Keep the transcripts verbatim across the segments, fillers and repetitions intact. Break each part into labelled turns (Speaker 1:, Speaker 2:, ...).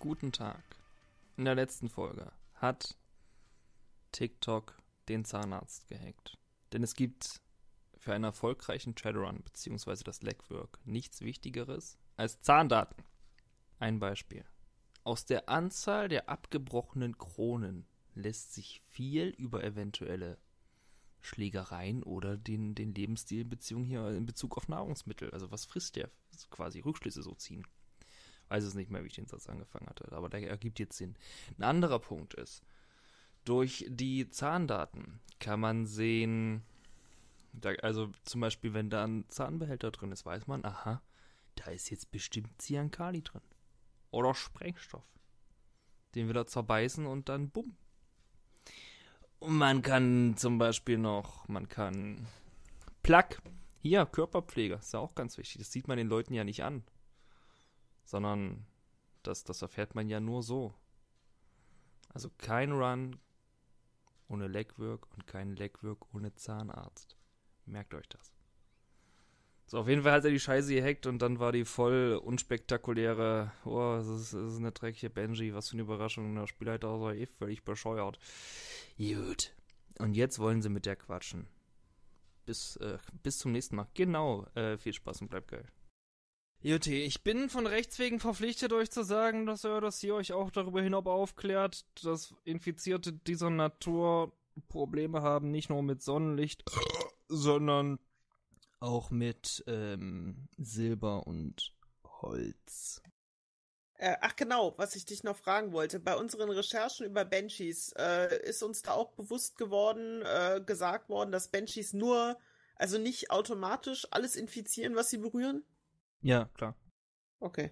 Speaker 1: Guten Tag. In der letzten Folge hat TikTok den Zahnarzt gehackt. Denn es gibt für einen erfolgreichen Shadowrun bzw. das Legwork nichts Wichtigeres als Zahndaten. Ein Beispiel. Aus der Anzahl der abgebrochenen Kronen lässt sich viel über eventuelle Schlägereien oder den, den Lebensstil in Beziehung hier in Bezug auf Nahrungsmittel, also was frisst der, quasi Rückschlüsse so ziehen. Weiß es nicht mehr, wie ich den Satz angefangen hatte, aber der ergibt jetzt Sinn. Ein anderer Punkt ist, durch die Zahndaten kann man sehen, da, also zum Beispiel, wenn da ein Zahnbehälter drin ist, weiß man, aha, da ist jetzt bestimmt Cyankali drin. Oder Sprengstoff. Den will er zerbeißen und dann bumm. Und man kann zum Beispiel noch, man kann Plaque, hier, Körperpflege, ist ja auch ganz wichtig. Das sieht man den Leuten ja nicht an. Sondern das, das erfährt man ja nur so. Also kein Run ohne Legwork und kein Legwork ohne Zahnarzt. Merkt euch das. So, auf jeden Fall hat er die Scheiße gehackt und dann war die voll unspektakuläre, oh, das ist, das ist eine dreckige Benji, was für eine Überraschung, der Spielleiter war eh völlig bescheuert. Gut. Und jetzt wollen sie mit der quatschen. Bis, äh, bis zum nächsten Mal. Genau, äh, viel Spaß und bleibt geil. Jutti, ich bin von Rechts wegen verpflichtet, euch zu sagen, dass ihr, dass ihr euch auch darüber hinaus aufklärt, dass Infizierte dieser Natur Probleme haben, nicht nur mit Sonnenlicht, sondern auch mit ähm, Silber und Holz.
Speaker 2: Äh, ach genau, was ich dich noch fragen wollte. Bei unseren Recherchen über Banshees äh, ist uns da auch bewusst geworden, äh, gesagt worden, dass Banshees nur, also nicht automatisch alles infizieren, was sie berühren?
Speaker 1: Ja, klar.
Speaker 2: Okay.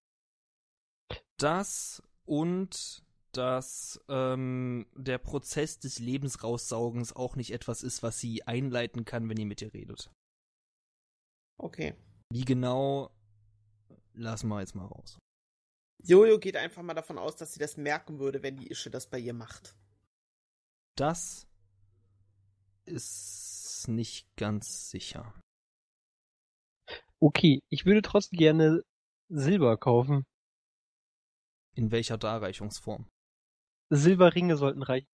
Speaker 1: Das und dass ähm, der Prozess des Lebensraussaugens auch nicht etwas ist, was sie einleiten kann, wenn ihr mit ihr redet.
Speaker 2: Okay.
Speaker 1: Wie genau, lassen wir jetzt mal raus.
Speaker 2: Jojo geht einfach mal davon aus, dass sie das merken würde, wenn die Ische das bei ihr macht.
Speaker 1: Das ist nicht ganz sicher.
Speaker 3: Okay, ich würde trotzdem gerne Silber kaufen.
Speaker 1: In welcher Darreichungsform?
Speaker 3: Silberringe sollten reichen.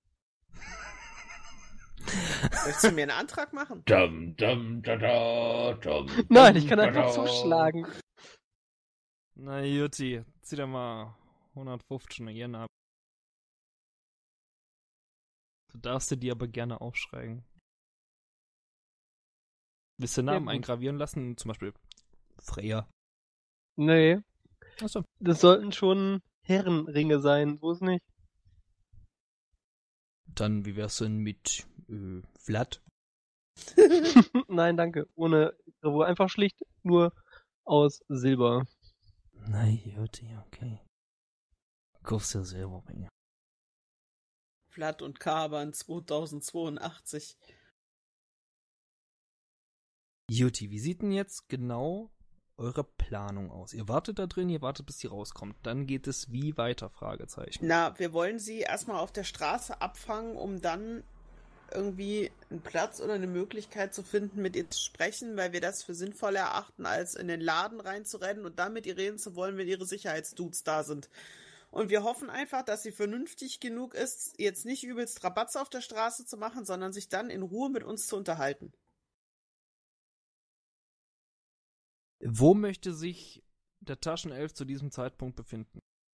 Speaker 2: Möchtest du mir einen Antrag machen?
Speaker 4: Dum, dum, da, da, dum,
Speaker 3: Nein,
Speaker 4: dum,
Speaker 3: ich kann
Speaker 4: da,
Speaker 3: einfach
Speaker 4: da.
Speaker 3: zuschlagen.
Speaker 1: Na Jutti, zieh dir mal hundertfünfzig Yen ab. Du darfst dir die aber gerne aufschreiben. Willst du den Namen
Speaker 3: Ja, gut.
Speaker 1: eingravieren lassen? Zum Beispiel Freya.
Speaker 3: Nee,
Speaker 1: Achso.
Speaker 3: das sollten schon Herrenringe sein, so ist nicht.
Speaker 1: Dann, wie wär's denn mit äh, Vlad?
Speaker 3: Nein, danke. Ohne Gravur. Einfach schlicht nur aus Silber.
Speaker 1: Na Jutti, okay. Kaufst dir selber Ringe.
Speaker 2: Vlad und Kaban zweitausendzweiundachtzig.
Speaker 1: Jutti, wie sieht denn jetzt genau eure Planung aus? Ihr wartet da drin, ihr wartet, bis sie rauskommt. Dann geht es wie weiter? Fragezeichen.
Speaker 2: Na, wir wollen sie erstmal auf der Straße abfangen, um dann irgendwie einen Platz oder eine Möglichkeit zu finden, mit ihr zu sprechen, weil wir das für sinnvoller erachten, als in den Laden reinzurennen und dann mit ihr reden zu wollen, wenn ihre Sicherheitsdudes da sind. Und wir hoffen einfach, dass sie vernünftig genug ist, jetzt nicht übelst Rabatz auf der Straße zu machen, sondern sich dann in Ruhe mit uns zu unterhalten.
Speaker 1: Wo möchte sich der Taschenelf zu diesem Zeitpunkt befinden?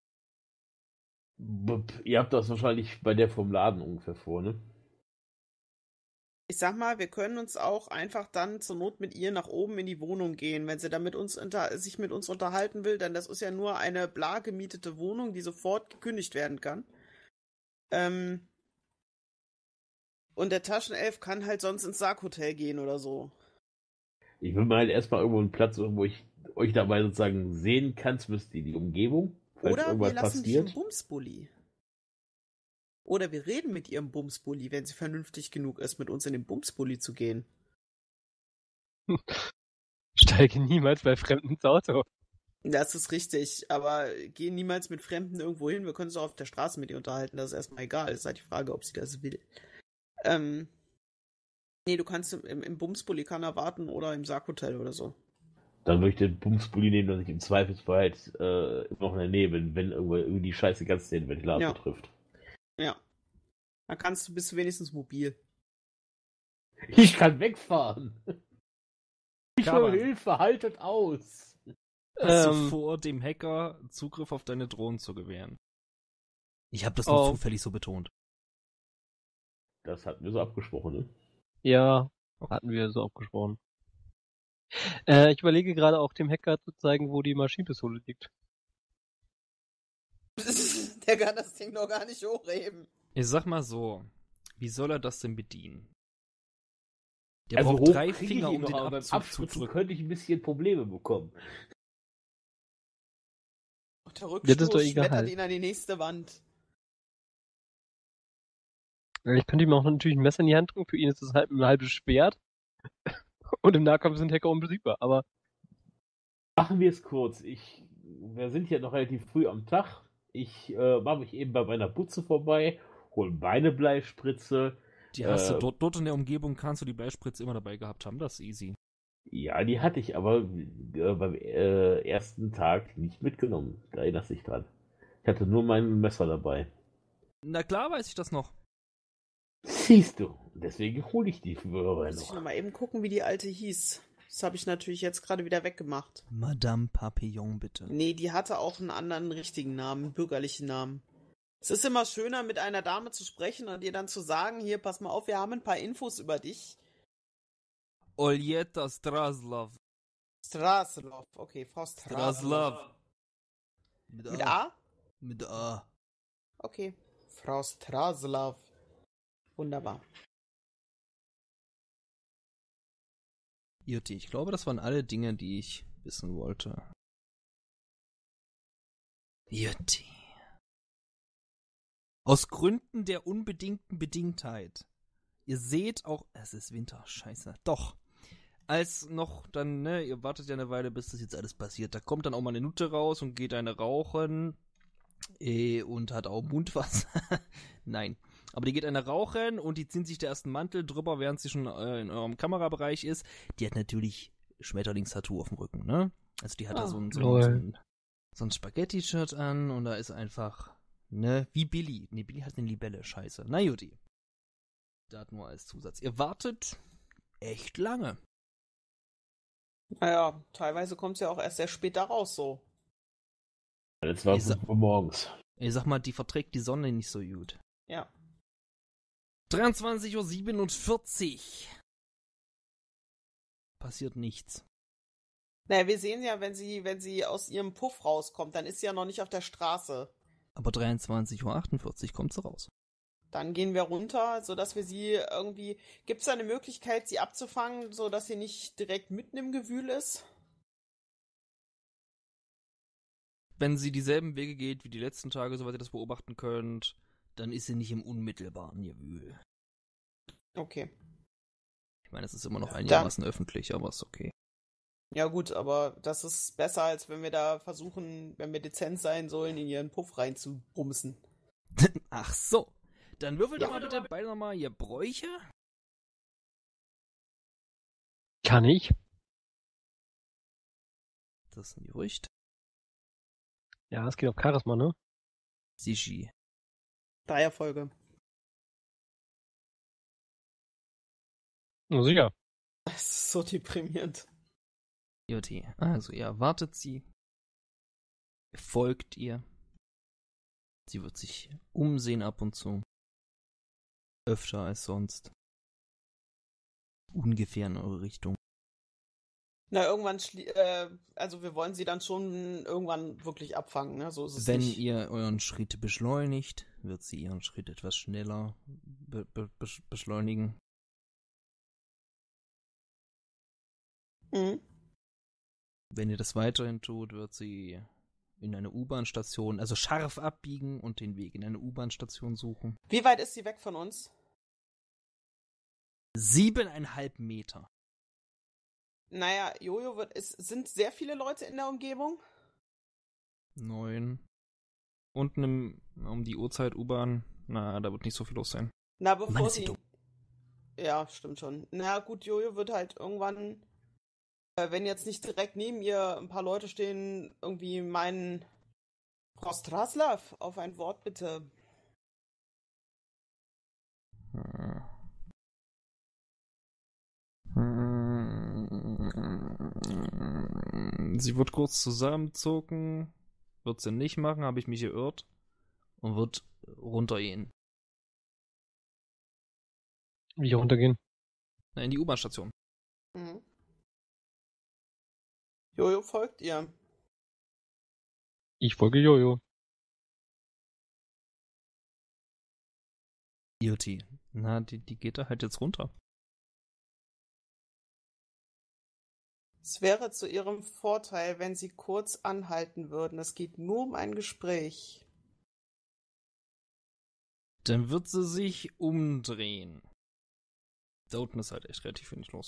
Speaker 4: Bup, Ihr habt das wahrscheinlich bei der vom Laden ungefähr vor, ne?
Speaker 2: Ich sag mal, wir können uns auch einfach dann zur Not mit ihr nach oben in die Wohnung gehen, wenn sie dann mit uns unter, sich mit uns unterhalten will, denn das ist ja nur eine bla gemietete Wohnung, die sofort gekündigt werden kann. Ähm und der Taschenelf kann halt sonst ins Sarghotel gehen oder so.
Speaker 4: Ich will mal halt erstmal irgendwo einen Platz, wo ich euch dabei sozusagen sehen kann, zumindest die, die Umgebung, falls
Speaker 2: Oder wir
Speaker 4: irgendwas
Speaker 2: lassen dich im
Speaker 4: passiert.
Speaker 2: Bumsbully. Oder wir reden mit ihrem Bumsbully, wenn sie vernünftig genug ist, mit uns in den Bumsbully zu gehen.
Speaker 3: Steige niemals bei Fremden ins Auto.
Speaker 2: Das ist richtig, aber geh niemals mit Fremden irgendwo hin. Wir können uns auch auf der Straße mit ihr unterhalten, das ist erstmal egal. Es ist halt die Frage, ob sie das will. Ähm, nee, du kannst im, im Bumsbully kann er warten oder im Sarghotel oder so.
Speaker 4: Dann würde ich den Bumsbully nehmen, dass ich im Zweifelsfall halt äh, noch in der Nähe bin, wenn irgendwo irgendwie die Scheiße ganz den Ventilator
Speaker 2: Ja.
Speaker 4: trifft.
Speaker 2: Ja. Dann kannst du, bist du wenigstens mobil.
Speaker 4: Ich kann wegfahren. Ich
Speaker 1: Kann
Speaker 4: will
Speaker 1: man.
Speaker 4: Hilfe, haltet aus.
Speaker 1: Hast
Speaker 3: Ähm,
Speaker 1: du vor, dem Hacker Zugriff auf deine Drohnen zu gewähren? Ich habe das
Speaker 3: Oh.
Speaker 1: nur zufällig so betont.
Speaker 4: Das hatten wir so abgesprochen, ne?
Speaker 3: Ja, hatten wir so abgesprochen. Äh, ich überlege gerade auch dem Hacker zu zeigen, wo die Maschinenpistole liegt.
Speaker 2: Der kann das Ding noch gar nicht hochheben.
Speaker 1: Ich sag mal so, wie soll er das denn bedienen? Der
Speaker 4: Also
Speaker 1: braucht
Speaker 4: hoch
Speaker 1: drei
Speaker 4: krieg ich
Speaker 1: Finger,
Speaker 4: ihn
Speaker 1: um
Speaker 4: noch,
Speaker 1: den
Speaker 4: aber beim
Speaker 1: Abzug zu
Speaker 4: Abspritzen
Speaker 1: drücken.
Speaker 4: könnte ich ein bisschen Probleme bekommen.
Speaker 2: Und der
Speaker 3: Das ist doch
Speaker 2: Rückstoß
Speaker 3: egal.
Speaker 2: schmettert ihn an die nächste Wand.
Speaker 3: Ich könnte ihm auch natürlich ein Messer in die Hand drücken, für ihn ist es halt ein halbes Schwert. Und im Nahkampf sind Hacker unbesiegbar, aber
Speaker 4: Machen wir es kurz. Ich, wir sind ja noch relativ früh am Tag. Ich äh, mache mich eben bei meiner Butze vorbei, hole meine Bleispritze.
Speaker 1: Die hast du
Speaker 4: Äh,
Speaker 1: dort, dort in der Umgebung, kannst du die Bleispritze immer dabei gehabt haben, das ist easy.
Speaker 4: Ja, die hatte ich aber äh, beim äh, ersten Tag nicht mitgenommen. Da erinnerst du dich dran. Ich hatte nur mein Messer dabei.
Speaker 1: Na klar weiß ich das noch.
Speaker 4: Siehst du, deswegen hole ich die Würmer
Speaker 2: Muss ich
Speaker 4: noch.
Speaker 2: noch mal eben gucken, wie die alte hieß. Das habe ich natürlich jetzt gerade wieder weggemacht.
Speaker 1: Madame Papillon, bitte.
Speaker 2: Nee, die hatte auch einen anderen richtigen Namen, einen bürgerlichen Namen. Es ist immer schöner, mit einer Dame zu sprechen und ihr dann zu sagen, hier, pass mal auf, wir haben ein paar Infos über dich.
Speaker 1: Oljeta Straslov.
Speaker 2: Straslov, okay, Frau Straslov.
Speaker 1: Straslov.
Speaker 2: Mit A?
Speaker 1: Mit A.
Speaker 2: Okay, Frau Straslov. Wunderbar.
Speaker 1: Jutti, ich glaube, das waren alle Dinge, die ich wissen wollte. Jutti. Aus Gründen der unbedingten Bedingtheit. Ihr seht auch, es ist Winter, scheiße. Doch. Als noch dann, ne, ihr wartet ja eine Weile, bis das jetzt alles passiert. Da kommt dann auch mal eine Nutte raus und geht eine rauchen. Eh, und hat auch Mundwasser. Nein. Aber die geht eine rauchen und die zieht sich der ersten Mantel drüber, während sie schon äh, in eurem Kamerabereich ist. Die hat natürlich Schmetterlingstattoo auf dem Rücken, ne? Also die hat da
Speaker 2: Ah,
Speaker 1: so ein, so,
Speaker 3: lol.
Speaker 1: ein, so ein, so ein Spaghetti-Shirt an und da ist einfach, ne, wie Billy. Ne, Billy hat eine Libelle, scheiße. Na Juti. Das nur als Zusatz. Ihr wartet echt lange.
Speaker 2: Naja, teilweise kommt es ja auch erst sehr spät da raus, so.
Speaker 4: Jetzt war
Speaker 1: Ich sa-
Speaker 4: fünf Uhr morgens.
Speaker 1: Ich sag mal, die verträgt die Sonne nicht so gut.
Speaker 2: Ja.
Speaker 1: dreiundzwanzig Uhr siebenundvierzig. Passiert nichts.
Speaker 2: Naja, wir sehen ja, wenn sie, wenn sie aus ihrem Puff rauskommt, dann ist sie ja noch nicht auf der Straße.
Speaker 1: Aber dreiundzwanzig Uhr achtundvierzig kommt sie raus.
Speaker 2: Dann gehen wir runter, sodass wir sie irgendwie... Gibt es da eine Möglichkeit, sie abzufangen, sodass sie nicht direkt mitten im Gewühl ist?
Speaker 1: Wenn sie dieselben Wege geht wie die letzten Tage, soweit ihr das beobachten könnt, dann ist sie nicht im unmittelbaren Gewühl.
Speaker 2: Okay.
Speaker 1: Ich meine, es ist immer noch einigermaßen öffentlich, aber ist okay.
Speaker 2: Ja gut, aber das ist besser, als wenn wir da versuchen, wenn wir dezent sein sollen, in ihren Puff reinzubumsen.
Speaker 1: Ach so. Dann würfelt
Speaker 2: Ja.
Speaker 1: doch mal bitte beide nochmal ihr Bräuche.
Speaker 3: kann ich.
Speaker 1: Das sind die Gerücht.
Speaker 3: Ja, es geht auf Charisma, ne?
Speaker 1: Sishi.
Speaker 2: Drei Erfolge.
Speaker 3: Oh, sicher.
Speaker 2: Das ist so deprimierend.
Speaker 1: J T. Also, ihr erwartet sie. Ihr folgt ihr. Sie wird sich umsehen ab und zu. Öfter als sonst. Ungefähr in eure Richtung.
Speaker 2: Na, irgendwann, schlie- äh, also wir wollen sie dann schon irgendwann wirklich abfangen, ne? So ist es
Speaker 1: Wenn
Speaker 2: nicht.
Speaker 1: ihr euren Schritt beschleunigt, wird sie ihren Schritt etwas schneller be be besch- beschleunigen.
Speaker 2: Mhm.
Speaker 1: Wenn ihr das weiterhin tut, wird sie in eine U-Bahn-Station, also scharf abbiegen und den Weg in eine U-Bahn-Station suchen.
Speaker 2: Wie weit ist sie weg von uns?
Speaker 1: Siebeneinhalb Meter.
Speaker 2: Naja, Jojo wird, es sind sehr viele Leute in der Umgebung.
Speaker 1: Neun. Unten im, um die Uhrzeit U-Bahn, na, da wird nicht so viel los sein.
Speaker 2: Na, bevor
Speaker 1: Mann, ist sie
Speaker 2: sie...
Speaker 1: dumm.
Speaker 2: Ja, stimmt schon. Na gut, Jojo wird halt irgendwann Äh, wenn jetzt nicht direkt neben ihr ein paar Leute stehen, irgendwie meinen, Frau Straslav, auf ein Wort bitte.
Speaker 1: Sie wird kurz zusammenzucken, wird sie nicht machen, habe ich mich geirrt, und wird runtergehen.
Speaker 3: Wie runtergehen?
Speaker 1: Na, in die U-Bahn-Station.
Speaker 2: Mhm. Jojo folgt ihr.
Speaker 3: Ich folge Jojo.
Speaker 1: Irti. Na, die, die geht da halt jetzt runter.
Speaker 2: Es wäre zu ihrem Vorteil, wenn sie kurz anhalten würden. Es geht nur um ein Gespräch.
Speaker 1: Dann wird sie sich umdrehen. Da unten ist halt echt relativ wenig los.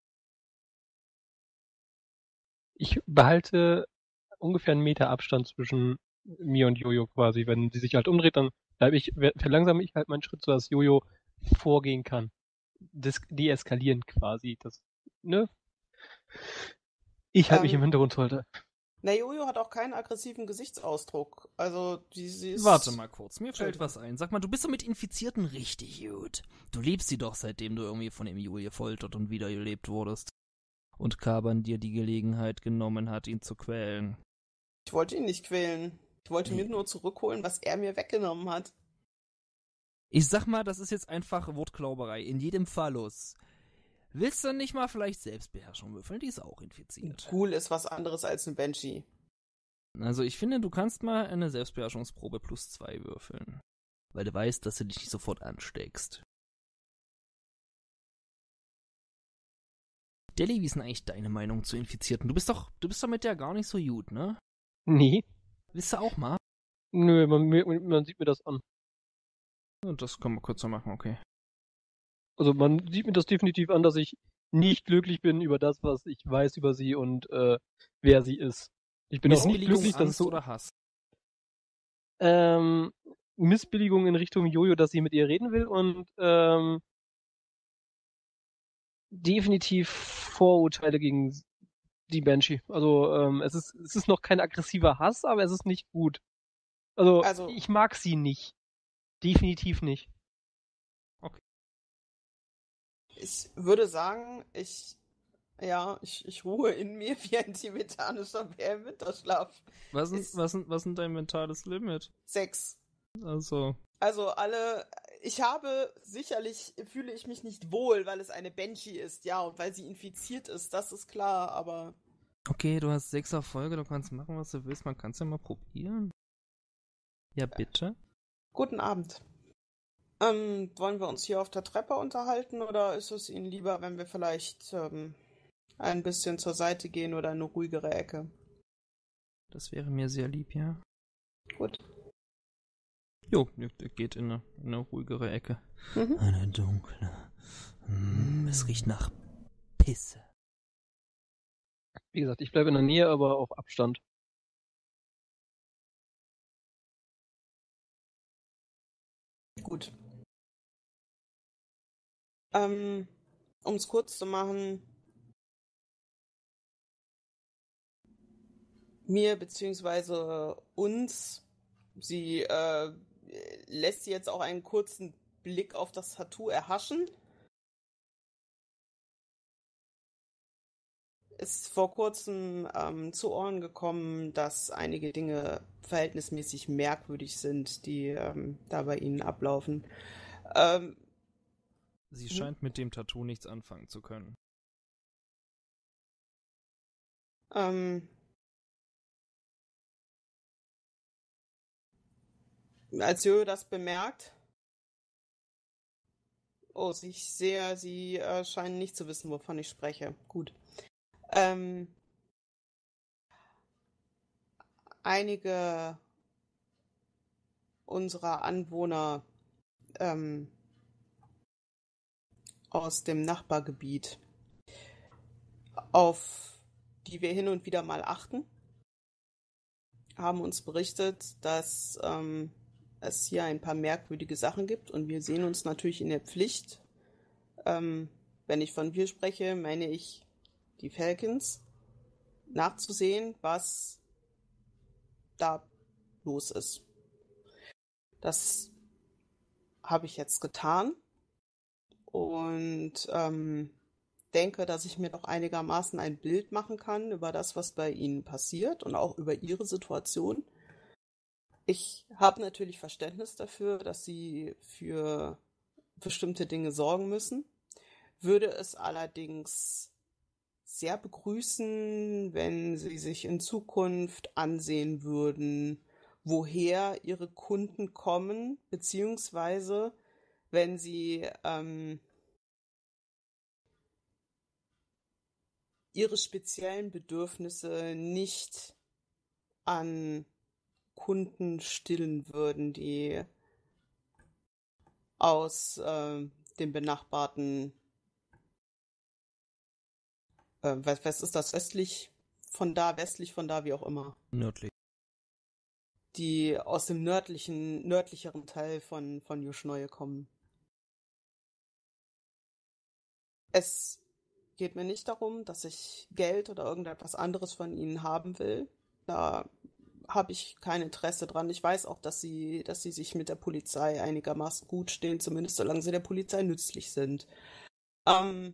Speaker 3: Ich behalte ungefähr einen Meter Abstand zwischen mir und Jojo quasi. Wenn sie sich halt umdreht, dann bleib ich, verlangsame ich halt meinen Schritt, sodass Jojo vorgehen kann. Das deeskalieren quasi. Das, ne? Ich halte mich
Speaker 2: Ähm,
Speaker 3: im Hintergrund sollte.
Speaker 2: Na, Jojo hat auch keinen aggressiven Gesichtsausdruck. Also, die, sie ist...
Speaker 1: Warte mal kurz, mir fällt was ein. Sag mal, du bist doch mit Infizierten richtig gut. Du liebst sie doch, seitdem du irgendwie von dem Jul gefoltert und wiedergelebt wurdest. Und Kaban dir die Gelegenheit genommen hat, ihn zu quälen.
Speaker 2: Ich wollte ihn nicht quälen. Ich wollte
Speaker 1: Nee.
Speaker 2: mir nur zurückholen, was er mir weggenommen hat.
Speaker 1: Ich sag mal, das ist jetzt einfach Wortklauberei. In jedem Fallus. Willst du nicht mal vielleicht Selbstbeherrschung würfeln? Die ist auch
Speaker 2: Ein
Speaker 1: infiziert.
Speaker 2: Ghoul ist was anderes als ein Banshee.
Speaker 1: Also ich finde, du kannst mal eine Selbstbeherrschungsprobe plus zwei würfeln. Weil du weißt, dass du dich nicht sofort ansteckst. Deli, wie ist denn eigentlich deine Meinung zu Infizierten? Du bist doch, du bist doch mit der gar nicht so gut, ne?
Speaker 3: Nee.
Speaker 1: Willst du auch mal?
Speaker 3: Nö, man, man sieht mir das an.
Speaker 1: Ja, das können wir kurz so machen, okay.
Speaker 3: Also man sieht mir das definitiv an, dass ich nicht glücklich bin über das, was ich weiß über sie und äh, wer sie ist. Ich bin auch nicht
Speaker 1: Missbilligung,
Speaker 3: glücklich, dass es
Speaker 1: Angst
Speaker 3: so
Speaker 1: oder Hass?
Speaker 3: ähm, Missbilligung in Richtung Jojo, dass sie mit ihr reden will und ähm, definitiv Vorurteile gegen die Banshee. Also ähm, es ist es ist noch kein aggressiver Hass, aber es ist nicht gut. Also,
Speaker 2: Also-
Speaker 3: ich mag sie nicht. Definitiv nicht.
Speaker 2: Ich würde sagen, ich... Ja, ich, ich ruhe in mir wie ein tibetanischer Bär im Winterschlaf.
Speaker 1: Was ist,
Speaker 2: Ist-
Speaker 1: was, ist, was ist dein mentales Limit?
Speaker 2: Sechs.
Speaker 1: Also,
Speaker 2: Also alle, ich habe, sicherlich fühle ich mich nicht wohl, weil es eine Banshee ist, ja, und weil sie infiziert ist, das ist klar, aber
Speaker 1: okay, du hast sechs Erfolge, du kannst machen, was du willst, man kann es ja mal probieren. Ja, bitte?
Speaker 2: guten Abend. Ähm, wollen wir uns hier auf der Treppe unterhalten oder ist es Ihnen lieber, wenn wir vielleicht ähm, ein bisschen zur Seite gehen oder in eine ruhigere Ecke?
Speaker 1: Das wäre mir sehr lieb, ja.
Speaker 2: Gut.
Speaker 1: Jo, geht in eine, in eine ruhigere Ecke.
Speaker 2: Mhm.
Speaker 1: Eine dunkle. Mm, es riecht nach Pisse.
Speaker 3: Wie gesagt, ich bleibe in der Nähe, aber auf Abstand.
Speaker 2: Gut. Ähm, um es kurz zu machen, mir beziehungsweise uns, sie äh, lässt sie jetzt auch einen kurzen Blick auf das Tattoo erhaschen. Ist vor kurzem ähm, zu Ohren gekommen, dass einige Dinge verhältnismäßig merkwürdig sind, die ähm, da bei ihnen ablaufen. Ähm,
Speaker 1: Sie
Speaker 2: Hm?
Speaker 1: scheint mit dem Tattoo nichts anfangen zu können.
Speaker 2: ähm, als Jojo das bemerkt, oh, ich sehe, sie äh, scheinen nicht zu wissen, wovon ich spreche. Gut. Ähm, einige unserer Anwohner ähm, aus dem Nachbargebiet, auf die wir hin und wieder mal achten, haben uns berichtet, dass ähm, es hier ein paar merkwürdige Sachen gibt und wir sehen uns natürlich in der Pflicht. Ähm, wenn ich von wir spreche, meine ich die Falcons, nachzusehen, was da los ist. Das habe ich jetzt getan und ähm, denke, dass ich mir doch einigermaßen ein Bild machen kann über das, was bei ihnen passiert und auch über ihre Situation. Ich habe natürlich Verständnis dafür, dass sie für bestimmte Dinge sorgen müssen, würde es allerdings sehr begrüßen, wenn sie sich in Zukunft ansehen würden, woher ihre Kunden kommen, beziehungsweise wenn sie ähm, ihre speziellen Bedürfnisse nicht an Kunden stillen würden, die aus äh, dem benachbarten, äh, was, was ist das, östlich von da, westlich von da, wie auch immer.
Speaker 1: Nördlich.
Speaker 2: Die aus dem nördlichen, nördlicheren Teil von, von Yushnoye kommen. Es geht mir nicht darum, dass ich Geld oder irgendetwas anderes von ihnen haben will. Da habe ich kein Interesse dran. Ich weiß auch, dass sie, dass sie sich mit der Polizei einigermaßen gut stehen, zumindest solange sie der Polizei nützlich sind. Ähm,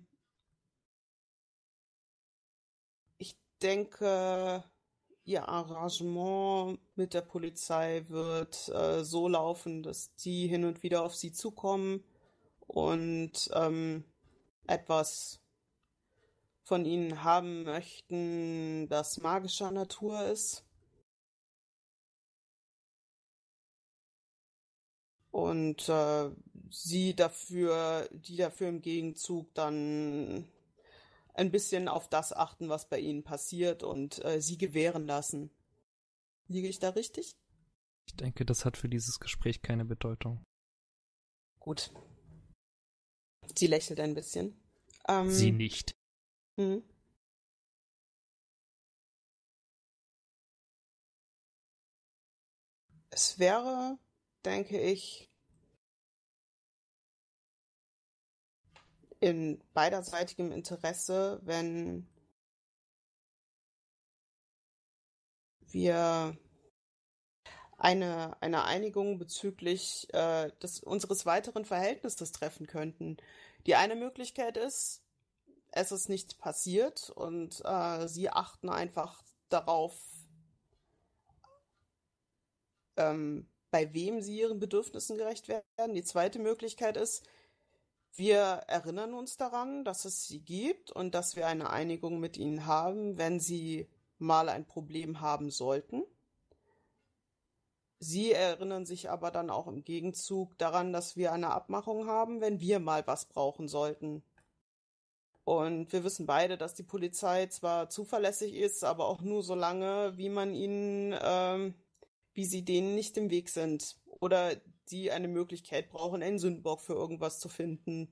Speaker 2: ich denke, ihr Arrangement mit der Polizei wird äh, so laufen, dass die hin und wieder auf sie zukommen und ähm, etwas von ihnen haben möchten, das magischer Natur ist. Und äh, sie dafür, die dafür im Gegenzug dann ein bisschen auf das achten, was bei ihnen passiert und äh, sie gewähren lassen. Liege ich da richtig?
Speaker 1: Ich denke, das hat für dieses Gespräch keine Bedeutung.
Speaker 2: Gut. Sie lächelt ein bisschen. Ähm,
Speaker 1: Sie nicht.
Speaker 2: Hm. Es wäre, denke ich, in beiderseitigem Interesse, wenn wir eine, eine Einigung bezüglich äh, des, unseres weiteren Verhältnisses treffen könnten. Die eine Möglichkeit ist, es ist nichts passiert und äh, sie achten einfach darauf, ähm, bei wem sie ihren Bedürfnissen gerecht werden. Die zweite Möglichkeit ist, wir erinnern uns daran, dass es sie gibt und dass wir eine Einigung mit ihnen haben, wenn sie mal ein Problem haben sollten. Sie erinnern sich aber dann auch im Gegenzug daran, dass wir eine Abmachung haben, wenn wir mal was brauchen sollten. Und wir wissen beide, dass die Polizei zwar zuverlässig ist, aber auch nur so lange, wie man ihnen, ähm, wie sie denen nicht im Weg sind. Oder die eine Möglichkeit brauchen, einen Sündenbock für irgendwas zu finden.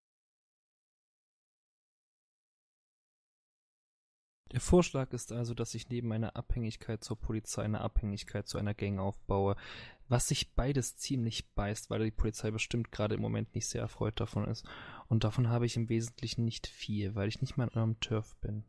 Speaker 1: Der Vorschlag ist also, dass ich neben einer Abhängigkeit zur Polizei eine Abhängigkeit zu einer Gang aufbaue, was sich beides ziemlich beißt, weil die Polizei bestimmt gerade im Moment nicht sehr erfreut davon ist. Und davon habe ich im Wesentlichen nicht viel, weil ich nicht mal an eurem Turf bin.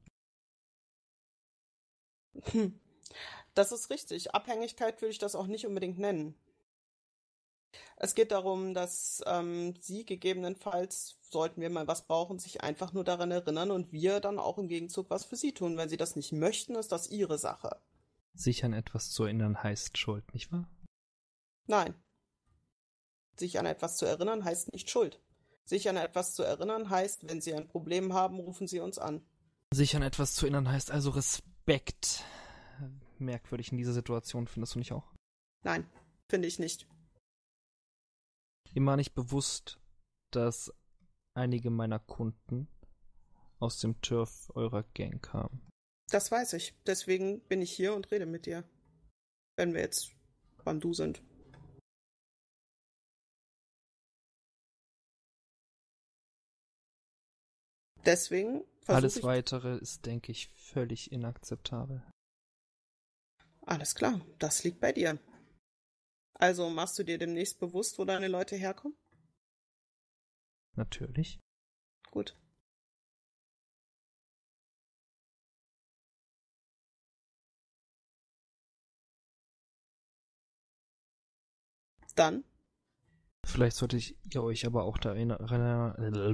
Speaker 2: Hm. Das ist richtig. Abhängigkeit würde ich das auch nicht unbedingt nennen. Es geht darum, dass ähm, sie gegebenenfalls, sollten wir mal was brauchen, sich einfach nur daran erinnern und wir dann auch im Gegenzug was für sie tun. Wenn sie das nicht möchten, ist das ihre Sache.
Speaker 1: Sich an etwas zu erinnern heißt Schuld, nicht wahr?
Speaker 2: Nein. Sich an etwas zu erinnern heißt nicht Schuld. Sich an etwas zu erinnern heißt, wenn sie ein Problem haben, rufen sie uns an.
Speaker 1: Sich an etwas zu erinnern heißt also Respekt. Merkwürdig in dieser Situation, findest du nicht auch?
Speaker 2: Nein, finde ich nicht.
Speaker 1: Mir war nicht bewusst, dass einige meiner Kunden aus dem Turf eurer Gang kamen.
Speaker 2: Das weiß ich. Deswegen bin ich hier und rede mit dir. Wenn wir jetzt beim Du sind. Deswegen versuche
Speaker 1: Alles
Speaker 2: ich...
Speaker 1: Weitere ist, denke ich, völlig inakzeptabel.
Speaker 2: Alles klar, das liegt bei dir. Also machst du dir demnächst bewusst, wo deine Leute herkommen?
Speaker 1: Natürlich.
Speaker 2: Gut. Dann?
Speaker 1: Vielleicht solltet ihr euch aber auch da erinnern.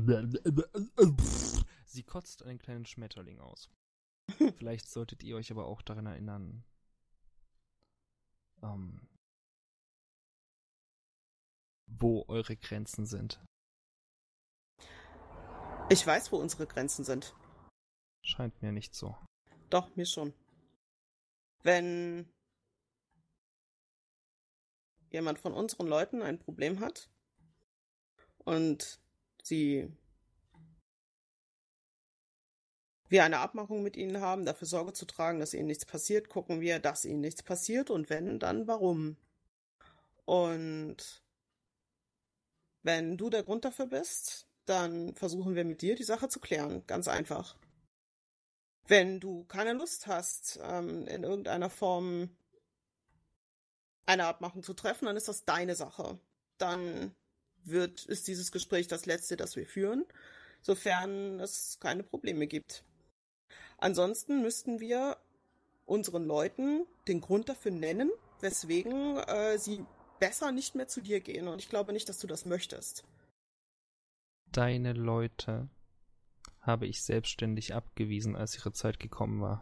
Speaker 1: Sie kotzt einen kleinen Schmetterling aus. Vielleicht solltet ihr euch aber auch daran erinnern, ähm, wo eure Grenzen sind.
Speaker 2: Ich weiß, wo unsere Grenzen sind.
Speaker 1: Scheint mir nicht so.
Speaker 2: Doch, mir schon. Wenn jemand von unseren Leuten ein Problem hat und sie wir eine Abmachung mit ihnen haben, dafür Sorge zu tragen, dass ihnen nichts passiert, gucken wir, dass ihnen nichts passiert und wenn, dann warum. Und wenn du der Grund dafür bist, dann versuchen wir mit dir die Sache zu klären. Ganz einfach. Wenn du keine Lust hast, ähm, in irgendeiner Form eine Abmachung zu treffen, dann ist das deine Sache. Dann wird, ist dieses Gespräch das letzte, das wir führen, sofern es keine Probleme gibt. Ansonsten müssten wir unseren Leuten den Grund dafür nennen, weswegen äh, sie besser nicht mehr zu dir gehen. Und ich glaube nicht, dass du das möchtest.
Speaker 1: Deine Leute habe ich selbstständig abgewiesen, als ihre Zeit gekommen war.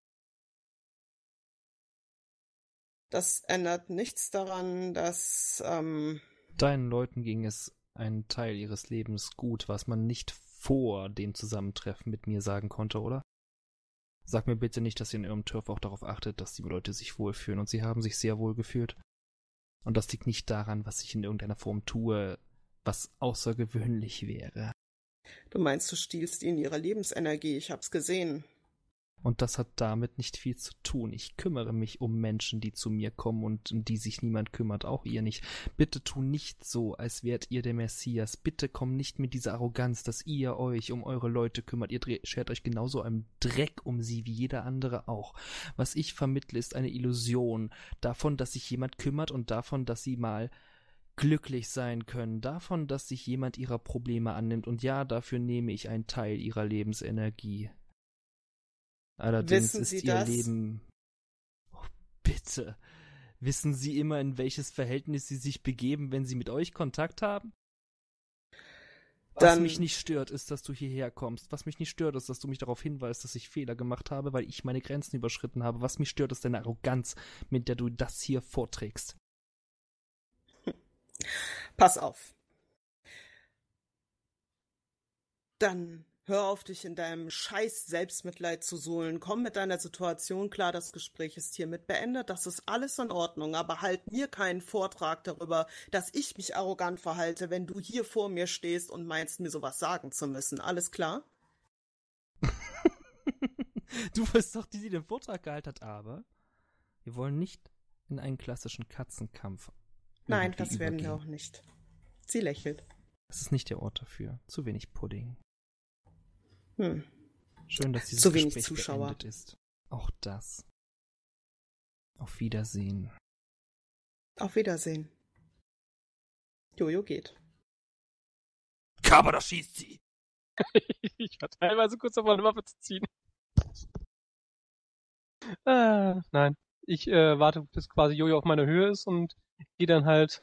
Speaker 2: Das ändert nichts daran, dass ähm,
Speaker 1: Deinen Leuten ging es einen Teil ihres Lebens gut, was man nicht vor dem Zusammentreffen mit mir sagen konnte, oder? Sag mir bitte nicht, dass ihr in eurem Turf auch darauf achtet, dass die Leute sich wohlfühlen. Und sie haben sich sehr wohl gefühlt. Und das liegt nicht daran, was ich in irgendeiner Form tue, was außergewöhnlich wäre.
Speaker 2: Du meinst, du stiehlst ihnen ihre Lebensenergie. Ich hab's gesehen.
Speaker 1: Und das hat damit nicht viel zu tun. Ich kümmere mich um Menschen, die zu mir kommen und um die sich niemand kümmert, auch ihr nicht. Bitte tu nicht so, als wärt ihr der Messias. Bitte komm nicht mit dieser Arroganz, dass ihr euch um eure Leute kümmert. Ihr schert euch genauso einem Dreck um sie wie jeder andere auch. Was ich vermittle, ist eine Illusion davon, dass sich jemand kümmert und davon, dass sie mal glücklich sein können, davon, dass sich jemand ihrer Probleme annimmt. Und ja, dafür nehme ich einen Teil ihrer Lebensenergie. Allerdings
Speaker 2: Wissen
Speaker 1: ist
Speaker 2: Sie
Speaker 1: ihr
Speaker 2: das?
Speaker 1: Leben... Oh, bitte. Wissen Sie immer, in welches Verhältnis Sie sich begeben, wenn Sie mit euch Kontakt haben? Was
Speaker 2: Dann-
Speaker 1: mich nicht stört, ist, dass du hierher kommst. Was mich nicht stört, ist, dass du mich darauf hinweist, dass ich Fehler gemacht habe, weil ich meine Grenzen überschritten habe. Was mich stört, ist deine Arroganz, mit der du das hier vorträgst.
Speaker 2: Pass auf. Dann hör auf, dich in deinem scheiß Selbstmitleid zu suhlen. Komm mit deiner Situation klar, das Gespräch ist hiermit beendet. Das ist alles in Ordnung, aber halt mir keinen Vortrag darüber, dass ich mich arrogant verhalte, wenn du hier vor mir stehst und meinst, mir sowas sagen zu müssen. Alles klar?
Speaker 1: Du bist doch die, die den Vortrag gehalten hat, aber wir wollen nicht in einen klassischen Katzenkampf.
Speaker 2: Nein,
Speaker 1: irgendwie
Speaker 2: das werden wir
Speaker 1: übergehen.
Speaker 2: auch nicht. Sie lächelt.
Speaker 1: Das ist nicht der Ort dafür. Zu wenig Pudding.
Speaker 2: Hm.
Speaker 1: Schön, dass dieses
Speaker 2: Zu wenig
Speaker 1: Gespräch
Speaker 2: Zuschauer.
Speaker 1: beendet ist. Auch das. Auf Wiedersehen.
Speaker 2: Auf Wiedersehen. Jojo geht.
Speaker 1: Kaber, da schießt sie!
Speaker 3: Ich war teilweise kurz davor, eine Waffe zu ziehen. Ah, nein. Ich äh, warte, bis quasi Jojo auf meiner Höhe ist und gehe dann halt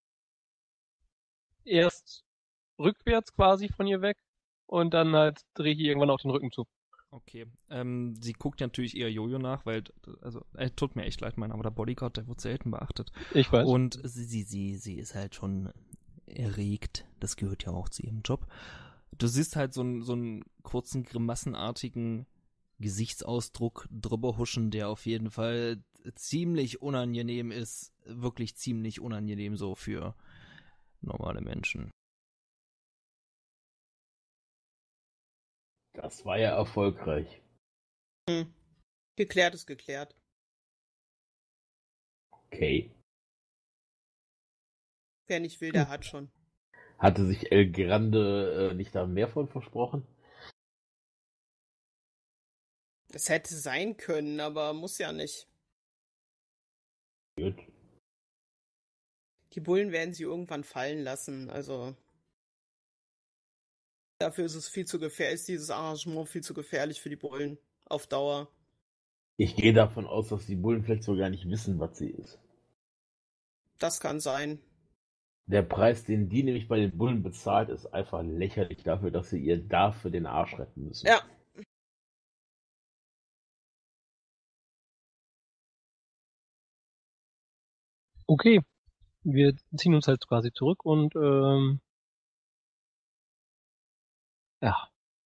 Speaker 3: erst rückwärts quasi von ihr weg und dann halt drehe ich ihr irgendwann auch den Rücken zu.
Speaker 1: Okay. Ähm, sie guckt natürlich eher Jojo nach, weil, also, äh, tut mir echt leid, mein aber der Bodyguard, der wird selten beachtet.
Speaker 3: Ich weiß.
Speaker 1: Und sie, sie, sie, sie ist halt schon erregt. Das gehört ja auch zu ihrem Job. Du siehst halt so einen, so einen kurzen, grimassenartigen Gesichtsausdruck drüber huschen, der auf jeden Fall ziemlich unangenehm ist. Wirklich ziemlich unangenehm so für normale Menschen.
Speaker 4: Das war ja erfolgreich.
Speaker 2: Hm. Geklärt ist geklärt.
Speaker 4: Okay.
Speaker 2: Wer nicht will, der hat schon.
Speaker 4: Hatte sich El Grande äh, nicht da mehr von versprochen?
Speaker 2: Es hätte sein können, aber muss ja nicht.
Speaker 4: Gut.
Speaker 2: Die Bullen werden sie irgendwann fallen lassen, also dafür ist es viel zu gefährlich, ist dieses Arrangement viel zu gefährlich für die Bullen auf Dauer.
Speaker 4: Ich gehe davon aus, dass die Bullen vielleicht sogar nicht wissen, was sie ist.
Speaker 2: Das kann sein.
Speaker 4: Der Preis, den die nämlich bei den Bullen bezahlt, ist einfach lächerlich dafür, dass sie ihr dafür den Arsch retten müssen.
Speaker 2: Ja.
Speaker 3: Okay, wir ziehen uns halt quasi zurück und ähm, ja.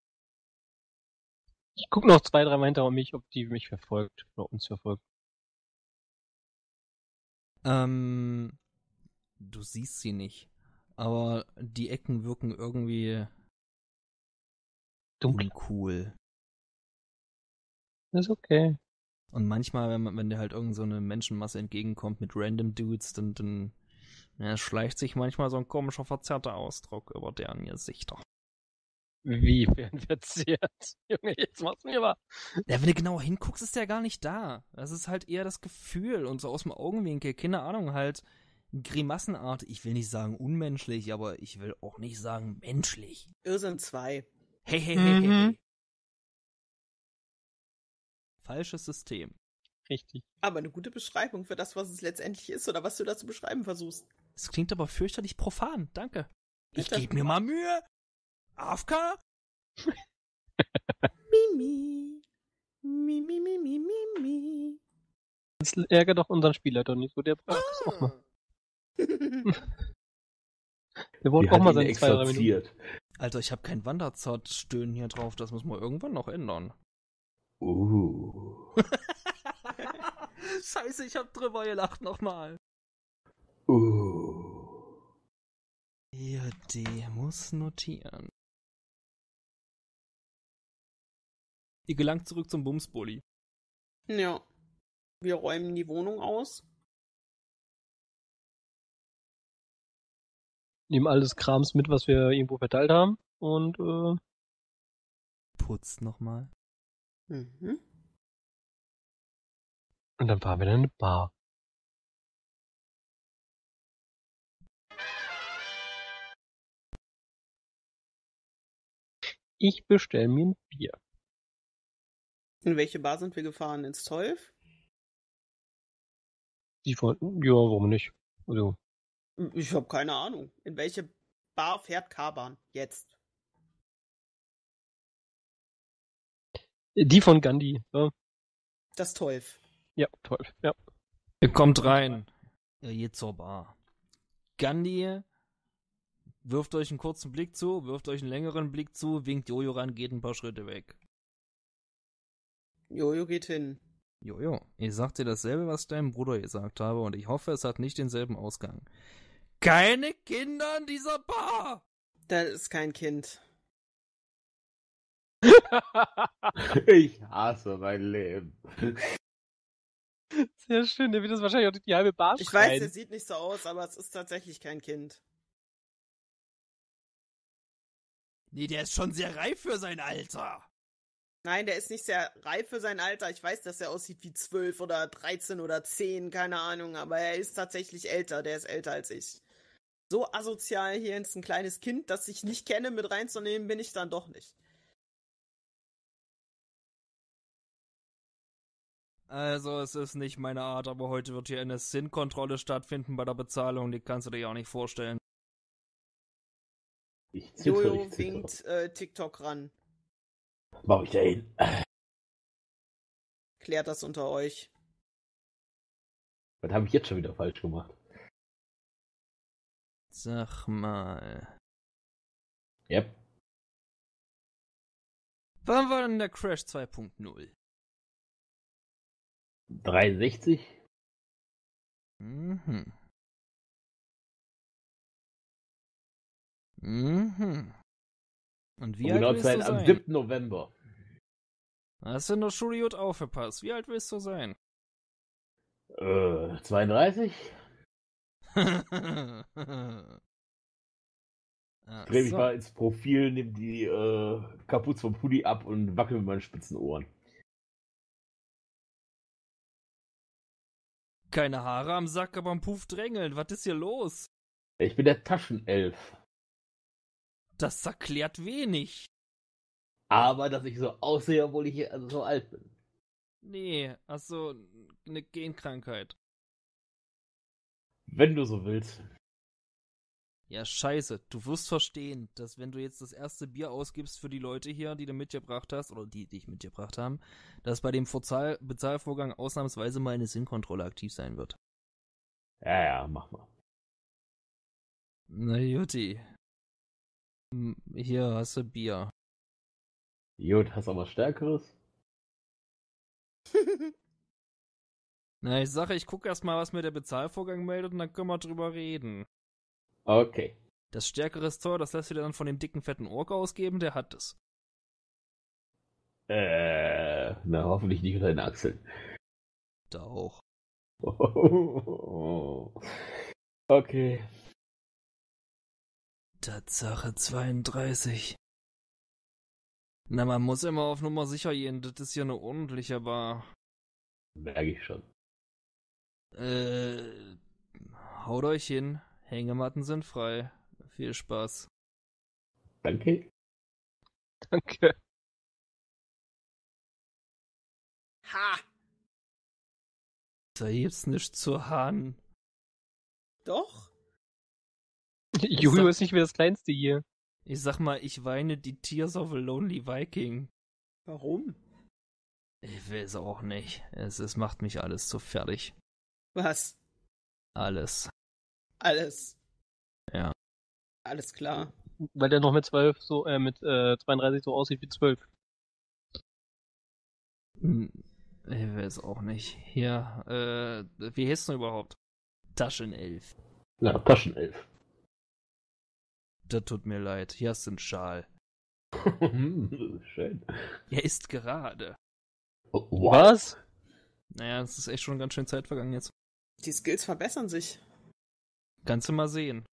Speaker 3: Ich gucke noch zwei, drei Mal hinter mich, ob die mich verfolgt oder uns verfolgt.
Speaker 1: Ähm, du siehst sie nicht, aber die Ecken wirken irgendwie
Speaker 3: Dunkel.
Speaker 1: uncool.
Speaker 3: Ist okay.
Speaker 1: Und manchmal, wenn man, wenn dir halt irgend so eine Menschenmasse entgegenkommt mit random Dudes, dann, dann ja, schleicht sich manchmal so ein komischer, verzerrter Ausdruck über deren Gesichter.
Speaker 3: Wie werden verzehrt? Junge, jetzt machst du mir mal.
Speaker 1: Ja, wenn du genauer hinguckst, ist der gar nicht da. Das ist halt eher das Gefühl und so aus dem Augenwinkel, keine Ahnung, halt Grimassenart. Ich will nicht sagen unmenschlich, aber ich will auch nicht sagen menschlich.
Speaker 2: Irrsinn zwei.
Speaker 1: Hey, hey, hey, hey,
Speaker 3: Mhm.
Speaker 1: hey. Falsches System.
Speaker 3: Richtig.
Speaker 2: Aber eine gute Beschreibung für das, was es letztendlich ist oder was du da zu beschreiben versuchst.
Speaker 1: Es klingt aber fürchterlich profan. Danke. Ich
Speaker 2: Bitte.
Speaker 1: gebe mir mal Mühe. A F K?
Speaker 2: Mimi. Mimi, Mimi, Mimi.
Speaker 3: Das ärgert doch unseren Spieler doch nicht so. Der braucht das auch mal. Der wollte
Speaker 4: Die
Speaker 3: auch
Speaker 4: hat
Speaker 3: mal
Speaker 4: ihn
Speaker 3: seine zwei, drei Minuten.
Speaker 4: exorziert.
Speaker 1: Alter, ich habe kein Wanderzart-Stöhnen hier drauf. Das muss man irgendwann noch ändern.
Speaker 4: Uh.
Speaker 1: Scheiße, ich hab drüber gelacht nochmal.
Speaker 4: Uh.
Speaker 1: Ja, die muss notieren. Ihr gelangt zurück zum Bumsbully.
Speaker 2: Ja. Wir räumen die Wohnung aus.
Speaker 3: Nehmen alles Krams mit, was wir irgendwo verteilt haben. Und äh,
Speaker 1: Putzt nochmal.
Speaker 2: Mhm.
Speaker 3: und dann fahren wir in eine Bar. Ich bestelle mir ein Bier.
Speaker 2: In welche Bar sind wir gefahren? Ins Tolf?
Speaker 3: Die von, ja, warum nicht? Also,
Speaker 2: Ich habe keine Ahnung. In welche Bar fährt Kaban jetzt?
Speaker 3: die von Gandhi. Ja,
Speaker 2: Das Tolf.
Speaker 3: ja toll. Ja.
Speaker 1: Ihr kommt rein. Ihr geht zur Bar. Gandhi wirft euch einen kurzen Blick zu, wirft euch einen längeren Blick zu, winkt Jojo ran, geht ein paar Schritte weg.
Speaker 2: Jojo geht hin.
Speaker 1: Jojo, ich sag dir dasselbe, was deinem Bruder gesagt habe, und ich hoffe, es hat nicht denselben Ausgang. Keine Kinder in dieser Bar!
Speaker 2: Das ist kein Kind.
Speaker 4: Ich hasse mein Leben.
Speaker 3: Sehr schön, der wird das wahrscheinlich auch durch die halbe Bar
Speaker 2: Ich
Speaker 3: schreien.
Speaker 2: weiß, der sieht nicht so aus, aber es ist tatsächlich kein Kind.
Speaker 1: Nee, der ist schon sehr reif für sein Alter.
Speaker 2: Nein, der ist nicht sehr reif für sein Alter. Ich weiß, dass er aussieht wie zwölf oder dreizehn oder zehn, keine Ahnung, aber er ist tatsächlich älter. Der ist älter als ich. So asozial, hier ins ein kleines Kind, das ich nicht kenne, mit reinzunehmen, bin ich dann doch nicht.
Speaker 1: Also, es ist nicht meine Art, aber heute wird hier eine Sinnkontrolle stattfinden bei der Bezahlung. Die kannst du dir auch nicht vorstellen.
Speaker 4: Ich zittere,
Speaker 2: Jojo
Speaker 4: ich zittere.
Speaker 2: winkt äh, TikTok ran.
Speaker 4: Mach ich da hin.
Speaker 2: Klärt das unter euch.
Speaker 4: Was habe ich jetzt schon wieder falsch gemacht?
Speaker 1: Sag mal.
Speaker 4: Yep.
Speaker 1: Wann war denn der Crash zwei Punkt null?
Speaker 4: dreiundsechzig?
Speaker 1: Mhm. Mhm. Und wie
Speaker 4: Um
Speaker 1: alt
Speaker 4: genau
Speaker 1: willst
Speaker 4: zu sein,
Speaker 1: du
Speaker 4: am
Speaker 1: sein?
Speaker 4: siebten November.
Speaker 1: Hast du in der Schule gut aufgepasst? Wie alt willst du sein?
Speaker 4: Äh, zweiunddreißig?
Speaker 1: Ach
Speaker 4: Dreh mich
Speaker 1: so.
Speaker 4: mal ins Profil, nimm die äh, Kapuze vom Pulli ab und wackel mit meinen spitzen Ohren.
Speaker 1: Keine Haare am Sack, aber am Puff drängeln. Was ist hier los?
Speaker 4: Ich bin der Taschenelf.
Speaker 1: Das erklärt wenig.
Speaker 4: Aber dass ich so aussehe, obwohl ich also so alt bin.
Speaker 1: Nee, also eine Genkrankheit.
Speaker 4: Wenn du so willst.
Speaker 1: Ja, scheiße. Du wirst verstehen, dass wenn du jetzt das erste Bier ausgibst für die Leute hier, die du mitgebracht hast, oder die, die dich mitgebracht haben, dass bei dem Verzahl- Bezahlvorgang ausnahmsweise mal eine SIM-Kontrolle aktiv sein wird.
Speaker 4: Ja, ja, mach mal.
Speaker 1: Na Jutti. Hm, Hier hast du Bier.
Speaker 4: Gut, hast du was Stärkeres?
Speaker 1: Na, ich sage, ich gucke erst mal, was mir der Bezahlvorgang meldet und dann können wir drüber reden.
Speaker 4: Okay.
Speaker 1: Das stärkere Tor, das lässt du dir dann von dem dicken, fetten Ork ausgeben, der hat es.
Speaker 4: Äh, na, hoffentlich nicht unter den Achseln.
Speaker 1: Da auch.
Speaker 4: Okay.
Speaker 1: Tatsache zweiunddreißig. Na, man muss immer auf Nummer sicher gehen, das ist hier eine ordentliche Bar.
Speaker 4: Merke ich schon.
Speaker 1: Äh, haut euch hin, Hängematten sind frei. Viel Spaß.
Speaker 4: Danke.
Speaker 3: Danke.
Speaker 2: Ha!
Speaker 1: Da gibt's nichts zu Hahn.
Speaker 2: Doch?
Speaker 3: Julio ist nicht mehr das Kleinste hier.
Speaker 1: Ich sag mal, ich weine die Tears of a Lonely Viking.
Speaker 2: Warum?
Speaker 1: Ich weiß auch nicht. Es, es macht mich alles so fertig.
Speaker 2: Was?
Speaker 1: Alles.
Speaker 2: Alles.
Speaker 1: Ja.
Speaker 2: Alles klar.
Speaker 3: Weil der noch mit zwölf so, äh, mit äh, zweiunddreißig so aussieht wie zwölf.
Speaker 1: Hm, Ich weiß auch nicht. Hier, äh, wie heißt denn überhaupt? Taschenelf.
Speaker 4: Na, Taschenelf.
Speaker 1: Das tut mir leid. Hier hast du einen Schal.
Speaker 4: Schön.
Speaker 1: Er ist gerade.
Speaker 4: Oh,
Speaker 3: Was?
Speaker 1: Naja, es ist echt schon ganz schön Zeit vergangen jetzt.
Speaker 2: Die Skills verbessern sich.
Speaker 1: Kannst du mal sehen.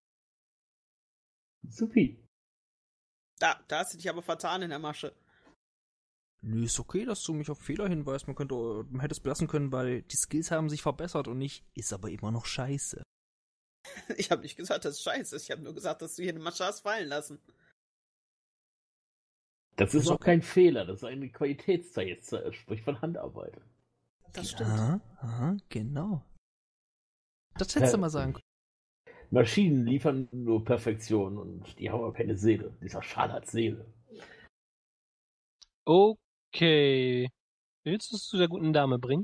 Speaker 4: Supi.
Speaker 2: Da, da hast du dich aber vertan in der Masche.
Speaker 1: Nö, ist okay, dass du mich auf Fehler hinweist. Man könnte, man hätte es belassen können, weil die Skills haben sich verbessert und nicht, ist aber immer noch scheiße.
Speaker 2: Ich habe nicht gesagt, dass es scheiße ist. Ich habe nur gesagt, dass du hier eine Masche hast fallen lassen.
Speaker 4: Das ist auch kein Fehler, das ist eine Qualitätszeichen, sprich von Handarbeit.
Speaker 2: Das stimmt.
Speaker 1: Aha, aha, genau. Das hättest du mal sagen können.
Speaker 4: Maschinen liefern nur Perfektion und die haben aber keine Seele. Dieser Schal hat Seele.
Speaker 3: Okay. Willst du es zu der guten Dame bringen?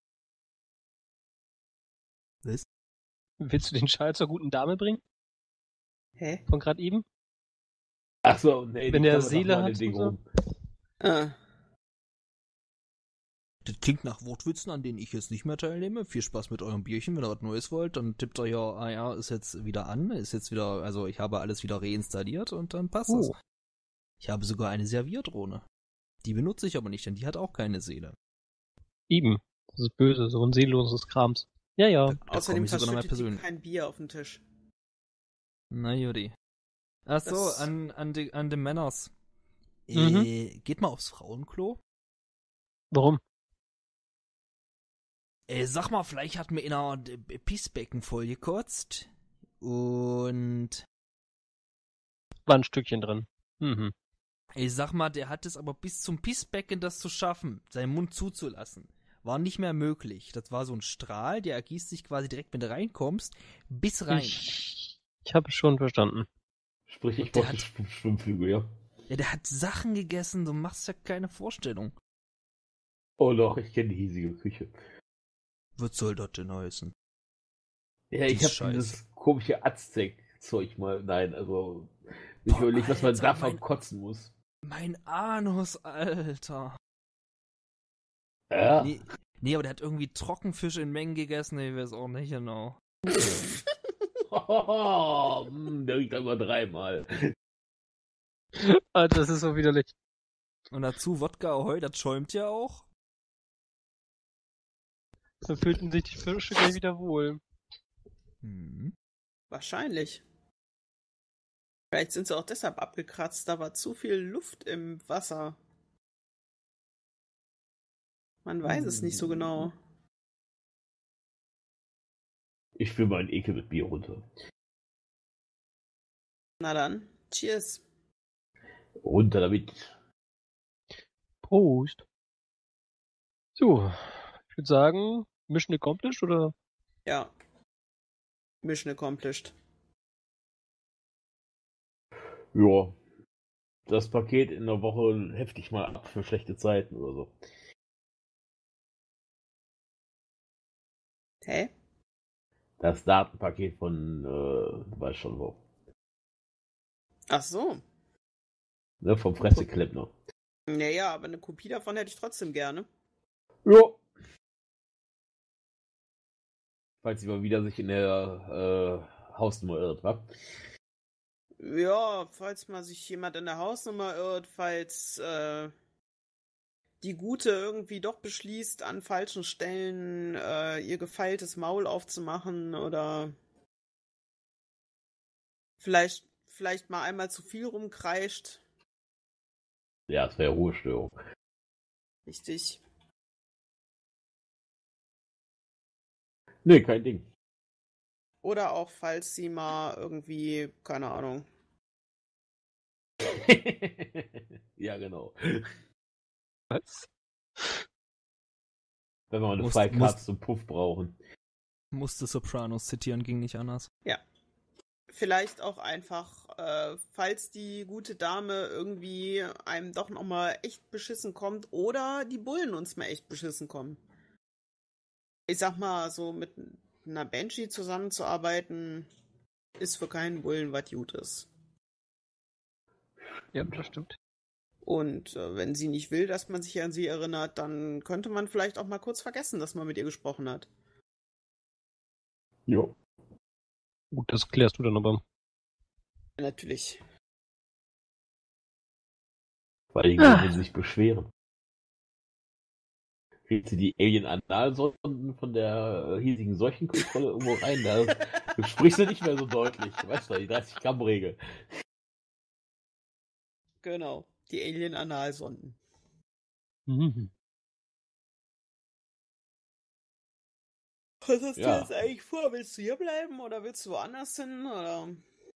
Speaker 1: Was?
Speaker 3: Willst du den Schal zur guten Dame bringen?
Speaker 2: Hä?
Speaker 3: Von gerade eben?
Speaker 4: Ach so, nee,
Speaker 3: Wenn
Speaker 4: die
Speaker 3: der
Speaker 4: kann man
Speaker 3: Seele
Speaker 4: doch mal in
Speaker 3: hat
Speaker 4: den Ding
Speaker 3: und so?
Speaker 4: rum.
Speaker 2: Ah.
Speaker 1: Das klingt nach Wortwitzen, an denen ich jetzt nicht mehr teilnehme. Viel Spaß mit eurem Bierchen. Wenn ihr was Neues wollt, dann tippt ihr ja, ah ja, ist jetzt wieder an, ist jetzt wieder, also ich habe alles wieder reinstalliert und dann passt es.
Speaker 3: Oh.
Speaker 1: Ich habe sogar eine Servierdrohne. Die benutze ich aber nicht, denn die hat auch keine Seele.
Speaker 3: Eben. Das ist böse, so ein seelenloses Krams. Ja, ja.
Speaker 1: Da, da
Speaker 2: Außerdem
Speaker 1: komm ich sogar noch mal
Speaker 2: verschüttet die
Speaker 1: persönlich.
Speaker 2: kein Bier auf den Tisch.
Speaker 1: Na Judy. Ach so,
Speaker 2: Das-
Speaker 1: an, an, die, an die Männers.
Speaker 3: Mhm.
Speaker 1: Äh, geht mal aufs Frauenklo.
Speaker 3: Warum?
Speaker 1: Äh, sag mal, vielleicht hat mir einer d- Pissbecken vollgekotzt. Und
Speaker 3: War ein Stückchen drin. Mhm.
Speaker 1: ich sag mal, der hat es aber bis zum Pissbecken das zu schaffen, seinen Mund zuzulassen. War nicht mehr möglich. Das war so ein Strahl, der ergießt sich quasi direkt, wenn du reinkommst, bis rein.
Speaker 3: Ich, ich habe schon verstanden.
Speaker 4: Sprich, ich
Speaker 1: Und der
Speaker 4: brauche
Speaker 1: hat-
Speaker 4: Schw- Schwimmflügel, ja.
Speaker 1: Ja, der hat Sachen gegessen, du machst ja keine Vorstellung.
Speaker 4: Oh doch, ich kenne die hiesige Küche.
Speaker 1: Was soll das denn heißen?
Speaker 4: Ja,
Speaker 1: Die
Speaker 4: ich
Speaker 1: ist
Speaker 4: habe dieses komische Aztec-Zeug mal. Nein, also. Ich
Speaker 1: Boah,
Speaker 4: überlege, was man
Speaker 1: Alter,
Speaker 4: davon
Speaker 1: mein-
Speaker 4: kotzen muss.
Speaker 1: Mein Anus, Alter.
Speaker 4: Ja.
Speaker 1: Nee, nee, aber der hat irgendwie Trockenfisch in Mengen gegessen, ich weiß auch nicht genau.
Speaker 4: Oh, mm, der riecht aber dreimal.
Speaker 3: Alter, das ist so widerlich.
Speaker 1: Und dazu Wodka Ahoi, das schäumt ja auch.
Speaker 3: Da fühlten sich die Fische gleich wieder wohl.
Speaker 1: Hm.
Speaker 2: Wahrscheinlich. Vielleicht sind sie auch deshalb abgekratzt. Da war zu viel Luft im Wasser. Man weiß es nicht so genau.
Speaker 4: Ich will meinen Ekel mit Bier runter.
Speaker 2: Na dann, cheers.
Speaker 4: Runter damit.
Speaker 3: Prost. So, ich würde sagen, Mission accomplished oder?
Speaker 2: Ja. Mission accomplished.
Speaker 4: Ja, das Paket in der Woche heftig mal ab für schlechte Zeiten oder so.
Speaker 2: Hä?
Speaker 4: Das Datenpaket von, äh, du weißt schon wo.
Speaker 2: Ach so.
Speaker 4: Ne, vom Fresseklempner.
Speaker 2: Naja, aber eine Kopie davon hätte ich trotzdem gerne.
Speaker 4: Ja. Falls sie mal wieder sich in der äh, Hausnummer irrt, wa?
Speaker 2: Ja, falls mal sich jemand in der Hausnummer irrt, falls äh, die Gute irgendwie doch beschließt, an falschen Stellen äh, ihr gefeiltes Maul aufzumachen oder vielleicht, vielleicht mal einmal zu viel rumkreischt.
Speaker 4: Ja, es wäre Ruhestörung.
Speaker 2: Richtig.
Speaker 4: Nee, kein Ding.
Speaker 2: Oder auch falls sie mal irgendwie, keine Ahnung.
Speaker 4: Ja, genau.
Speaker 3: Was?
Speaker 4: Wenn wir mal eine
Speaker 1: Musst-
Speaker 4: Freikarte
Speaker 1: musst-
Speaker 4: zum Puff brauchen.
Speaker 1: Musste Sopranos zitieren, ging nicht anders.
Speaker 2: Ja. Vielleicht auch einfach, äh, falls die gute Dame irgendwie einem doch nochmal echt beschissen kommt oder die Bullen uns mal echt beschissen kommen. Ich sag mal, so mit einer Banshee zusammenzuarbeiten, ist für keinen Bullen was Gutes.
Speaker 3: Ja, das stimmt.
Speaker 2: Und äh, wenn sie nicht will, dass man sich an sie erinnert, dann könnte man vielleicht auch mal kurz vergessen, dass man mit ihr gesprochen hat.
Speaker 4: Ja.
Speaker 3: Gut, das klärst du dann aber.
Speaker 2: Natürlich.
Speaker 4: Weil die
Speaker 3: Ah.
Speaker 4: würden sich beschweren. Kriegt sie die Alien-Analsonden von der äh, hiesigen Seuchenkontrolle irgendwo rein? Da sprichst du nicht mehr so deutlich. Weißt du, die dreißig Gramm Regel.
Speaker 2: Genau. Die Alien-Analsonden.
Speaker 3: Mhm.
Speaker 2: Was hast
Speaker 4: Ja.
Speaker 2: du jetzt eigentlich vor? Willst du hier bleiben oder willst du woanders hin? Oder?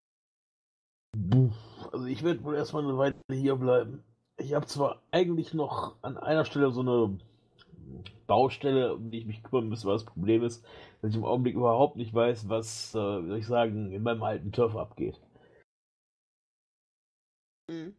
Speaker 4: Also ich werde wohl erstmal eine Weile hier bleiben. Ich habe zwar eigentlich noch an einer Stelle so eine Baustelle, um die ich mich kümmern müsste, weil das Problem ist, dass ich im Augenblick überhaupt nicht weiß, was, äh, wie soll ich sagen, in meinem alten Turf abgeht.
Speaker 2: Mhm.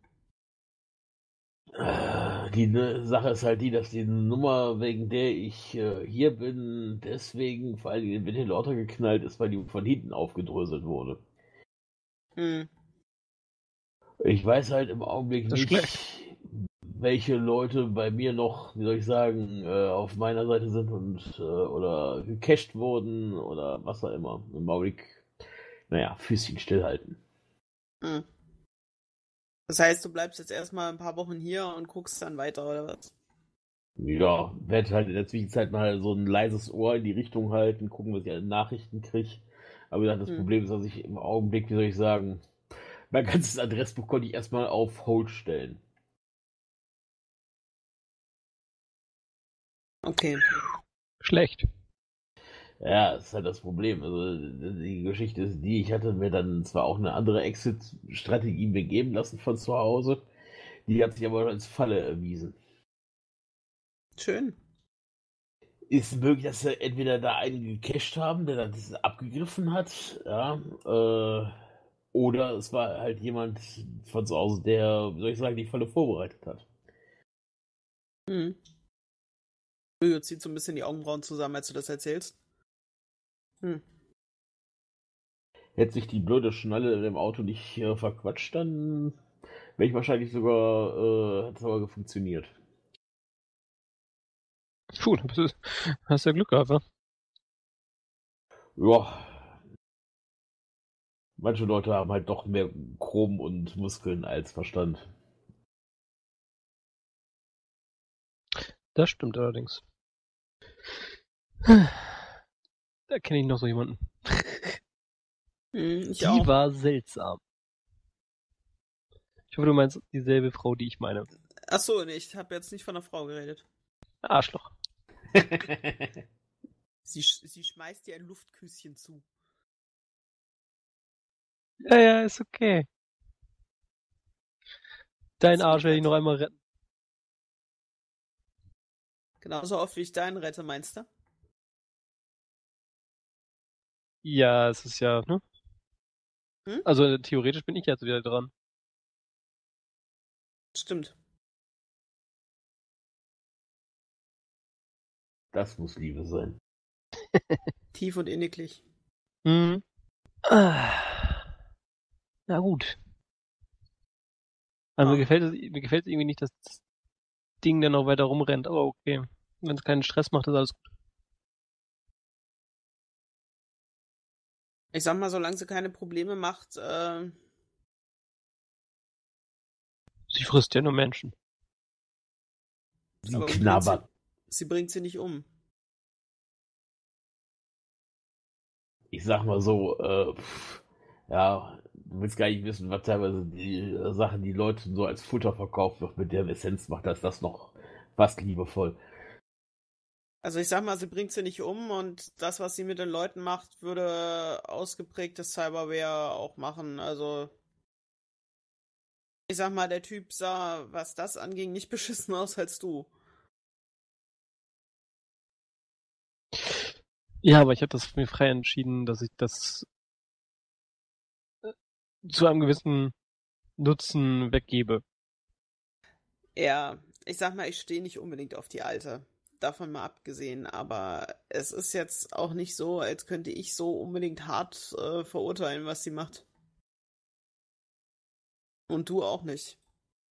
Speaker 4: Äh, Die ne, Sache ist halt die, dass die Nummer, wegen der ich äh, hier bin, deswegen vor allem in den Ventilator geknallt ist, weil die von hinten aufgedröselt wurde.
Speaker 2: Mhm.
Speaker 4: Ich weiß halt im Augenblick
Speaker 3: Das ist
Speaker 4: nicht, welche Leute bei mir noch, wie soll ich sagen, äh, auf meiner Seite sind und äh, oder gecached wurden oder was auch immer. Im Augenblick, naja, Füßchen stillhalten.
Speaker 2: Mhm. Das heißt, du bleibst jetzt erstmal ein paar Wochen hier und guckst dann weiter, oder was?
Speaker 4: Ja, werde halt in der Zwischenzeit mal so ein leises Ohr in die Richtung halten, gucken, was ich an Nachrichten kriege. Aber wie gesagt, das
Speaker 2: Hm.
Speaker 4: Problem ist, dass ich im Augenblick, wie soll ich sagen, mein ganzes Adressbuch konnte ich erstmal auf Hold stellen.
Speaker 2: Okay.
Speaker 3: Schlecht.
Speaker 4: Ja, das ist halt das Problem. Also die Geschichte ist die, ich hatte mir dann zwar auch eine andere Exit-Strategie begeben lassen von zu Hause, die hat sich aber als Falle erwiesen.
Speaker 2: Schön.
Speaker 4: Ist möglich, dass sie entweder da einen gecached haben, der das abgegriffen hat, ja, äh, oder es war halt jemand von zu Hause, der, wie soll ich sagen, die Falle vorbereitet hat.
Speaker 2: Mhm. Jojo zieht so ein bisschen die Augenbrauen zusammen, als du das erzählst. Hm.
Speaker 4: Hätte sich die blöde Schnalle im Auto nicht äh, verquatscht, dann wäre ich wahrscheinlich sogar, äh, hätte es aber funktioniert.
Speaker 3: Puh, da bist du- hast ja Glück gehabt, wa?
Speaker 4: Ja. Manche Leute haben halt doch mehr Chrom und Muskeln als Verstand.
Speaker 3: Das stimmt allerdings. Da kenne ich noch so jemanden.
Speaker 2: Hm, ich
Speaker 3: Die
Speaker 2: auch.
Speaker 3: war seltsam. Ich hoffe, du meinst dieselbe Frau, die ich meine.
Speaker 2: Achso, nee, ich habe jetzt nicht von einer Frau geredet.
Speaker 3: Arschloch.
Speaker 2: Sie, sch- sie schmeißt dir ein Luftküsschen zu.
Speaker 3: Ja, ja, ist okay. Dein
Speaker 2: Das
Speaker 3: Arsch werde ich
Speaker 2: geht
Speaker 3: noch einmal retten.
Speaker 2: Genauso oft wie ich deinen rette, meinst du?
Speaker 3: Ja, es ist ja, ne?
Speaker 2: Hm?
Speaker 3: Also theoretisch bin ich jetzt wieder dran.
Speaker 2: Stimmt.
Speaker 4: Das muss Liebe sein.
Speaker 2: Tief und inniglich.
Speaker 3: Mhm. Ah. Na gut. Also
Speaker 2: Ah.
Speaker 3: mir gefällt es, mir gefällt es irgendwie nicht, dass das Ding dann noch weiter rumrennt, aber okay. Wenn es keinen Stress macht, ist alles gut.
Speaker 2: Ich sag mal, solange sie keine Probleme macht, äh,
Speaker 3: Sie frisst ja nur Menschen.
Speaker 4: Sie
Speaker 2: aber bringt
Speaker 4: knabbert.
Speaker 2: sie, sie bringt sie nicht um.
Speaker 4: Ich sag mal so, äh, pff, ja, du willst gar nicht wissen, was teilweise die äh, Sachen, die Leute so als Futter verkauft wird, mit deren Essenz macht, das das noch fast liebevoll.
Speaker 2: Also ich sag mal, sie bringt sie nicht um und das, was sie mit den Leuten macht, würde ausgeprägtes Cyberware auch machen. Also ich sag mal, der Typ sah, was das anging, nicht beschissen aus als du.
Speaker 3: Ja, aber ich habe das für mich frei entschieden, dass ich das äh, zu einem gewissen Nutzen weggebe.
Speaker 2: Ja, ich sag mal, ich stehe nicht unbedingt auf die Alte. Davon mal abgesehen, aber es ist jetzt auch nicht so, als könnte ich so unbedingt hart äh, verurteilen, was sie macht. Und du auch nicht.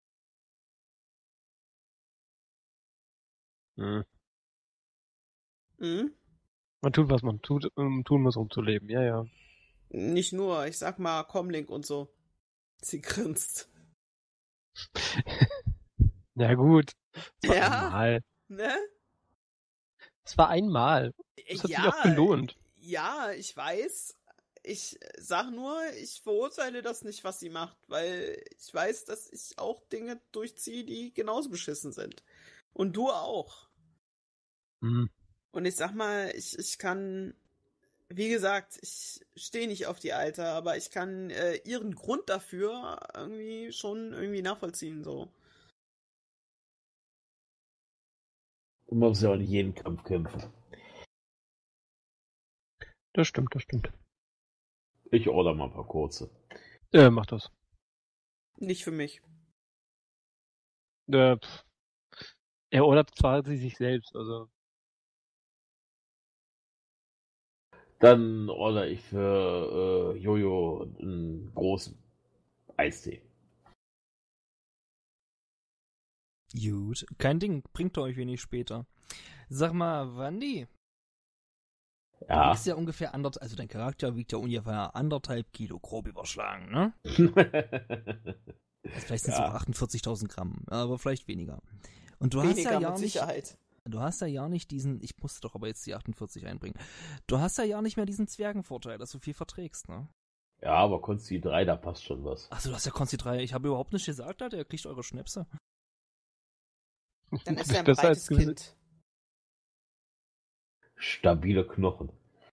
Speaker 3: Mhm.
Speaker 2: Hm?
Speaker 3: Man tut, was man tut, um, tun muss, um zu leben. Ja, ja.
Speaker 2: Nicht nur, ich sag mal, Comlink und so. Sie grinst.
Speaker 3: Na gut. Es war
Speaker 2: Ja.
Speaker 3: einmal.
Speaker 2: Ne?
Speaker 3: Es war einmal. Das hat sich auch gelohnt.
Speaker 2: Ja, ich weiß. Ich sag nur, ich verurteile das nicht, was sie macht, weil ich weiß, dass ich auch Dinge durchziehe, die genauso beschissen sind. Und du auch.
Speaker 3: Mhm.
Speaker 2: Und ich sag mal, ich, ich kann, wie gesagt, ich stehe nicht auf die Alte, aber ich kann äh, ihren Grund dafür irgendwie schon irgendwie nachvollziehen, so.
Speaker 4: Man muss ja auch nicht jeden Kampf kämpfen.
Speaker 3: Das stimmt, das stimmt.
Speaker 4: Ich order mal ein paar kurze.
Speaker 3: Äh, mach das.
Speaker 2: Nicht für mich.
Speaker 3: Äh, pff. Er ordert zwar sie sich selbst, also.
Speaker 4: Dann order ich für äh, Jojo einen großen Eistee.
Speaker 1: Gut, kein Ding, bringt euch wenig später. Sag mal, Wandi, du
Speaker 4: Ja.
Speaker 1: wiegst ja ungefähr anderthalb, also dein Charakter wiegt ja ungefähr anderthalb Kilo, grob überschlagen, ne? Also vielleicht sind es
Speaker 4: Ja.
Speaker 1: auch achtundvierzigtausend Gramm, aber vielleicht weniger. Und du
Speaker 2: Weniger
Speaker 1: hast ja ja
Speaker 2: mit
Speaker 1: nicht,
Speaker 2: Sicherheit.
Speaker 1: du hast ja ja nicht diesen, ich musste doch aber jetzt die achtundvierzig einbringen. Du hast ja ja nicht mehr diesen Zwergenvorteil, dass du viel verträgst, ne?
Speaker 4: Ja, aber Konsti drei, da passt schon was.
Speaker 1: Achso, du hast ja Konsti drei, ich habe überhaupt nicht gesagt, Alter, ihr kriegt eure Schnäpse.
Speaker 2: Dann ist er ein
Speaker 3: Das als
Speaker 2: breites
Speaker 3: gewisse-
Speaker 2: Kind.
Speaker 4: Stabile Knochen.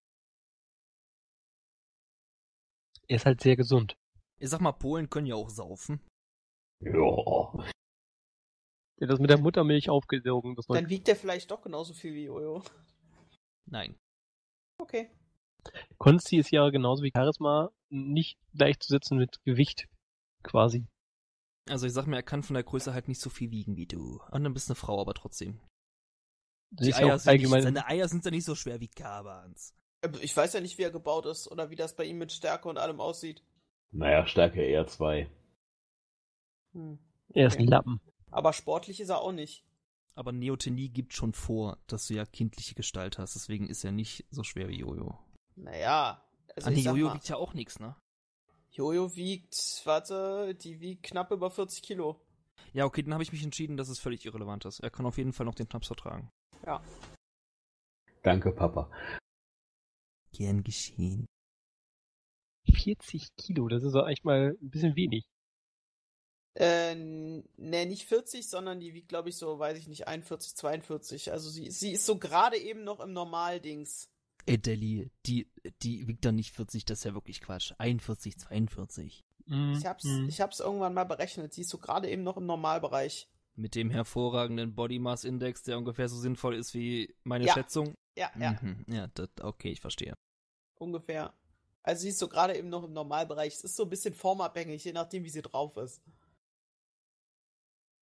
Speaker 3: Er ist halt sehr gesund.
Speaker 1: Ich sag mal, Polen können ja auch saufen.
Speaker 4: Ja.
Speaker 3: Der hat das mit der Muttermilch aufgesogen. Das
Speaker 2: Dann wiegt er vielleicht doch genauso viel wie Jojo.
Speaker 1: Nein.
Speaker 2: Okay.
Speaker 3: Konsti ist ja genauso wie Charisma nicht gleichzusetzen mit Gewicht. Quasi.
Speaker 1: Also ich sag mir, er kann von der Größe halt nicht so viel wiegen wie du. Und dann bist du eine Frau, aber trotzdem.
Speaker 3: Das
Speaker 1: Die
Speaker 3: ist
Speaker 1: Eier
Speaker 3: ja auch
Speaker 1: sind nicht,
Speaker 3: allgemein.
Speaker 1: seine Eier sind ja nicht so schwer wie Kabans.
Speaker 2: Ich weiß ja nicht, wie er gebaut ist oder wie das bei ihm mit Stärke und allem aussieht.
Speaker 4: Naja, Stärke eher zwei.
Speaker 2: Hm.
Speaker 3: Er ist
Speaker 2: Okay.
Speaker 3: ein Lappen.
Speaker 2: Aber sportlich ist er auch nicht.
Speaker 1: Aber Neotenie gibt schon vor, dass du ja kindliche Gestalt hast. Deswegen ist er nicht so schwer wie Jojo.
Speaker 2: Naja. Also
Speaker 1: Ah, nee,
Speaker 2: ich sag
Speaker 1: Jojo
Speaker 2: mal,
Speaker 1: wiegt ja auch nichts, ne?
Speaker 2: Jojo wiegt, warte, die wiegt knapp über vierzig Kilo.
Speaker 1: Ja, okay, dann habe ich mich entschieden, dass es völlig irrelevant ist. Er kann auf jeden Fall noch den Schnaps vertragen.
Speaker 2: Ja.
Speaker 4: Danke, Papa.
Speaker 1: Gern geschehen.
Speaker 3: vierzig Kilo, das ist doch eigentlich mal ein bisschen wenig.
Speaker 2: Äh, ne, nicht vierzig, sondern die wiegt, glaube ich, so, weiß ich nicht, einundvierzig, zweiundvierzig. Also sie, sie ist so gerade eben noch im Normaldings.
Speaker 1: Ey, Deli, die, die wiegt dann nicht vierzig, das ist ja wirklich Quatsch. einundvierzig, zweiundvierzig.
Speaker 3: Mhm.
Speaker 2: Ich hab's,
Speaker 3: Mhm.
Speaker 2: ich hab's irgendwann mal berechnet. Sie ist so gerade eben noch im Normalbereich.
Speaker 1: Mit dem hervorragenden Body Mass Index, der ungefähr so sinnvoll ist wie meine
Speaker 2: Ja.
Speaker 1: Schätzung.
Speaker 2: Ja, ja,
Speaker 1: Mhm. Ja, das, okay, ich verstehe.
Speaker 2: ungefähr. Also sie ist so gerade eben noch im Normalbereich. Es ist so ein bisschen formabhängig, je nachdem, wie sie drauf ist.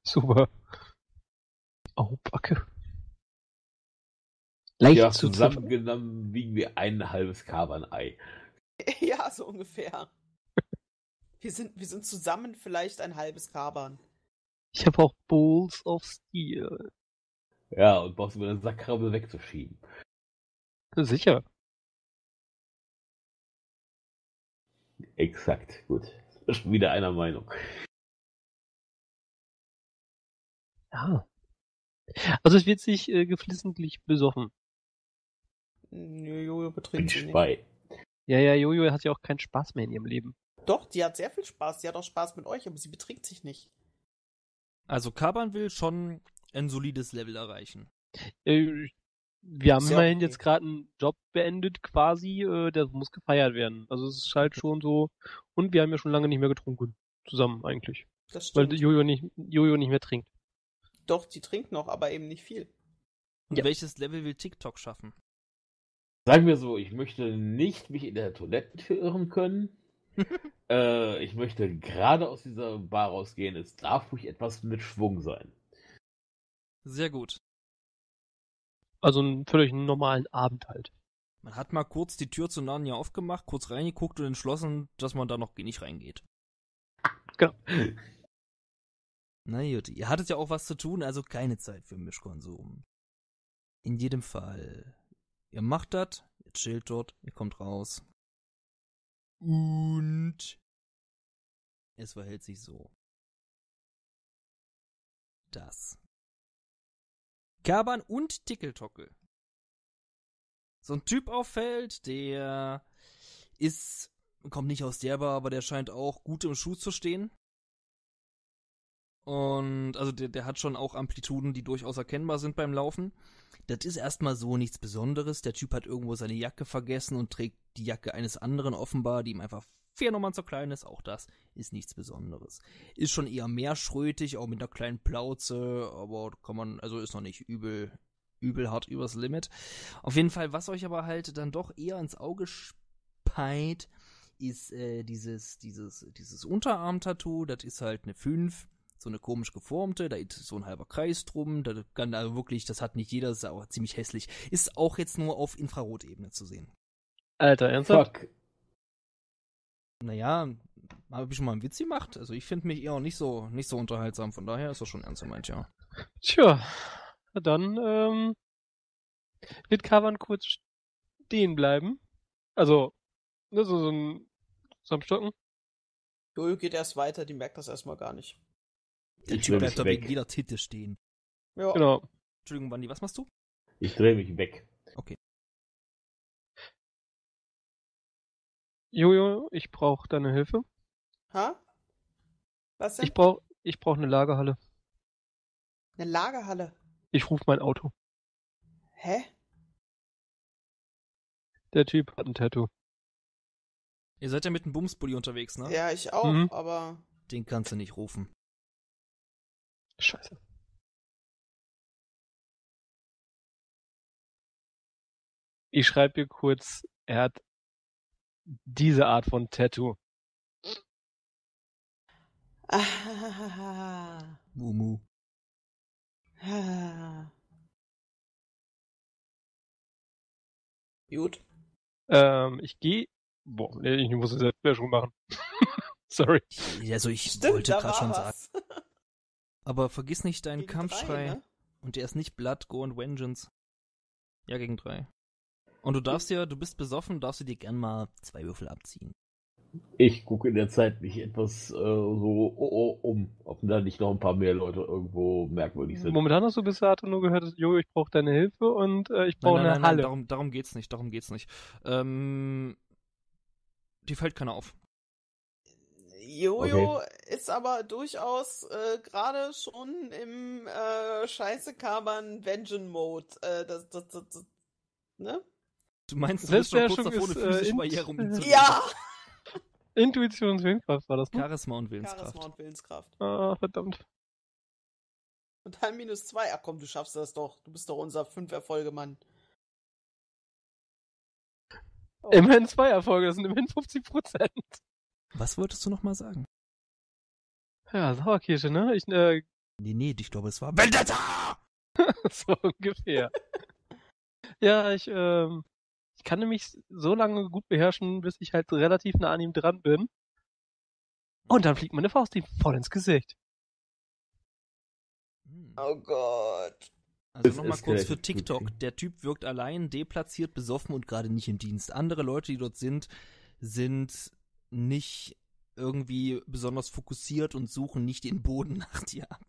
Speaker 3: Super. Oh, Backe. Leicht
Speaker 4: Ja,
Speaker 3: zu
Speaker 4: zusammengenommen wiegen wir ein halbes Kaban-Ei.
Speaker 2: Ja, so ungefähr. Wir sind, wir sind zusammen vielleicht ein halbes Kaban.
Speaker 3: Ich habe auch Balls of Steel.
Speaker 4: Ja, und brauchst du mir den Sackkrabbel wegzuschieben.
Speaker 3: Sicher.
Speaker 4: Exakt, gut. Das ist schon wieder einer Meinung.
Speaker 3: Ja. Also es wird sich äh, geflissentlich besoffen.
Speaker 2: Jojo
Speaker 4: Bin
Speaker 2: betrinkt sie nicht.
Speaker 4: bei.
Speaker 3: Ja, ja, Jojo hat ja auch keinen Spaß mehr in ihrem Leben.
Speaker 2: Doch, die hat sehr viel Spaß. Die hat auch Spaß mit euch, aber sie betrinkt sich nicht.
Speaker 1: Also Kaban will schon ein solides Level erreichen.
Speaker 3: Äh, wir haben
Speaker 2: Ist ja
Speaker 3: immerhin
Speaker 2: okay.
Speaker 3: jetzt gerade einen Job beendet quasi, äh, der muss gefeiert werden. Also es ist halt schon so. Und wir haben ja schon lange nicht mehr getrunken. Zusammen eigentlich.
Speaker 2: Das
Speaker 3: Weil
Speaker 2: stimmt.
Speaker 3: Jojo nicht, Jojo nicht mehr trinkt.
Speaker 2: Doch, die trinkt noch, aber eben nicht viel.
Speaker 1: Und
Speaker 3: Ja.
Speaker 1: welches Level will TikTok schaffen?
Speaker 4: Sagen wir so, ich möchte nicht mich in der Toilette verirren können. äh, ich möchte gerade aus dieser Bar rausgehen. Es darf ruhig etwas mit Schwung sein.
Speaker 1: Sehr gut.
Speaker 3: Also einen völlig normalen Abend halt.
Speaker 1: Man hat mal kurz die Tür zu Narnia aufgemacht, kurz reingeguckt und entschlossen, dass man da noch nicht reingeht.
Speaker 3: Genau.
Speaker 1: Na gut, ihr hattet ja auch was zu tun, also keine Zeit für Mischkonsum. In jedem Fall. Ihr macht das, ihr chillt dort, ihr kommt raus. Und es verhält sich so. Das. Kaban und Tickeltockel. So ein Typ auffällt, der ist, kommt nicht aus der Bar, aber der scheint auch gut im Schuh zu stehen. Und also der, der hat schon auch Amplituden, die durchaus erkennbar sind beim Laufen. Das ist erstmal so nichts Besonderes. Der Typ hat irgendwo seine Jacke vergessen und trägt die Jacke eines anderen offenbar, die ihm einfach vier Nummern zu klein ist. Auch das ist nichts Besonderes. Ist schon eher mehrschrötig, auch mit einer kleinen Plauze, aber kann man, also ist noch nicht übel, übel hart übers Limit. Auf jeden Fall, was euch aber halt dann doch eher ins Auge speit, ist äh, dieses, dieses, dieses Unterarm-Tattoo. Das ist halt eine fünf. So eine komisch geformte, da ist so ein halber Kreis drum, da kann also wirklich, das hat nicht jeder, das ist auch ziemlich hässlich. Ist auch jetzt nur auf Infrarotebene zu sehen.
Speaker 3: Alter, ernsthaft?
Speaker 4: Fuck.
Speaker 1: Naja, habe ich schon mal einen Witz gemacht? Also ich finde mich eher auch nicht so, nicht so unterhaltsam, von daher ist das schon ernst gemeint, ja.
Speaker 3: Tja, na dann ähm, wird Kavan kurz stehen bleiben. Also, ne, so, so ein so am Stocken.
Speaker 2: Jojo geht erst weiter, die merkt das erstmal gar nicht.
Speaker 1: Der
Speaker 4: Ich
Speaker 1: Typ
Speaker 4: dreh
Speaker 1: bleibt da
Speaker 4: mich
Speaker 1: wegen
Speaker 4: weg.
Speaker 1: jeder Titte stehen.
Speaker 2: Ja.
Speaker 3: Genau.
Speaker 1: Entschuldigung, Wandi, was machst du?
Speaker 4: Ich drehe mich weg.
Speaker 3: Jojo, ich brauche deine Hilfe.
Speaker 2: Ha? Was denn?
Speaker 3: Ich brauche ich brauch eine Lagerhalle.
Speaker 2: Eine Lagerhalle.
Speaker 3: Ich rufe mein Auto.
Speaker 2: Hä?
Speaker 3: Der Typ hat ein Tattoo.
Speaker 1: Ihr seid ja mit einem Bumsbully unterwegs, ne?
Speaker 2: Ja, ich auch,
Speaker 3: Mhm.
Speaker 2: aber
Speaker 1: Den kannst du nicht rufen.
Speaker 3: Scheiße. Ich schreibe dir kurz, er hat diese Art von Tattoo.
Speaker 2: Ah,
Speaker 1: Mumu.
Speaker 2: ah. Gut.
Speaker 3: Ähm, ich gehe. Boah, nee, ich muss es selbst schon machen. Sorry.
Speaker 1: Also ich
Speaker 2: Stimmt,
Speaker 1: wollte
Speaker 2: da
Speaker 1: gerade
Speaker 2: war
Speaker 1: schon sagen.
Speaker 2: was.
Speaker 1: Aber vergiss nicht deinen
Speaker 2: Gegen
Speaker 1: Kampfschrei.
Speaker 2: drei, ne?
Speaker 1: Und der ist nicht Blood, Go und Vengeance. Ja, gegen drei. Und du darfst ja, du bist besoffen, darfst du dir gern mal zwei Würfel abziehen.
Speaker 4: Ich gucke in der Zeit mich etwas äh, so oh, oh, um, ob da nicht noch ein paar mehr Leute irgendwo merkwürdig sind.
Speaker 3: Momentan hast du bis dato nur gehört, dass, Jojo, ich brauche deine Hilfe und äh, ich
Speaker 1: Nein,
Speaker 3: brauche
Speaker 1: nein,
Speaker 3: eine
Speaker 1: nein, nein,
Speaker 3: Halle.
Speaker 1: darum, darum geht's nicht, darum geht's nicht. Ähm, die fällt keiner auf.
Speaker 2: Jojo ist aber durchaus äh, gerade schon im äh, Scheiße Kaban Vengeance Mode. Äh, das, das, das, das, ne?
Speaker 1: Du meinst, du bist schon kurz
Speaker 3: Selbstbeherrschung
Speaker 1: davor, eine
Speaker 3: ist, äh,
Speaker 1: physische
Speaker 3: in-
Speaker 1: Barriere um ihn zu
Speaker 2: Ja!
Speaker 3: Intuitionswillenskraft war das, ne?
Speaker 1: Charisma und Willenskraft.
Speaker 2: Charisma und Willenskraft.
Speaker 3: Ah, verdammt.
Speaker 2: Und dann minus zwei. Ach komm, du schaffst das doch. Du bist doch unser fünf Erfolge-Mann. Oh.
Speaker 3: Immerhin zwei Erfolge, das sind immerhin fünfzig Prozent.
Speaker 1: Was wolltest du noch mal sagen?
Speaker 3: Ja, Sauerkirsche, ne? Ich, äh,
Speaker 1: Nee, nee, ich glaube, es war Vendetta!
Speaker 3: So ungefähr. Ja, ich, ähm, ich kann nämlich so lange gut beherrschen, bis ich halt relativ nah an ihm dran bin. Und dann fliegt meine Faust ihm voll ins Gesicht.
Speaker 1: Hm.
Speaker 2: Oh Gott.
Speaker 1: Also
Speaker 4: Das
Speaker 1: nochmal
Speaker 4: ist
Speaker 1: kurz für
Speaker 4: relativ gut,
Speaker 1: TikTok.
Speaker 4: okay.
Speaker 1: Der Typ wirkt allein, deplatziert, besoffen und gerade nicht im Dienst. Andere Leute, die dort sind, sind nicht irgendwie besonders fokussiert und suchen nicht den Boden nach dir ab.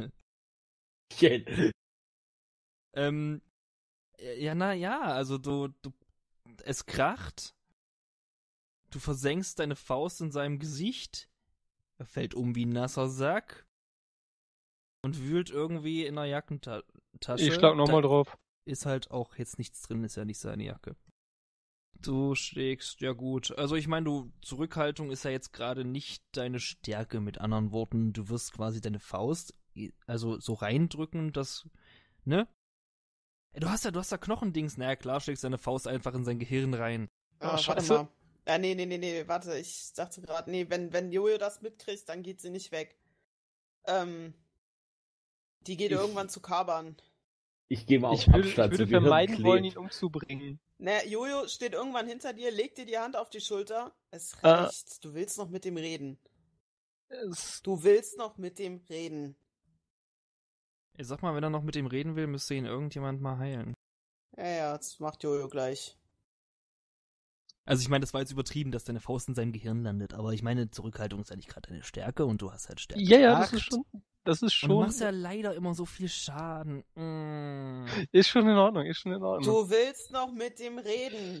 Speaker 1: ähm, ja, na ja, also du, du, es kracht. Du versenkst deine Faust in seinem Gesicht. Er fällt um wie ein nasser Sack. Und wühlt irgendwie in der Jackentasche.
Speaker 3: Ich schlag nochmal
Speaker 1: Da
Speaker 3: drauf.
Speaker 1: ist halt auch jetzt nichts drin, ist ja nicht seine Jacke. Du schlägst, ja gut. Also ich meine, du, Zurückhaltung ist ja jetzt gerade nicht deine Stärke, mit anderen Worten. Du wirst quasi deine Faust, also so reindrücken, dass, ne? Du hast ja, du hast ja Knochendings. Naja, klar, schlägst deine Faust einfach in sein Gehirn rein.
Speaker 2: Ah, warte
Speaker 3: scheiße.
Speaker 2: mal. Ja, nee, nee, nee, nee, warte, ich dachte gerade, nee, wenn, wenn Jojo das mitkriegt, dann geht sie nicht weg. Ähm, die geht
Speaker 4: Ich-
Speaker 2: irgendwann zu Kaban.
Speaker 4: Ich gehe mal auf
Speaker 3: Ich würde, ich
Speaker 4: Abstand.
Speaker 3: würde
Speaker 4: so Gehirn
Speaker 3: vermeiden wollen,
Speaker 4: klebt.
Speaker 3: ihn umzubringen.
Speaker 2: Ne, Jojo steht irgendwann hinter dir, legt dir die Hand auf die Schulter. Es
Speaker 3: Äh.
Speaker 2: reicht, du willst noch mit dem reden.
Speaker 3: Es,
Speaker 2: Du willst noch mit dem reden.
Speaker 1: Ich sag mal, wenn er noch mit ihm reden will, müsste ihn irgendjemand mal heilen.
Speaker 2: Ja, ja, das macht Jojo gleich.
Speaker 1: Also ich meine, das war jetzt übertrieben, dass deine Faust in seinem Gehirn landet, aber ich meine, Zurückhaltung ist ja nicht gerade deine Stärke und du hast halt Stärke.
Speaker 3: ja, ja, das
Speaker 1: acht.
Speaker 3: ist schon, das ist
Speaker 1: Und du
Speaker 3: schon,
Speaker 1: machst ja leider immer so viel Schaden. Mm.
Speaker 3: ist schon in Ordnung, ist schon in Ordnung.
Speaker 2: Du willst noch mit dem reden.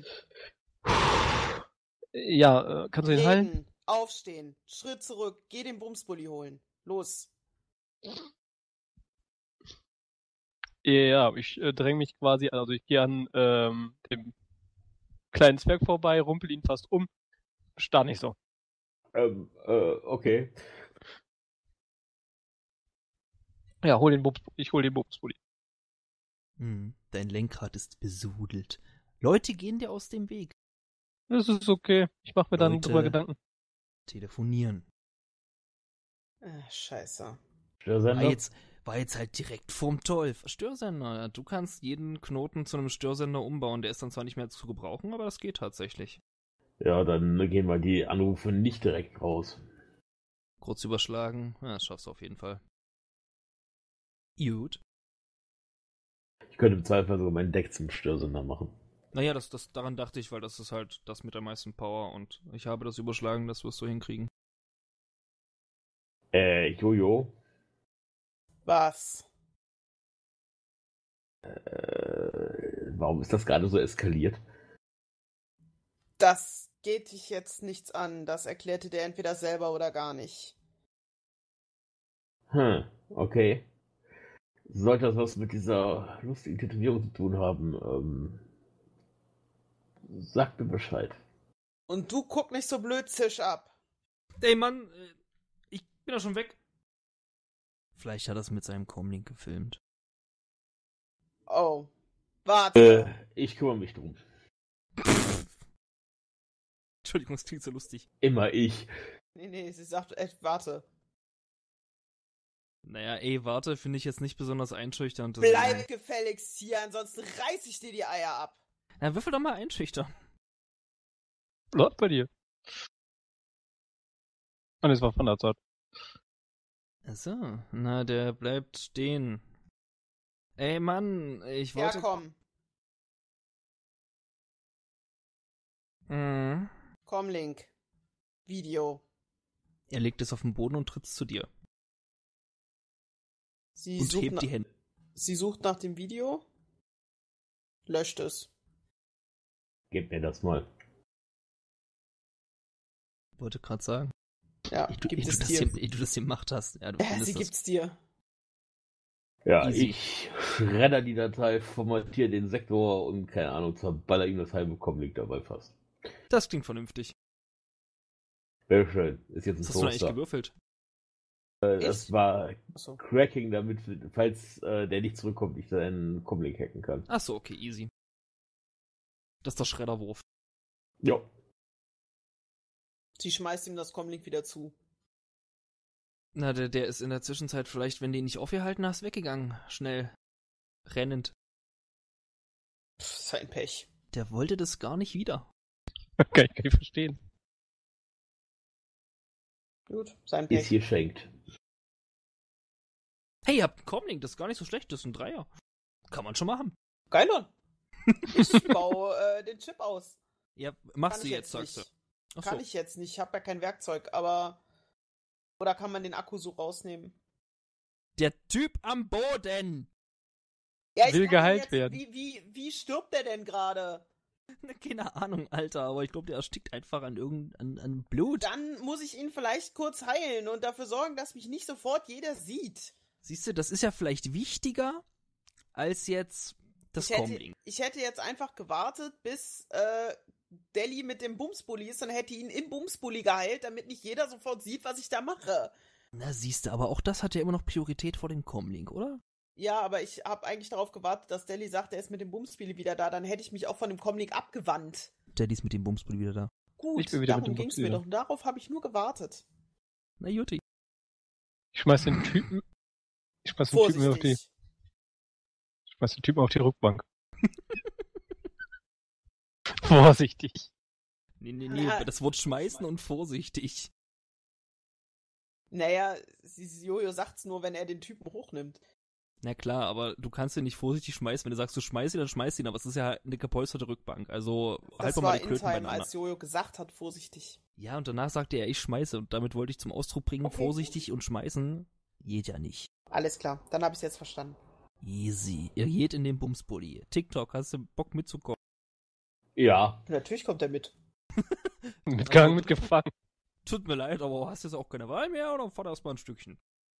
Speaker 3: Ja, äh, kannst du ihn heilen?
Speaker 2: Reden, aufstehen, Schritt zurück, geh den Bumsbully holen. Los.
Speaker 3: Ja, ich äh, dränge mich quasi, also ich gehe an ähm, dem kleinen Zwerg vorbei, rumpel ihn fast um, starr nicht so.
Speaker 4: Ähm, äh, okay.
Speaker 3: Ja, hol den Bums, ich hol den Bumspulli.
Speaker 1: Hm, dein Lenkrad ist besudelt. Leute gehen dir aus dem Weg.
Speaker 3: Das ist okay, ich mache mir dann
Speaker 1: Leute.
Speaker 3: drüber Gedanken.
Speaker 1: Telefonieren.
Speaker 2: Äh, scheiße.
Speaker 1: War
Speaker 4: Störsender?
Speaker 1: jetzt, war jetzt halt direkt vorm Teuf. Störsender. Ja, du kannst jeden Knoten zu einem Störsender umbauen. Der ist dann zwar nicht mehr zu gebrauchen, aber das geht tatsächlich.
Speaker 4: Ja, dann gehen wir die Anrufe nicht direkt raus.
Speaker 1: Kurz überschlagen. Ja, das schaffst du auf jeden Fall. Gut.
Speaker 4: Ich könnte im Zweifel sogar mein Deck zum Störsender machen.
Speaker 1: Naja, das, das, daran dachte ich, weil das ist halt das mit der meisten Power und ich habe das überschlagen, das wirst du hinkriegen.
Speaker 4: Äh, Jojo.
Speaker 2: Was?
Speaker 4: Äh, warum ist das gerade so eskaliert?
Speaker 2: Das geht dich jetzt nichts an. Das erklärte der entweder selber oder gar nicht.
Speaker 4: Hm, okay. Sollte das was mit dieser lustigen Tätowierung zu tun haben, ähm, sag mir Bescheid.
Speaker 2: Und du guck nicht so blöd, Zisch ab.
Speaker 1: Ey Mann, äh, ich bin doch schon weg. Vielleicht hat er es mit seinem Comlink gefilmt.
Speaker 2: Oh. Warte.
Speaker 4: Äh, ich kümmere mich drum.
Speaker 1: Entschuldigung, das klingt so lustig.
Speaker 4: Immer ich.
Speaker 2: Nee, nee, sie sagt echt, warte.
Speaker 1: Naja, ey, warte, finde ich jetzt nicht besonders einschüchternd.
Speaker 2: Bleib gefälligst hier, ansonsten reiß ich dir die Eier ab.
Speaker 1: Na, würfel doch mal einschüchtern.
Speaker 3: Läuft bei dir. Und es war von der Zeit.
Speaker 1: Achso, na, der bleibt stehen. Ey, Mann, ich
Speaker 2: Ja,
Speaker 1: wollte...
Speaker 2: komm.
Speaker 1: Mhm.
Speaker 2: Komm, Link. Video.
Speaker 1: Er legt es auf den Boden und tritt zu dir.
Speaker 2: Sie
Speaker 1: Und
Speaker 2: sucht,
Speaker 1: hebt
Speaker 2: na-
Speaker 1: die Hände.
Speaker 2: sie sucht nach dem Video. Löscht es.
Speaker 4: Gib mir das mal.
Speaker 1: Wollte gerade sagen.
Speaker 2: Ja,
Speaker 1: Ich, du,
Speaker 2: gibt
Speaker 1: ich,
Speaker 2: es
Speaker 1: du das
Speaker 2: dir.
Speaker 1: hier, ich, du das gemacht hast. Ja, du
Speaker 2: Äh,
Speaker 1: findest
Speaker 2: sie
Speaker 1: das.
Speaker 2: gibt's dir.
Speaker 4: Ja,
Speaker 1: Easy.
Speaker 4: ich schredder die Datei, formatiere den Sektor und keine Ahnung, zerballer ihm das halbe Comlink dabei fast.
Speaker 1: Das klingt vernünftig.
Speaker 4: Wäre schön. Ist jetzt ein
Speaker 1: Was hast du denn eigentlich
Speaker 4: Toaster.
Speaker 1: gewürfelt?
Speaker 4: Äh, Das
Speaker 2: Ich?
Speaker 4: war
Speaker 2: Achso.
Speaker 4: Cracking, damit, falls äh, der nicht zurückkommt, ich seinen Comlink hacken kann.
Speaker 1: Achso, okay, easy. Das ist der Schredderwurf.
Speaker 4: Jo.
Speaker 2: Sie schmeißt ihm das Comlink wieder zu.
Speaker 1: Na, der, der ist in der Zwischenzeit vielleicht, wenn du ihn nicht aufgehalten hast, weggegangen. Schnell. Rennend.
Speaker 2: Pff, sein Pech.
Speaker 1: Der wollte das gar nicht wieder.
Speaker 3: Kann ich, kann ich verstehen.
Speaker 2: Gut, sein
Speaker 4: Ist
Speaker 2: Pech.
Speaker 4: hier schenkt.
Speaker 1: Hey, ihr habt einen Comlink, das ist gar nicht so schlecht, das ist ein Dreier. Kann man schon machen.
Speaker 2: Geil, Mann. Ich baue äh, den Chip aus.
Speaker 1: Ja, machst
Speaker 2: Kann
Speaker 1: du
Speaker 2: ich
Speaker 1: jetzt,
Speaker 2: jetzt
Speaker 1: sagst du.
Speaker 2: nicht.
Speaker 1: Ach
Speaker 2: Kann
Speaker 1: so.
Speaker 2: ich jetzt nicht. Ich habe ja kein Werkzeug, aber. Oder kann man den Akku so rausnehmen?
Speaker 1: Der Typ am Boden!
Speaker 2: Ja, ich
Speaker 3: Will
Speaker 2: kann ihn
Speaker 3: geheilt
Speaker 2: jetzt,
Speaker 3: werden.
Speaker 2: Wie, wie, wie stirbt der denn gerade?
Speaker 1: Keine Ahnung, Alter, aber ich glaube, der erstickt einfach an irgendein an, an Blut.
Speaker 2: Dann muss ich ihn vielleicht kurz heilen und dafür sorgen, dass mich nicht sofort jeder sieht.
Speaker 1: Siehst du, das ist ja vielleicht wichtiger als jetzt das
Speaker 2: ich, hätte,
Speaker 1: Comlink.
Speaker 2: ich hätte jetzt einfach gewartet, bis äh, Delhi mit dem Bumsbully ist und hätte ihn im Bumsbully geheilt, damit nicht jeder sofort sieht, was ich da mache.
Speaker 1: Na, siehst du, aber auch das hat ja immer noch Priorität vor dem Comlink, oder?
Speaker 2: Ja, aber ich habe eigentlich darauf gewartet, dass Delhi sagt, er ist mit dem Bumsbully wieder da. Dann hätte ich mich auch von dem Comlink abgewandt.
Speaker 1: Der ist mit dem Bumsbully wieder da.
Speaker 2: Gut,
Speaker 3: Ich bin wieder mit
Speaker 2: darum
Speaker 3: dem
Speaker 2: ging es mir
Speaker 3: Bumsbully.
Speaker 2: doch. Darauf habe ich nur gewartet.
Speaker 1: Na, Jutti.
Speaker 3: Ich schmeiß den Typen. Ich schmeiß den Typen auf die.
Speaker 2: Vorsichtig.
Speaker 3: Ich schmeiß den Typen auf die Rückbank. Vorsichtig.
Speaker 1: Nee, nee, nee,
Speaker 2: Ja.
Speaker 1: das Wort schmeißen und vorsichtig.
Speaker 2: Naja, Jojo sagt's nur, wenn er den Typen hochnimmt.
Speaker 1: Na klar, aber du kannst ihn nicht vorsichtig schmeißen. Wenn du sagst, du schmeißt ihn, dann schmeißt ihn, aber es ist ja eine gepolsterte Rückbank. Also halt
Speaker 2: Das
Speaker 1: doch mal
Speaker 2: war
Speaker 1: die
Speaker 2: in
Speaker 1: Klöten
Speaker 2: Time,
Speaker 1: beieinander.
Speaker 2: als Jojo gesagt hat, vorsichtig.
Speaker 1: Ja, und danach sagte er, ich schmeiße. Und damit wollte ich zum Ausdruck bringen,
Speaker 2: Okay.
Speaker 1: vorsichtig und schmeißen geht ja nicht.
Speaker 2: Alles klar, dann habe ich es jetzt verstanden.
Speaker 1: Easy. Ihr geht in den Bumsbully. TikTok, hast du Bock mitzukommen?
Speaker 4: Ja.
Speaker 2: Natürlich kommt er mit.
Speaker 3: Mitgegangen, mitgefangen.
Speaker 1: Tut mir leid, aber hast du jetzt auch keine Wahl mehr oder fahr erst mal ein Stückchen?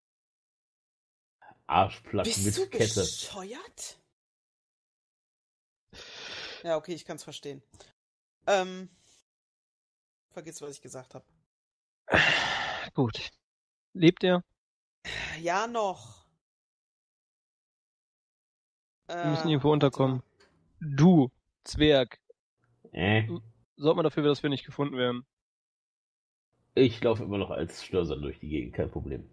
Speaker 4: Arschplack
Speaker 2: Bist
Speaker 4: mit
Speaker 2: du
Speaker 4: Kette.
Speaker 2: bescheuert? Ja, okay, ich kann's verstehen. Ähm, vergiss, was ich gesagt habe.
Speaker 3: Gut. Lebt er?
Speaker 2: Ja, noch.
Speaker 3: Wir müssen
Speaker 2: Äh,
Speaker 3: irgendwo unterkommen. Du, Zwerg.
Speaker 4: Äh.
Speaker 3: Sorgt mal dafür, dass wir nicht gefunden werden.
Speaker 4: Ich laufe immer noch als Störser durch die Gegend, kein Problem.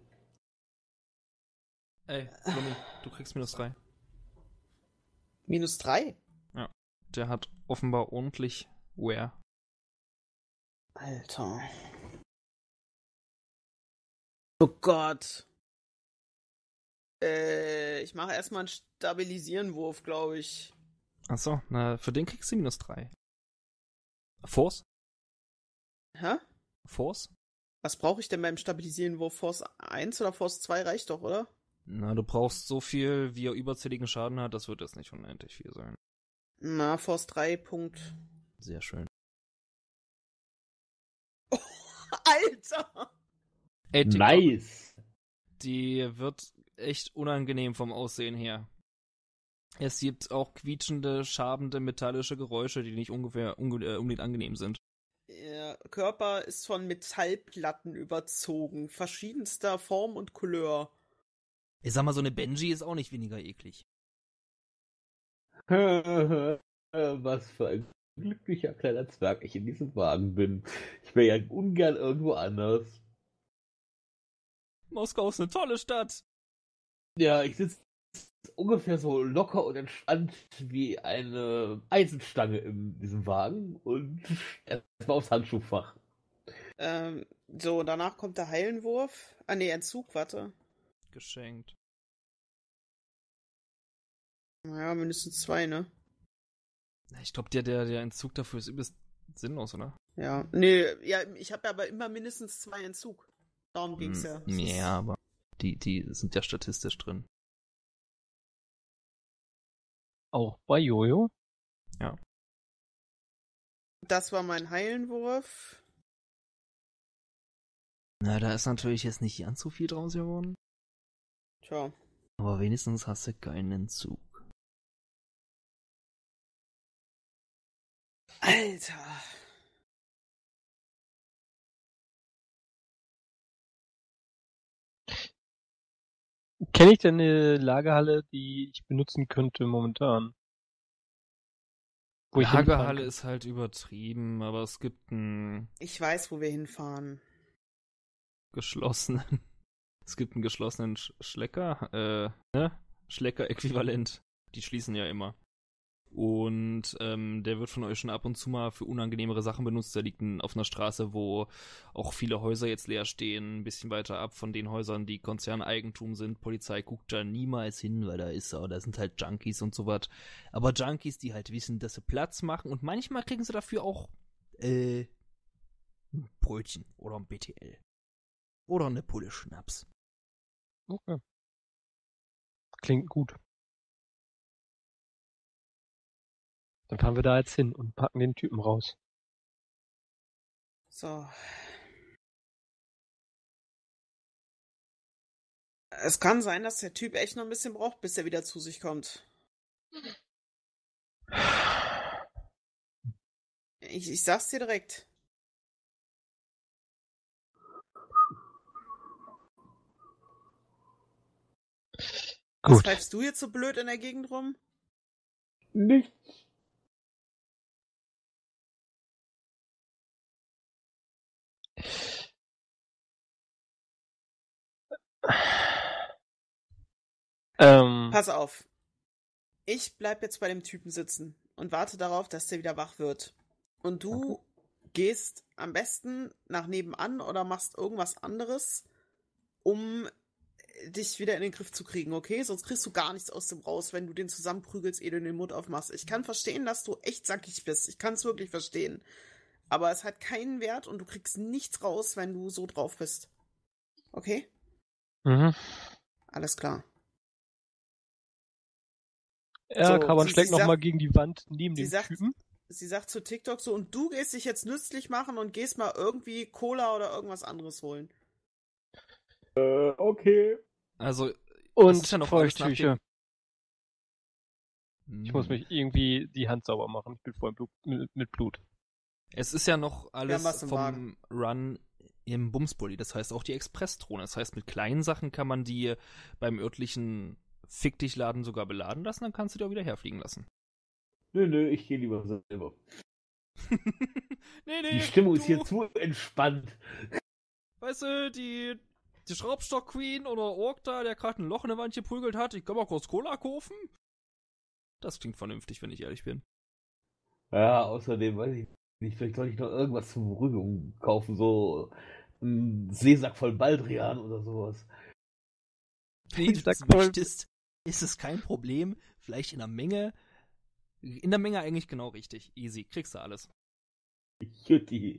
Speaker 1: Ey, Flummi, du kriegst minus drei.
Speaker 2: Minus drei?
Speaker 1: Der hat offenbar ordentlich Wear.
Speaker 2: Alter. Oh Gott. Äh, ich mache erstmal einen Stabilisieren-Wurf, glaube ich.
Speaker 1: Achso, na, für den kriegst du minus drei. Force?
Speaker 2: Hä?
Speaker 1: Force?
Speaker 2: Was brauche ich denn beim Stabilisieren-Wurf? Force eins oder Force zwei reicht doch, oder?
Speaker 1: Na, du brauchst so viel, wie er überzähligen Schaden hat, das wird jetzt nicht unendlich viel sein.
Speaker 2: Na, Force drei, Punkt.
Speaker 1: Sehr schön.
Speaker 2: Alter!
Speaker 1: Ey, TikTok,
Speaker 4: Nice!
Speaker 1: die wird echt unangenehm vom Aussehen her. Es gibt auch quietschende, schabende, metallische Geräusche, die nicht ungefähr unge äh, unbedingt angenehm sind.
Speaker 2: Ihr Körper ist von Metallplatten überzogen, verschiedenster Form und Couleur.
Speaker 1: Ich sag mal, so eine Benji ist auch nicht weniger eklig.
Speaker 4: Was für ein glücklicher kleiner Zwerg ich in diesem Wagen bin. Ich wäre ja ungern irgendwo anders.
Speaker 1: Moskau ist eine tolle Stadt.
Speaker 4: Ja, ich sitze ungefähr so locker und entspannt wie eine Eisenstange in diesem Wagen und erstmal aufs Handschuhfach.
Speaker 2: Ähm, so, danach kommt der Heilenwurf. Ah, nee, Entzug, warte.
Speaker 1: Geschenkt.
Speaker 2: Naja, mindestens zwei, ne?
Speaker 1: Ich glaube, der, der, der Entzug dafür ist übelst sinnlos, oder?
Speaker 2: Ja. Nee, ja, ich habe ja aber immer mindestens zwei Entzug. Darum ging's ja. Das
Speaker 1: Hm,
Speaker 2: ist-
Speaker 1: ja, aber die, die sind ja statistisch drin.
Speaker 3: Auch bei Jojo?
Speaker 2: Das war mein Heilenwurf.
Speaker 1: Na, da ist natürlich jetzt nicht ganz so viel draus geworden.
Speaker 2: Tja.
Speaker 1: Aber wenigstens hast du keinen Entzug.
Speaker 2: Alter.
Speaker 3: Kenne ich denn eine Lagerhalle, die ich benutzen könnte momentan? Wo ich hinfahren
Speaker 1: Lagerhalle
Speaker 3: kann?
Speaker 1: ist halt übertrieben, aber es gibt einen
Speaker 2: Ich weiß, wo wir hinfahren.
Speaker 1: geschlossenen. Es gibt einen geschlossenen Sch- Schlecker, äh, ne? Schlecker-Äquivalent. Die schließen ja immer. Und ähm, der wird von euch schon ab und zu mal für unangenehmere Sachen benutzt. Der liegt in, auf einer Straße, wo auch viele Häuser jetzt leer stehen, ein bisschen weiter ab von den Häusern, die Konzerneigentum sind. Polizei guckt da niemals hin, weil da ist, oh, da sind halt Junkies und so was. Aber Junkies, die halt wissen, dass sie Platz machen und manchmal kriegen sie dafür auch äh, ein Brötchen oder ein B T L. Oder eine Pulle Schnaps.
Speaker 3: Okay. Klingt gut. Dann fahren wir da jetzt hin und packen den Typen raus.
Speaker 2: So. Es kann sein, dass der Typ echt noch ein bisschen braucht, bis er wieder zu sich kommt. Ich, ich sag's dir direkt. Was
Speaker 3: Gut.
Speaker 2: pfeifst du jetzt so blöd in der Gegend rum?
Speaker 4: Nichts.
Speaker 3: Ähm,
Speaker 2: Pass auf. Ich bleib jetzt bei dem Typen sitzen und warte darauf, dass der wieder wach wird. Und du gehst am besten nach nebenan oder machst irgendwas anderes, um dich wieder in den Griff zu kriegen, okay? Sonst kriegst du gar nichts aus dem raus, wenn du den zusammenprügelst, ehe du den Mund aufmachst. Ich kann verstehen, dass du echt sackig bist. Ich kann es wirklich verstehen. Aber es hat keinen Wert und du kriegst nichts raus, wenn du so drauf bist. Okay?
Speaker 3: mhm.
Speaker 2: Alles klar.
Speaker 3: Ja,
Speaker 2: So,
Speaker 3: Kaban
Speaker 2: sie-
Speaker 3: schlägt
Speaker 2: sie
Speaker 3: nochmal
Speaker 2: sagt-
Speaker 3: gegen die Wand neben
Speaker 2: sie
Speaker 3: dem
Speaker 2: sagt-
Speaker 3: Typen.
Speaker 2: Sie sagt zu TikTok so, und du gehst dich jetzt nützlich machen und gehst mal irgendwie Cola oder irgendwas anderes holen.
Speaker 4: Äh, okay.
Speaker 1: Also, das
Speaker 3: Und
Speaker 1: ist ja noch alles nach
Speaker 3: Feuchttücher.
Speaker 1: dem-
Speaker 3: Ich muss mich irgendwie die Hand sauber machen. Ich bin voll Blut, mit, mit Blut.
Speaker 1: Es ist ja noch alles
Speaker 2: was im
Speaker 1: vom
Speaker 2: Wagen.
Speaker 1: Run im Bumsbully. Das heißt auch die Express-Drohne. Das heißt, mit kleinen Sachen kann man die beim örtlichen Fick-Dich-Laden sogar beladen lassen, dann kannst du die auch wieder herfliegen lassen.
Speaker 4: Nö, nö, ich gehe lieber selber.
Speaker 1: nee, nee,
Speaker 4: Die Stimmung
Speaker 1: du,
Speaker 4: ist hier zu entspannt.
Speaker 1: Weißt du, die, die Schraubstock-Queen oder Ork da, der gerade ein Loch in der Wand geprügelt hat, ich kann mal kurz Cola kaufen? Das klingt vernünftig, wenn ich ehrlich bin.
Speaker 4: Ja, außerdem weiß ich nicht, vielleicht soll ich noch irgendwas zur Beruhigung kaufen, so ein Seesack voll Baldrian oder sowas.
Speaker 1: Wenn du das
Speaker 3: Sag voll-
Speaker 1: möchtest, ist es kein Problem. Vielleicht in der Menge. In der Menge eigentlich genau richtig. Easy. Kriegst du alles.
Speaker 4: Jutti.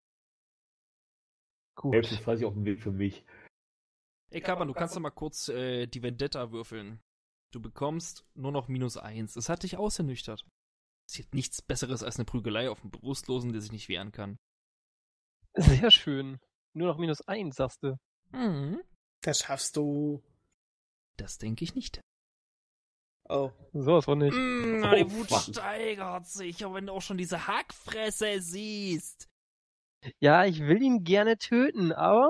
Speaker 3: Gut.
Speaker 4: Hälfte frage ich auf dem Weg für mich.
Speaker 1: Ey, Kaban, du kannst doch mal kurz äh, die Vendetta würfeln. Du bekommst nur noch minus eins. Es hat dich ausernüchtert. Es gibt nichts Besseres als eine Prügelei auf einen Bewusstlosen, der sich nicht wehren kann.
Speaker 3: Sehr schön. Nur noch minus eins, sagst du.
Speaker 1: Mhm.
Speaker 2: Das schaffst du.
Speaker 1: Das denke ich nicht.
Speaker 2: Oh.
Speaker 3: Sowas von nicht.
Speaker 1: Mm,
Speaker 4: Oh,
Speaker 1: die Wut
Speaker 4: fuck.
Speaker 1: steigert sich, aber wenn du auch schon diese Hackfresse siehst.
Speaker 3: Ja, ich will ihn gerne töten, aber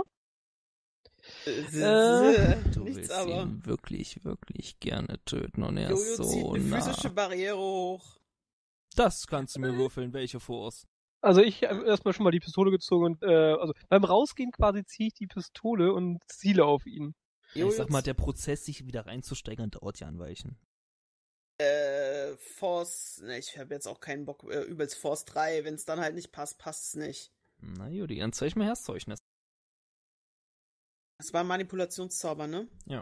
Speaker 2: Äh,
Speaker 1: Du
Speaker 2: Nichts
Speaker 1: willst
Speaker 2: aber.
Speaker 1: ihn wirklich, wirklich gerne töten und er
Speaker 2: Jojo
Speaker 1: ist
Speaker 2: zieht
Speaker 1: so
Speaker 2: eine
Speaker 1: nah.
Speaker 2: physische Barriere hoch.
Speaker 1: Das kannst du mir würfeln, welche Force.
Speaker 3: also ich habe erstmal schon mal die Pistole gezogen und äh, also beim Rausgehen quasi ziehe ich die Pistole und ziele auf ihn.
Speaker 2: Jojo
Speaker 1: Ich sag mal, der Prozess, sich wieder reinzusteigern, dauert ja ein Weilchen.
Speaker 2: Äh, Force, ne, ich habe jetzt auch keinen Bock, äh, übelst Force drei, wenn es dann halt nicht passt, passt es nicht.
Speaker 1: Na Judy, dann zeig mir Herzzeugnis.
Speaker 2: Das war ein Manipulationszauber, ne?
Speaker 1: Ja.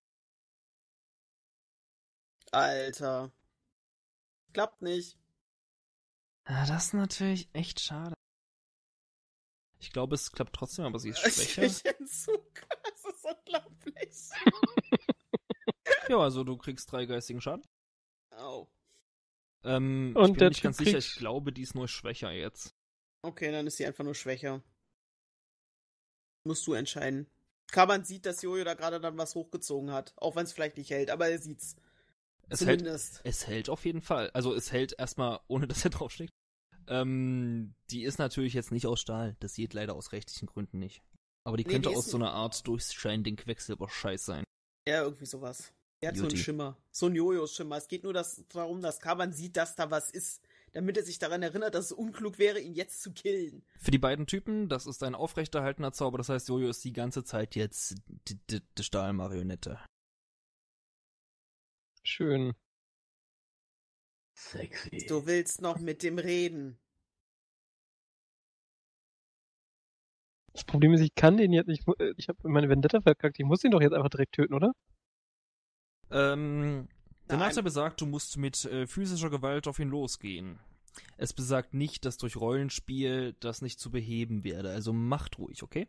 Speaker 2: Alter. Klappt nicht.
Speaker 1: Ah, das ist natürlich echt schade. Ich glaube, es klappt trotzdem, aber sie ist schwächer.
Speaker 2: Ich Entzug. Das ist unglaublich.
Speaker 1: Ja, also du kriegst drei geistigen Schaden.
Speaker 2: Au.
Speaker 1: Ähm,
Speaker 3: Und
Speaker 1: ich bin
Speaker 3: der
Speaker 1: mir nicht ganz
Speaker 3: Typ
Speaker 1: sicher,
Speaker 3: kriegt-
Speaker 1: ich glaube, die ist nur schwächer jetzt.
Speaker 2: Okay, dann ist sie einfach nur schwächer. Musst du entscheiden. Kaban sieht, dass Jojo da gerade dann was hochgezogen hat. Auch wenn es vielleicht nicht hält, aber er sieht's.
Speaker 1: Es hält,
Speaker 2: Zumindest.
Speaker 1: es hält auf jeden Fall. Also es hält erstmal, ohne dass er draufschlägt. Ähm, die ist natürlich jetzt nicht aus Stahl. Das geht leider aus rechtlichen Gründen nicht. Aber die
Speaker 2: Nee,
Speaker 1: könnte
Speaker 2: die
Speaker 1: aus
Speaker 2: ist-
Speaker 1: so einer Art durchscheinenden Quecksilber-Scheiß sein.
Speaker 2: Ja, irgendwie sowas. Er hat so einen
Speaker 1: Juti.
Speaker 2: Schimmer. So einen Jojo-Schimmer. Es geht nur das, darum, dass Kaban sieht, dass da was ist. damit er sich daran erinnert, dass es unklug wäre, ihn jetzt zu killen.
Speaker 1: Für die beiden Typen, das ist ein aufrechterhaltener Zauber, das heißt, Jojo ist die ganze Zeit jetzt die, die, die Stahlmarionette.
Speaker 3: Schön.
Speaker 4: Sexy.
Speaker 2: Du willst noch mit dem reden.
Speaker 3: Das Problem ist, ich kann den jetzt nicht, ich habe meine Vendetta verkackt, ich muss ihn doch jetzt einfach direkt töten, oder?
Speaker 1: Ähm, der
Speaker 2: Nein.
Speaker 1: Nachteil besagt, du musst mit äh, physischer Gewalt auf ihn losgehen. Es besagt nicht, dass durch Rollenspiel das nicht zu beheben werde, also macht ruhig, okay?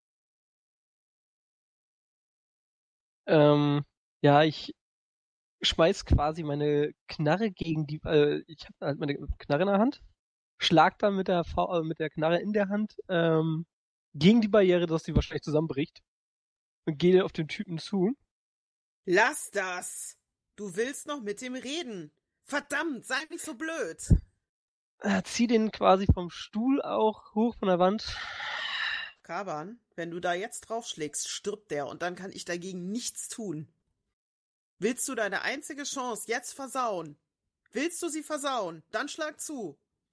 Speaker 3: Ähm, ja, ich schmeiß quasi meine Knarre gegen die, äh, ich habe halt meine Knarre in der Hand, schlag dann mit der v äh, mit der Knarre in der Hand, ähm, gegen die Barriere, dass sie wahrscheinlich zusammenbricht und gehe auf den Typen zu.
Speaker 2: Lass das! Du willst noch mit dem reden. Verdammt, sei nicht so blöd.
Speaker 3: Äh, zieh den quasi vom Stuhl auch hoch von der Wand.
Speaker 2: Kaban, wenn du da jetzt draufschlägst, stirbt der und dann kann ich dagegen nichts tun. Willst du deine einzige Chance jetzt versauen? Willst du sie versauen? Dann schlag zu.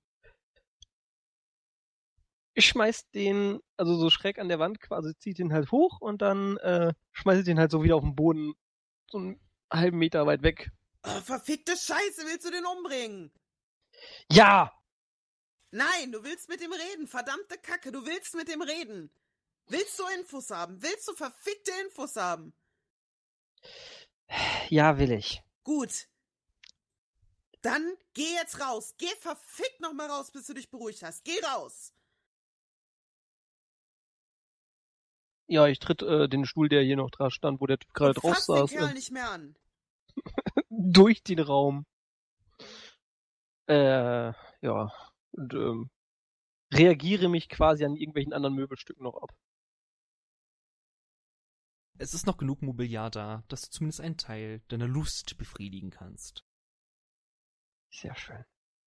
Speaker 3: Ich schmeiß den, also so schräg an der Wand quasi, zieh den halt hoch und dann äh, schmeiß ich den halt so wieder auf den Boden, so einen halben Meter weit weg.
Speaker 2: Oh, verfickte Scheiße, willst du den umbringen?
Speaker 3: Ja!
Speaker 2: Nein, du willst mit ihm reden, verdammte Kacke, du willst mit ihm reden. Willst du Infos haben? Willst du verfickte Infos haben?
Speaker 3: Ja, will ich.
Speaker 2: Gut. Dann geh jetzt raus. Geh verfickt noch mal raus, bis du dich beruhigt hast. Geh raus.
Speaker 3: Ja, ich tritt äh, den Stuhl, der hier noch dran stand, wo der Typ gerade drauf
Speaker 2: Fass den
Speaker 3: saß,
Speaker 2: Kerl
Speaker 3: äh,
Speaker 2: nicht mehr an.
Speaker 3: durch den Raum. Äh, ja. Und ähm, reagiere mich quasi an irgendwelchen anderen Möbelstücken noch ab.
Speaker 1: Es ist noch genug Mobiliar da, dass du zumindest einen Teil deiner Lust befriedigen kannst.
Speaker 3: Sehr schön.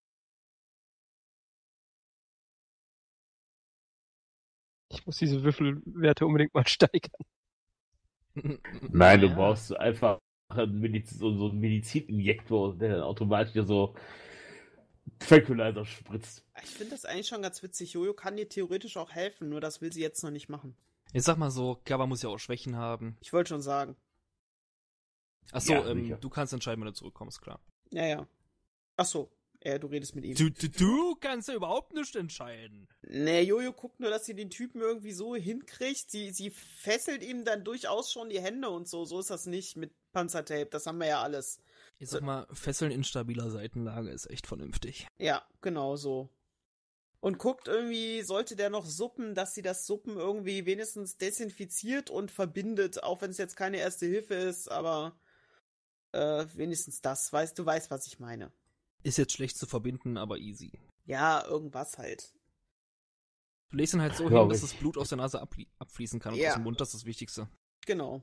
Speaker 3: Ich muss diese Würfelwerte unbedingt mal steigern.
Speaker 4: Nein, du
Speaker 1: Naja.
Speaker 4: brauchst einfach einen Mediz so, so einen Medizininjektor, der dann automatisch dir so Tranquilizer spritzt.
Speaker 2: Ich finde das eigentlich schon ganz witzig. Jojo kann dir theoretisch auch helfen, nur das will sie jetzt noch nicht machen.
Speaker 1: Ich sag mal so, Gabba muss ja auch Schwächen haben.
Speaker 2: Ich wollte schon sagen.
Speaker 1: Achso,
Speaker 4: Ja,
Speaker 1: ähm,
Speaker 4: sicher.
Speaker 1: du kannst entscheiden, wenn du zurückkommst, klar.
Speaker 2: Ja, ja. Ach so, äh, du redest mit ihm.
Speaker 1: Du, du, du kannst ja überhaupt nicht entscheiden.
Speaker 2: Nee, Jojo guckt nur, dass sie den Typen irgendwie so hinkriegt. Sie, sie fesselt ihm dann durchaus schon die Hände und so. So ist das nicht mit Panzertape. Das haben wir ja alles.
Speaker 1: Ich sag mal, Fesseln in stabiler Seitenlage ist echt vernünftig.
Speaker 2: Ja, genau so. Und guckt irgendwie, sollte der noch suppen, dass sie das Suppen irgendwie wenigstens desinfiziert und verbindet, auch wenn es jetzt keine Erste Hilfe ist, aber äh, wenigstens das. Weißt du, weißt, was ich meine.
Speaker 1: Ist jetzt schlecht zu verbinden, aber easy.
Speaker 2: Ja, irgendwas halt.
Speaker 1: Du legst ihn halt so
Speaker 4: Ja,
Speaker 1: hin, dass
Speaker 4: ich-
Speaker 1: das Blut aus der Nase abflie- abfließen kann und
Speaker 2: Ja.
Speaker 1: aus dem Mund, das ist das Wichtigste.
Speaker 2: Genau.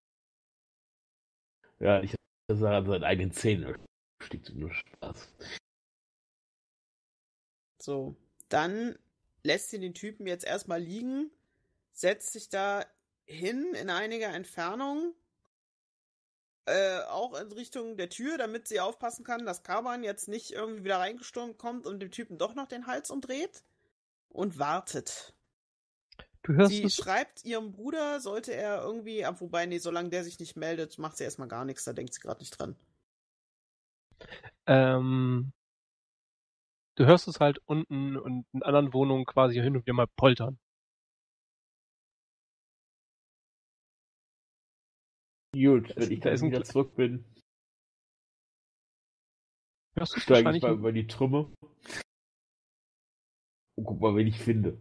Speaker 4: Ja, ich sage an seinen eigenen Zähnen erstickt nur Spaß.
Speaker 2: So. Dann lässt sie den Typen jetzt erstmal liegen, setzt sich da hin in einiger Entfernung, äh, auch in Richtung der Tür, damit sie aufpassen kann, dass Kaban jetzt nicht irgendwie wieder reingestürmt kommt und dem Typen doch noch den Hals umdreht und wartet.
Speaker 3: Du hörst
Speaker 2: Sie
Speaker 3: es.
Speaker 2: schreibt ihrem Bruder, sollte er irgendwie, ah, wobei, nee, solange der sich nicht meldet, macht sie erstmal gar nichts, da denkt sie gerade nicht dran.
Speaker 3: Ähm, du hörst es halt unten und in anderen Wohnungen quasi hin und wieder mal poltern.
Speaker 4: Gut,
Speaker 3: Da
Speaker 4: wenn
Speaker 3: ist-
Speaker 4: ich
Speaker 3: da ist
Speaker 4: dann
Speaker 3: ein
Speaker 4: wieder
Speaker 3: Kle-
Speaker 4: zurück bin,
Speaker 3: Hörst du es
Speaker 4: steige ich
Speaker 3: wahrscheinlich?
Speaker 4: mal über die Trümmer und guck mal, wen ich finde.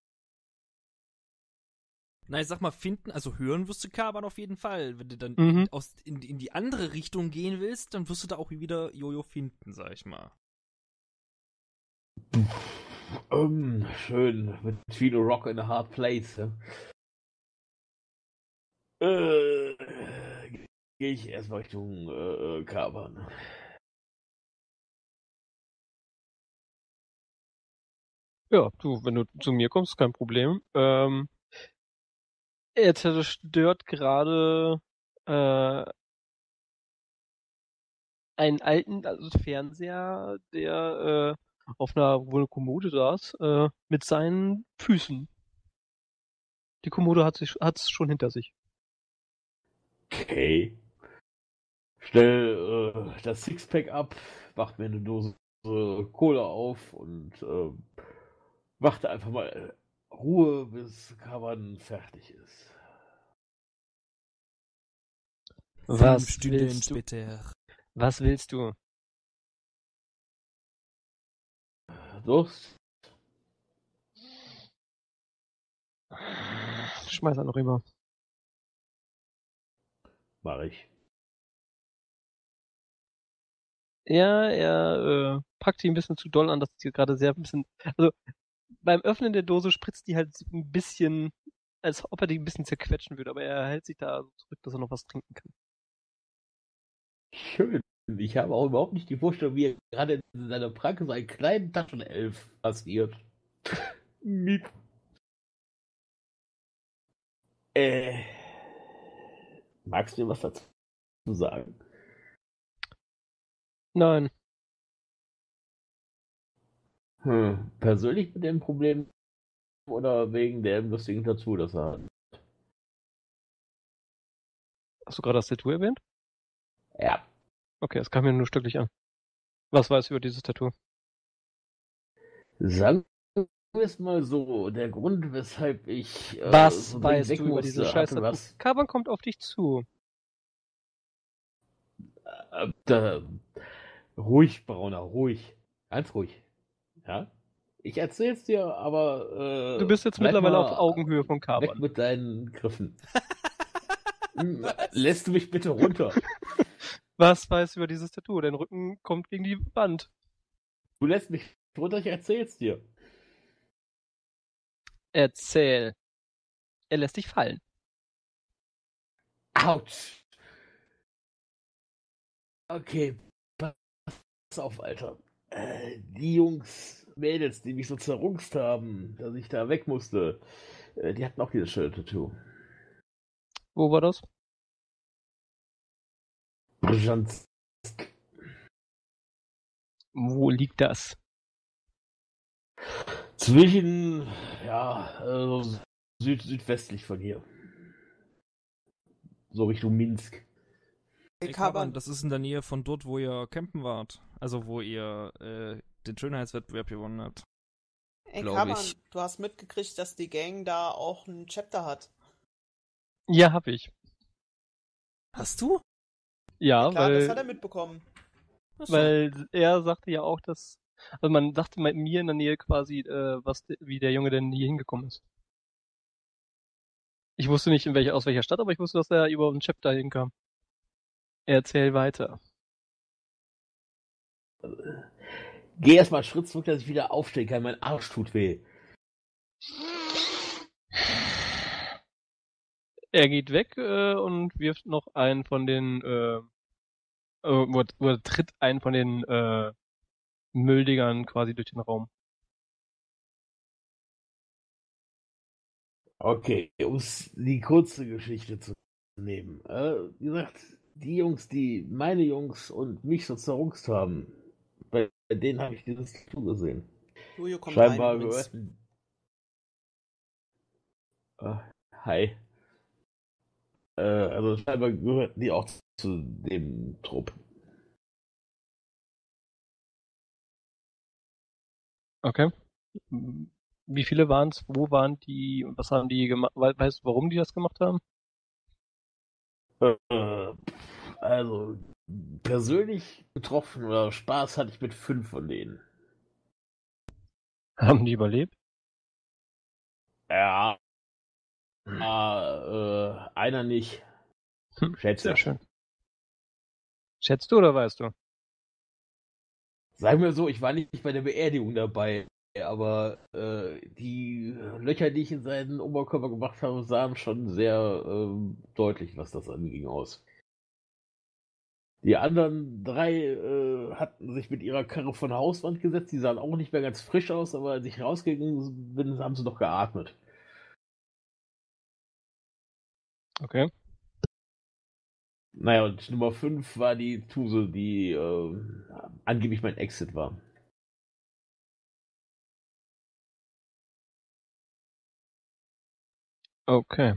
Speaker 1: Na, ich sag mal, finden, also hören wirst du Kaban auf jeden Fall. Wenn du dann
Speaker 3: Mhm.
Speaker 1: aus, in, in die andere Richtung gehen willst, dann wirst du da auch wieder Jojo finden, sag ich mal.
Speaker 4: Ähm, schön, mit viel Rock in a hard place. Ja. Äh, gehe ich erstmal Richtung äh, äh, Kaban.
Speaker 3: Ja, du, wenn du zu mir kommst, kein Problem. Ähm, er zerstört gerade äh, einen alten also Fernseher, der äh, auf einer wohl Kommode saß, äh, mit seinen Füßen. Die Kommode hat sich hat's schon hinter sich.
Speaker 4: Okay. Stell äh, das Sixpack ab, mach mir eine Dose Cola auf und äh, warte einfach mal Ruhe, bis Kaban fertig ist.
Speaker 3: Was
Speaker 1: Fünf Stunden
Speaker 3: willst du?
Speaker 1: später.
Speaker 3: Was willst du?
Speaker 4: Durst?
Speaker 3: Schmeiß er noch rüber.
Speaker 4: Mach ich.
Speaker 3: Ja, er äh, packt die ein bisschen zu doll an, dass sie gerade sehr ein bisschen. Also beim Öffnen der Dose spritzt die halt ein bisschen, als ob er die ein bisschen zerquetschen würde, aber er hält sich da so zurück, dass er noch was trinken kann.
Speaker 4: Schön. Ich habe auch überhaupt nicht die Vorstellung, wie er gerade in seiner Pranke so einen kleinen Taschenelf passiert. Miep. Äh. Magst du mir was dazu sagen?
Speaker 3: Nein,
Speaker 4: Hm. Persönlich mit dem Problem oder wegen dem lustigen Tattoo, das er hat?
Speaker 3: hast du gerade das Tattoo erwähnt?
Speaker 4: Ja.
Speaker 3: Okay, das kam mir nur stücklich an. Was weißt du über dieses Tattoo?
Speaker 4: Sagen wir es mal so, der Grund, weshalb ich äh,
Speaker 3: Was
Speaker 4: so dringend
Speaker 3: weißt
Speaker 4: weg
Speaker 3: du über dieses
Speaker 4: musste,
Speaker 3: scheiß
Speaker 4: hatte
Speaker 3: Tattoo?
Speaker 4: was.
Speaker 3: Kaban kommt auf dich zu.
Speaker 4: Äh, da, ruhig, Brauner, ruhig. Ganz ruhig. Ja? Ich erzähl's dir, aber
Speaker 3: Du
Speaker 4: äh,
Speaker 3: bist jetzt
Speaker 4: bleib
Speaker 3: mittlerweile auf
Speaker 4: mal
Speaker 3: Augenhöhe von
Speaker 4: weg
Speaker 3: Kaban.
Speaker 4: mit deinen Griffen. Hm, Lässt du mich bitte runter?
Speaker 3: Was weißt du über dieses Tattoo? Dein Rücken kommt gegen die Wand.
Speaker 4: Du lässt mich runter, ich erzähl's dir.
Speaker 3: Erzähl. Er lässt dich fallen.
Speaker 4: Autsch. Okay, pass auf, Alter. Äh, die Jungs, Mädels, die mich so zerrungst haben, dass ich da weg musste, äh, die hatten auch dieses schöne Tattoo.
Speaker 3: Wo war das?
Speaker 4: Brjansk.
Speaker 3: Wo liegt das?
Speaker 4: Zwischen, ja, also süd südwestlich von hier. So Richtung Minsk.
Speaker 1: Ey, Kaban, das ist in der Nähe von dort, wo ihr campen wart. Also wo ihr äh, den Schönheitswettbewerb gewonnen habt.
Speaker 2: Ey,
Speaker 1: glaub
Speaker 2: Kaban,
Speaker 1: ich.
Speaker 2: du hast mitgekriegt, dass die Gang da auch ein Chapter hat.
Speaker 3: Ja, hab ich.
Speaker 1: Hast du?
Speaker 3: Ja,
Speaker 2: Ja, klar,
Speaker 3: weil,
Speaker 2: das hat er mitbekommen.
Speaker 1: Achso.
Speaker 3: weil er sagte ja auch, dass. Also man sagte mit mir in der Nähe quasi, äh, was, wie der Junge denn hier hingekommen ist. Ich wusste nicht, in welcher, aus welcher Stadt, aber ich wusste, dass er über einen Chapter hinkam. Erzähl weiter.
Speaker 4: Geh erstmal einen Schritt zurück, dass ich wieder aufstehen kann. Mein Arsch tut weh.
Speaker 3: Er geht weg äh, und wirft noch einen von den, äh, äh, oder, oder tritt einen von den äh, Mülldingern quasi durch den Raum.
Speaker 4: Okay, um die kurze Geschichte zu nehmen. Äh, wie gesagt, die Jungs, die meine Jungs und mich so zerrungst haben, bei denen habe ich dieses Tattoo gesehen.
Speaker 2: Jojo kommt
Speaker 4: Scheinbar
Speaker 2: rein übrigens.
Speaker 4: gehörten. Äh, hi. Äh, also scheinbar gehörten die auch zu dem Trupp.
Speaker 3: Okay. Wie viele waren es? Wo waren die? Was haben die gemacht? Weißt du, warum die das gemacht haben?
Speaker 4: Äh, also persönlich betroffen oder Spaß hatte ich mit fünf von denen.
Speaker 3: Haben die überlebt?
Speaker 4: Ja. Ah, äh, einer nicht.
Speaker 3: Hm,
Speaker 4: Schätze.
Speaker 3: sehr schön. Schätzt du oder weißt du?
Speaker 4: Sagen wir so, ich war nicht bei der Beerdigung dabei, aber äh, die Löcher, die ich in seinen Oberkörper gemacht habe, sahen schon sehr äh, deutlich, was das anging, aus. Die anderen drei äh, hatten sich mit ihrer Karre von der Hauswand gesetzt, die sahen auch nicht mehr ganz frisch aus, aber als ich rausgegangen bin, haben sie noch geatmet.
Speaker 3: Okay.
Speaker 4: Naja, und Nummer fünf war die Tuse, die äh, angeblich mein Exit war.
Speaker 3: Okay.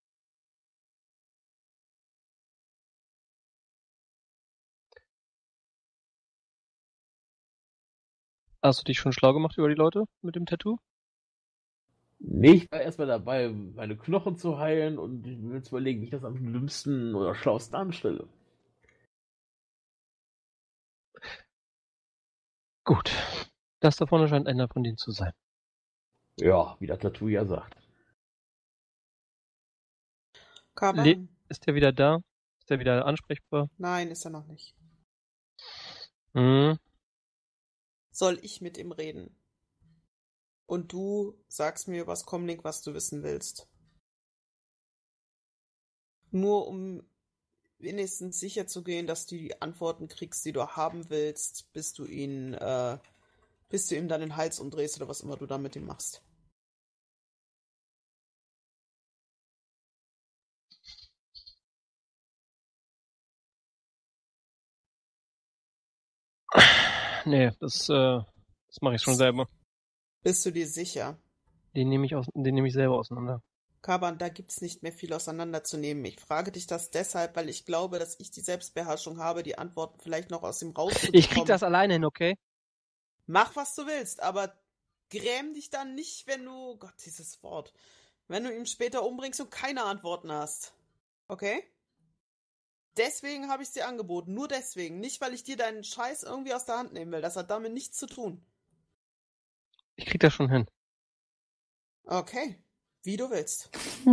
Speaker 3: Hast du dich schon schlau gemacht über die Leute mit dem Tattoo?
Speaker 4: Nee, ich war erstmal dabei, meine Knochen zu heilen und ich will jetzt überlegen, wie ich das am dümmsten oder schlausten anstelle.
Speaker 3: Gut. Das da vorne scheint einer von denen zu sein.
Speaker 4: Ja, wie das Tattoo ja sagt.
Speaker 2: Kaban?
Speaker 3: Le ist der wieder da? Ist der wieder ansprechbar?
Speaker 2: Nein, ist er noch nicht.
Speaker 3: Hm.
Speaker 2: Soll ich mit ihm reden? Und du sagst mir übers Comlink, was du wissen willst. Nur um wenigstens sicher zu gehen, dass du die Antworten kriegst, die du haben willst, bis du ihn, äh, bis du ihm dann den Hals umdrehst oder was immer du dann mit ihm machst.
Speaker 3: Nee, das, äh, das mache ich schon selber.
Speaker 2: Bist du dir sicher?
Speaker 3: Den nehme ich, aus, den nehme ich selber auseinander.
Speaker 2: Kaban, da gibt's nicht mehr viel auseinanderzunehmen. Ich frage dich das deshalb, weil ich glaube, dass ich die Selbstbeherrschung habe, die Antworten vielleicht noch aus ihm rauszubekommen.
Speaker 3: Ich krieg das alleine hin, okay?
Speaker 2: Mach, was du willst, aber gräm dich dann nicht, wenn du, Gott, dieses Wort, wenn du ihn später umbringst und keine Antworten hast. Okay? Deswegen habe ich es dir angeboten. Nur deswegen. Nicht, weil ich dir deinen Scheiß irgendwie aus der Hand nehmen will. Das hat damit nichts zu tun.
Speaker 3: Ich krieg das schon hin.
Speaker 2: Okay. Wie du willst.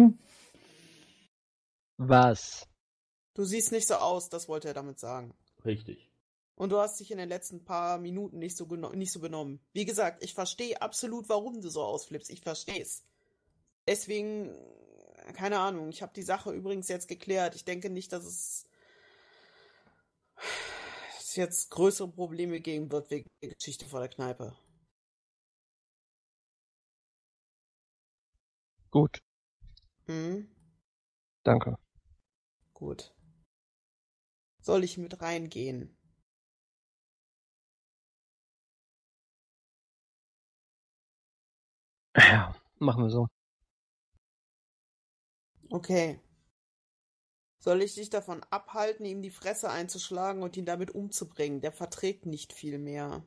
Speaker 3: Was?
Speaker 2: Du siehst nicht so aus, das wollte er damit sagen.
Speaker 4: Richtig.
Speaker 2: Und du hast dich in den letzten paar Minuten nicht so, nicht so benommen. Wie gesagt, ich verstehe absolut, warum du so ausflippst. Ich verstehe es. Deswegen, keine Ahnung, ich habe die Sache übrigens jetzt geklärt. Ich denke nicht, dass es, dass es jetzt größere Probleme geben wird wegen der Geschichte vor der Kneipe.
Speaker 3: Gut.
Speaker 2: Hm?
Speaker 3: Danke.
Speaker 2: Gut. Soll ich mit reingehen?
Speaker 3: Ja, machen wir so.
Speaker 2: Okay. Soll ich dich davon abhalten, ihm die Fresse einzuschlagen und ihn damit umzubringen? Der verträgt nicht viel mehr.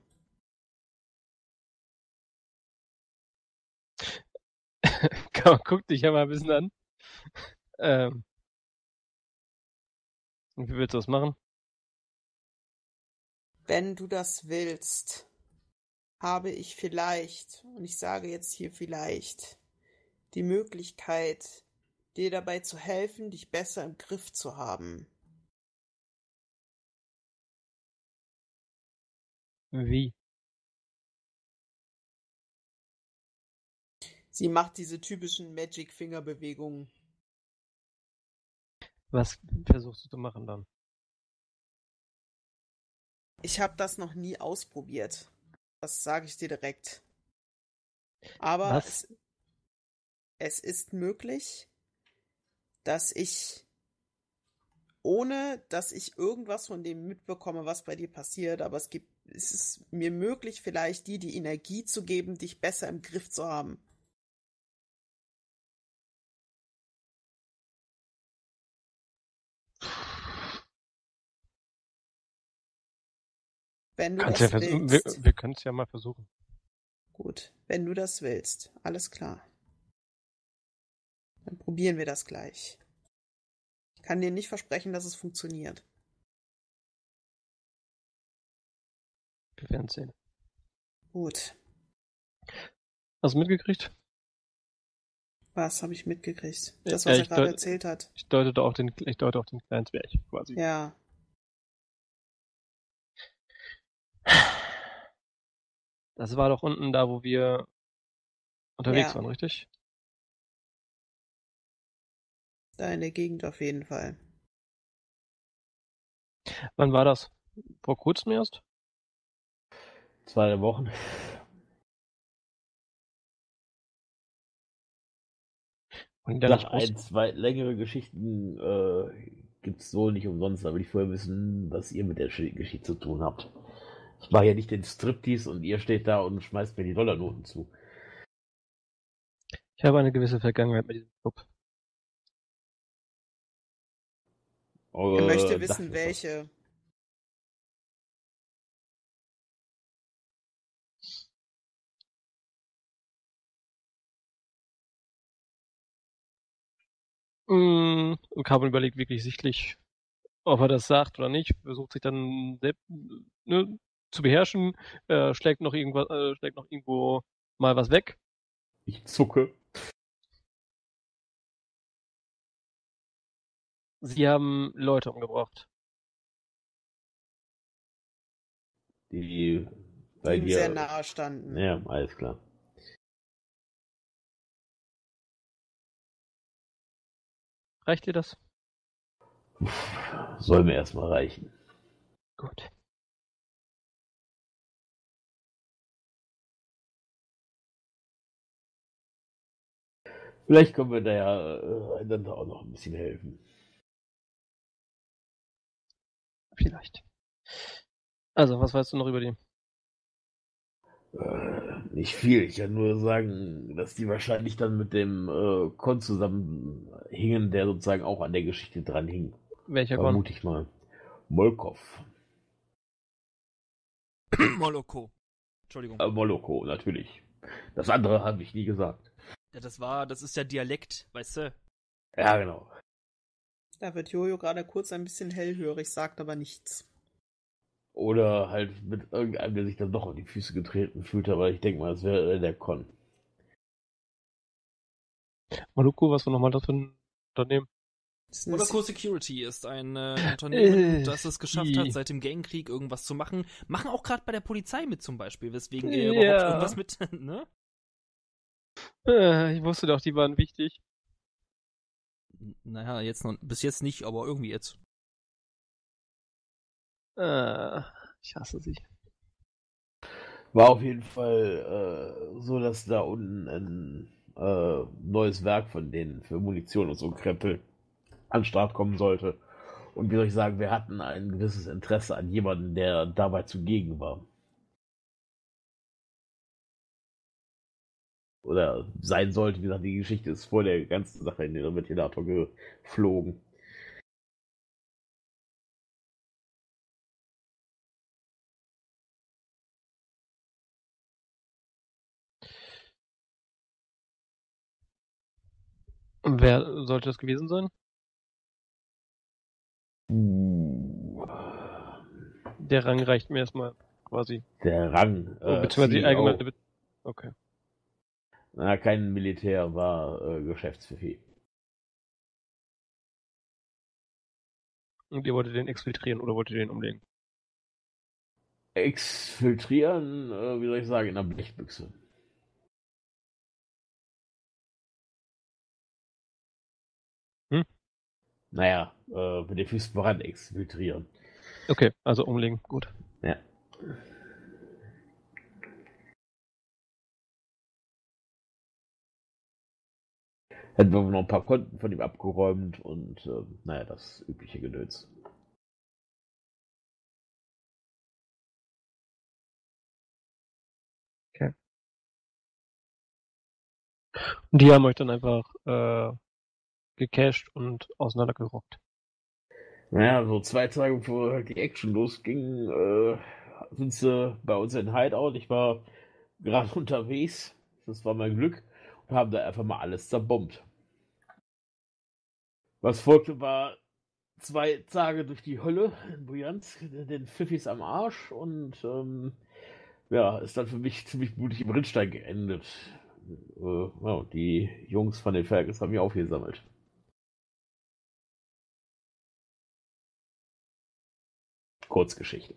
Speaker 3: Guck dich ja mal ein bisschen an. Ähm. Wie willst du das machen?
Speaker 2: Wenn du das willst, habe ich vielleicht, und ich sage jetzt hier vielleicht, die Möglichkeit, dir dabei zu helfen, dich besser im Griff zu haben.
Speaker 3: Wie?
Speaker 2: Sie macht diese typischen Magic-Finger-Bewegungen.
Speaker 3: Was versuchst du zu machen dann?
Speaker 2: Ich habe das noch nie ausprobiert. Das sage ich dir direkt. Aber
Speaker 3: Was?
Speaker 2: es, es ist möglich, dass ich, ohne dass ich irgendwas von dem mitbekomme, was bei dir passiert, aber es gibt, es ist mir möglich, vielleicht dir die Energie zu geben, dich besser im Griff zu haben. Wenn du
Speaker 3: Kannst
Speaker 2: das
Speaker 3: ja versuchen. Wir,
Speaker 2: willst.
Speaker 3: wir können es ja mal versuchen.
Speaker 2: Gut, wenn du das willst. Alles klar. Dann probieren wir das gleich. Ich kann dir nicht versprechen, dass es funktioniert.
Speaker 3: Wir werden sehen.
Speaker 2: Gut.
Speaker 3: Hast du mitgekriegt?
Speaker 2: Was habe ich mitgekriegt? Das,
Speaker 3: Ja,
Speaker 2: was er
Speaker 3: ich
Speaker 2: gerade
Speaker 3: deut-
Speaker 2: erzählt hat.
Speaker 3: Ich deute auf den, ich deute auf den kleinen Zwerg quasi.
Speaker 2: Ja.
Speaker 3: Das war doch unten da, wo wir unterwegs
Speaker 2: Ja.
Speaker 3: waren, richtig?
Speaker 2: Da in der Gegend auf jeden Fall.
Speaker 3: Wann war das? Vor kurzem erst?
Speaker 4: Zwei Wochen.
Speaker 3: Und der
Speaker 4: Nach
Speaker 3: nicht groß.
Speaker 4: ein, zwei längere Geschichten äh, gibt es so nicht umsonst. Da würde ich vorher wissen, was ihr mit der Geschichte zu tun habt. Ich mache ja nicht den Striptease und ihr steht da und schmeißt mir die Dollarnoten zu.
Speaker 3: Ich habe eine gewisse Vergangenheit mit diesem Club.
Speaker 4: Oh,
Speaker 2: Er möchte
Speaker 4: äh,
Speaker 2: wissen,
Speaker 4: dachte ich
Speaker 2: welche.
Speaker 3: Mm, Und Carbon überlegt wirklich sichtlich, ob er das sagt oder nicht, versucht sich dann selbst ne, zu beherrschen, äh, schlägt noch irgendwas, äh, schlägt noch irgendwo mal was weg.
Speaker 4: Ich zucke.
Speaker 3: Sie haben Leute umgebracht.
Speaker 4: Die bei
Speaker 2: Die ihm
Speaker 4: dir.
Speaker 2: sehr nahe standen.
Speaker 4: Ja, alles klar.
Speaker 3: Reicht dir das?
Speaker 4: Soll mir erstmal reichen.
Speaker 3: Gut.
Speaker 4: Vielleicht können wir da ja äh, einander auch noch ein bisschen helfen.
Speaker 3: Vielleicht. Also, was weißt du noch über die?
Speaker 4: Äh, nicht viel. Ich kann nur sagen, dass die wahrscheinlich dann mit dem äh, Con zusammenhingen, der sozusagen auch an der Geschichte dran hing.
Speaker 3: Welcher Con?
Speaker 4: Vermute ich mal. Molkov.
Speaker 1: Moloko. Entschuldigung.
Speaker 4: Äh, Moloko, natürlich. Das andere habe ich nie gesagt.
Speaker 1: Ja, das war, das ist ja Dialekt, weißt du?
Speaker 4: Ja, genau.
Speaker 2: Da wird Jojo gerade kurz ein bisschen hellhörig, sagt aber nichts.
Speaker 4: Oder halt mit irgendeinem, der sich dann doch auf die Füße getreten fühlt, aber ich denke mal, das wäre der Con.
Speaker 3: Maluku, was war nochmal das für ein Unternehmen?
Speaker 2: Das ist eine
Speaker 1: Moloko Security ist ein äh, Unternehmen,
Speaker 3: Äh,
Speaker 1: das es geschafft
Speaker 3: die-
Speaker 1: hat, seit dem Gangkrieg irgendwas zu machen. Machen auch gerade bei der Polizei mit zum Beispiel, weswegen
Speaker 3: Ja.
Speaker 1: ihr überhaupt irgendwas mit, ne?
Speaker 3: Äh, ich wusste doch, die waren wichtig.
Speaker 1: N- Naja, jetzt noch, bis jetzt nicht, aber irgendwie jetzt.
Speaker 3: Äh, ich hasse sie.
Speaker 4: War auf jeden Fall äh, so, dass da unten ein äh, neues Werk von denen für Munition und so Krempel an den Start kommen sollte. Und wie soll ich sagen, wir hatten ein gewisses Interesse an jemandem, der dabei zugegen war. Oder sein sollte, wie gesagt, die Geschichte ist vor der ganzen Sache in den Ventilator geflogen.
Speaker 3: Und wer sollte das gewesen sein?
Speaker 4: Uh,
Speaker 3: Der Rang reicht mir erstmal quasi.
Speaker 4: der Rang.
Speaker 3: Oh,
Speaker 4: Äh,
Speaker 3: beziehungsweise die
Speaker 4: C E O.
Speaker 3: allgemeine. Be okay.
Speaker 4: Na, kein Militär, war äh, Geschäftsbefehl.
Speaker 3: Und ihr wolltet den exfiltrieren oder wolltet ihr den umlegen?
Speaker 4: Exfiltrieren, äh, wie soll ich sagen, in einer Blechbüchse.
Speaker 3: Hm?
Speaker 4: Naja, äh, mit den Füßen voran exfiltrieren.
Speaker 3: Okay, also umlegen. Gut.
Speaker 4: Ja. Hätten wir noch ein paar Konten von ihm abgeräumt und äh, naja, das übliche Gedöns.
Speaker 3: Und die haben euch dann einfach äh, gecached und auseinandergerockt.
Speaker 4: Naja, so zwei Tage bevor halt die Action losging, äh, sind sie bei uns in Hideout. Ich war gerade unterwegs, das war mein Glück, und haben da einfach mal alles zerbombt. Was folgte, war zwei Tage durch die Hölle in Bryansk, den Pfiffis am Arsch und ähm, ja, ist dann für mich ziemlich mutig im Rinnstein geendet. Äh, ja, die Jungs von den Falcons haben mich aufgesammelt. Kurzgeschichte.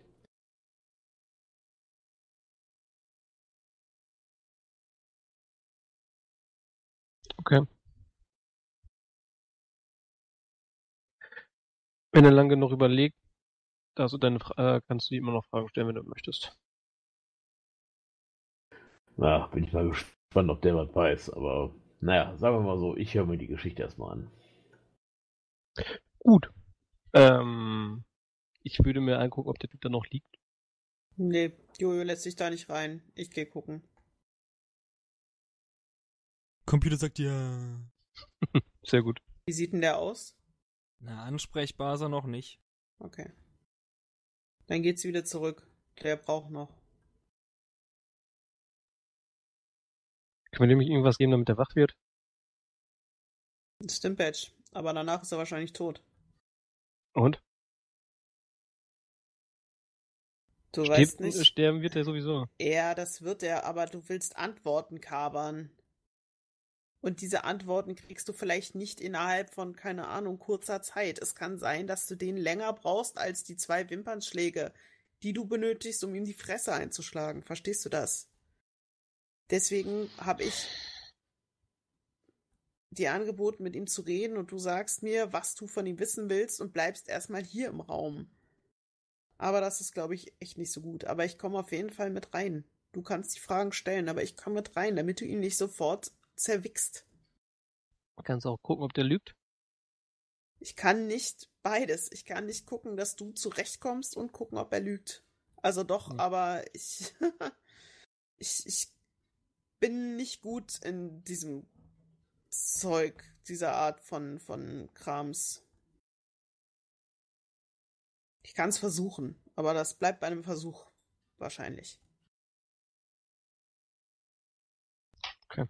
Speaker 3: Okay. Wenn er lang genug überlegt, also deine Fra äh, kannst du ihm immer noch Fragen stellen, wenn du möchtest.
Speaker 4: Na, bin ich mal gespannt, ob der was weiß, aber naja, sagen wir mal so, ich höre mir die Geschichte erstmal an.
Speaker 3: Gut. Ähm, ich würde mir angucken, ob der Typ da noch liegt.
Speaker 2: Nee, Jojo lässt sich da nicht rein. Ich geh gucken.
Speaker 1: Computer sagt ja.
Speaker 3: Sehr gut.
Speaker 2: Wie sieht denn der aus?
Speaker 1: Na, ansprechbar ist er noch nicht.
Speaker 2: Okay. Dann geht's wieder zurück. Der braucht noch.
Speaker 3: Können wir dem nicht irgendwas geben, damit er wach wird?
Speaker 2: Ein Stimpatch. Aber danach ist er wahrscheinlich tot.
Speaker 3: Und?
Speaker 2: Du
Speaker 3: Stirbt,
Speaker 2: weißt nicht.
Speaker 3: sterben wird er sowieso.
Speaker 2: Ja, das wird er, aber du willst Antworten kabern. Und diese Antworten kriegst du vielleicht nicht innerhalb von, keine Ahnung, kurzer Zeit. Es kann sein, dass du den länger brauchst als die zwei Wimpernschläge, die du benötigst, um ihm die Fresse einzuschlagen. Verstehst du das? Deswegen habe ich dir angeboten, mit ihm zu reden und du sagst mir, was du von ihm wissen willst und bleibst erstmal hier im Raum. Aber das ist, glaube ich, echt nicht so gut. Aber ich komme auf jeden Fall mit rein. Du kannst die Fragen stellen, aber ich komme mit rein, damit du ihn nicht sofort zerwichst.
Speaker 3: Kannst auch gucken, ob der lügt.
Speaker 2: Ich kann nicht beides. Ich kann nicht gucken, dass du zurechtkommst und gucken, ob er lügt. Also doch,
Speaker 3: Hm.
Speaker 2: aber ich, ich, ich bin nicht gut in diesem Zeug, dieser Art von, von Krams. Ich kann es versuchen, aber das bleibt bei einem Versuch. Wahrscheinlich.
Speaker 3: Okay.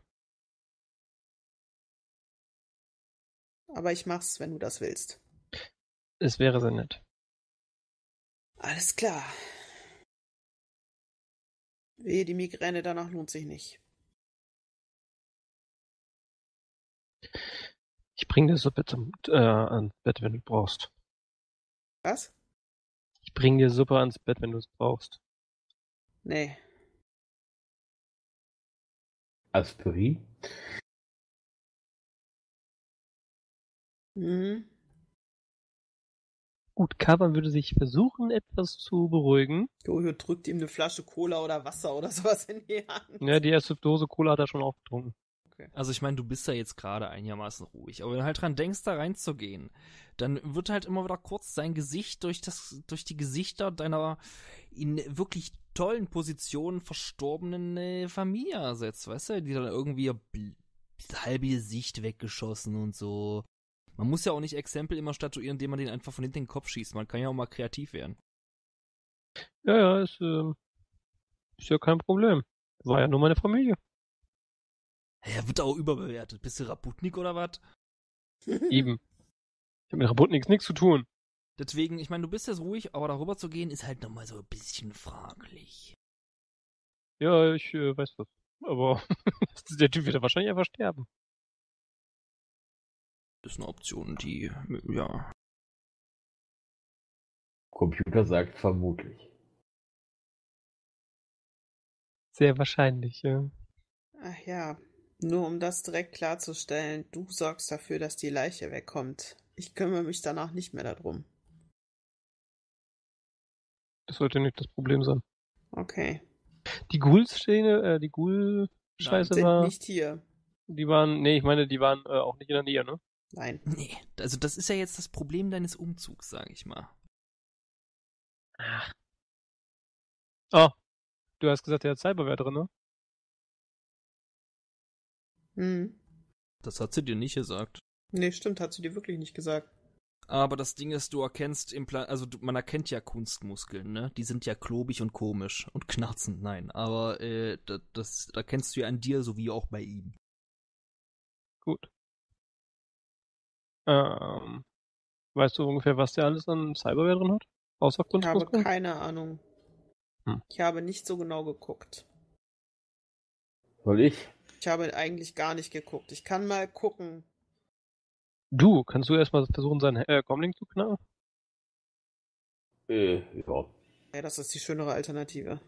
Speaker 2: Aber ich mach's, wenn du das willst.
Speaker 3: Es wäre sehr nett.
Speaker 2: Alles klar. Wehe, die Migräne danach lohnt sich nicht.
Speaker 3: Ich bringe dir Suppe zum, äh, ans Bett, wenn du brauchst.
Speaker 2: Was?
Speaker 3: Ich bringe dir Suppe ans Bett, wenn du es brauchst.
Speaker 2: Nee.
Speaker 4: Aspirin?
Speaker 2: Mhm.
Speaker 3: Gut, Kavan würde sich versuchen, etwas zu beruhigen.
Speaker 2: Jojo drückt ihm eine Flasche Cola oder Wasser oder sowas in die Hand.
Speaker 3: Ja, die erste Dose Cola hat er schon aufgetrunken.
Speaker 1: Also ich meine, du bist ja jetzt gerade einigermaßen ruhig, aber wenn du halt dran denkst, da reinzugehen, dann wird halt immer wieder kurz sein Gesicht durch das, durch die Gesichter deiner in wirklich tollen Positionen verstorbenen äh, Familie ersetzt, weißt du, die dann irgendwie ihr bl- das halbe Gesicht weggeschossen und so. Man muss ja auch nicht Exempel immer statuieren, indem man den einfach von hinten in den Kopf schießt. Man kann ja auch mal kreativ werden.
Speaker 3: Ja, ja, ist, äh, ist ja kein Problem. War ja nur meine Familie.
Speaker 1: Er wird auch überbewertet. Bist du Rabutnik oder was?
Speaker 3: Eben. Ich habe mit Rabotniks nichts zu tun.
Speaker 1: Deswegen, ich meine, du bist jetzt ruhig, aber darüber zu gehen, ist halt nochmal so ein bisschen fraglich.
Speaker 3: Ja, ich äh, weiß was. Aber der Typ wird ja wahrscheinlich einfach sterben.
Speaker 1: Das ist eine Option, die, ja.
Speaker 4: Computer sagt vermutlich.
Speaker 3: Sehr wahrscheinlich, ja.
Speaker 2: Ach ja, nur um das direkt klarzustellen, du sorgst dafür, dass die Leiche wegkommt. Ich kümmere mich danach nicht mehr darum.
Speaker 3: Das sollte nicht das Problem sein.
Speaker 2: Okay.
Speaker 3: Die Ghouls-Szene, äh, die Ghoul-Scheiße
Speaker 2: Sind
Speaker 3: war,
Speaker 2: nicht hier.
Speaker 3: die waren, nee, ich meine, die waren äh, auch nicht in der Nähe, ne?
Speaker 2: Nein.
Speaker 1: Nee, also das ist ja jetzt das Problem deines Umzugs, sag ich mal.
Speaker 3: Ach. Oh, du hast gesagt, der hat Cyberware drin, ne?
Speaker 2: Hm.
Speaker 1: Das hat sie dir nicht gesagt.
Speaker 2: Nee, stimmt, hat sie dir wirklich nicht gesagt.
Speaker 1: Aber das Ding ist, du erkennst, Impla- also du, man erkennt ja Kunstmuskeln, ne? Die sind ja klobig und komisch und knarzend, nein. Aber äh, das, das erkennst du ja an dir sowie auch bei ihm.
Speaker 3: Gut. Ähm, weißt du ungefähr, was der alles an Cyberware drin hat? Außer
Speaker 2: Ich habe
Speaker 3: Kunstmuskeln?
Speaker 2: keine Ahnung.
Speaker 3: Hm.
Speaker 2: Ich habe nicht so genau geguckt.
Speaker 4: Soll ich?
Speaker 2: Ich habe eigentlich gar nicht geguckt. Ich kann mal gucken.
Speaker 3: Du, kannst du erstmal versuchen, seinen äh, Comlink zu knacken?
Speaker 4: Äh, ja.
Speaker 2: Ja, das ist die schönere Alternative.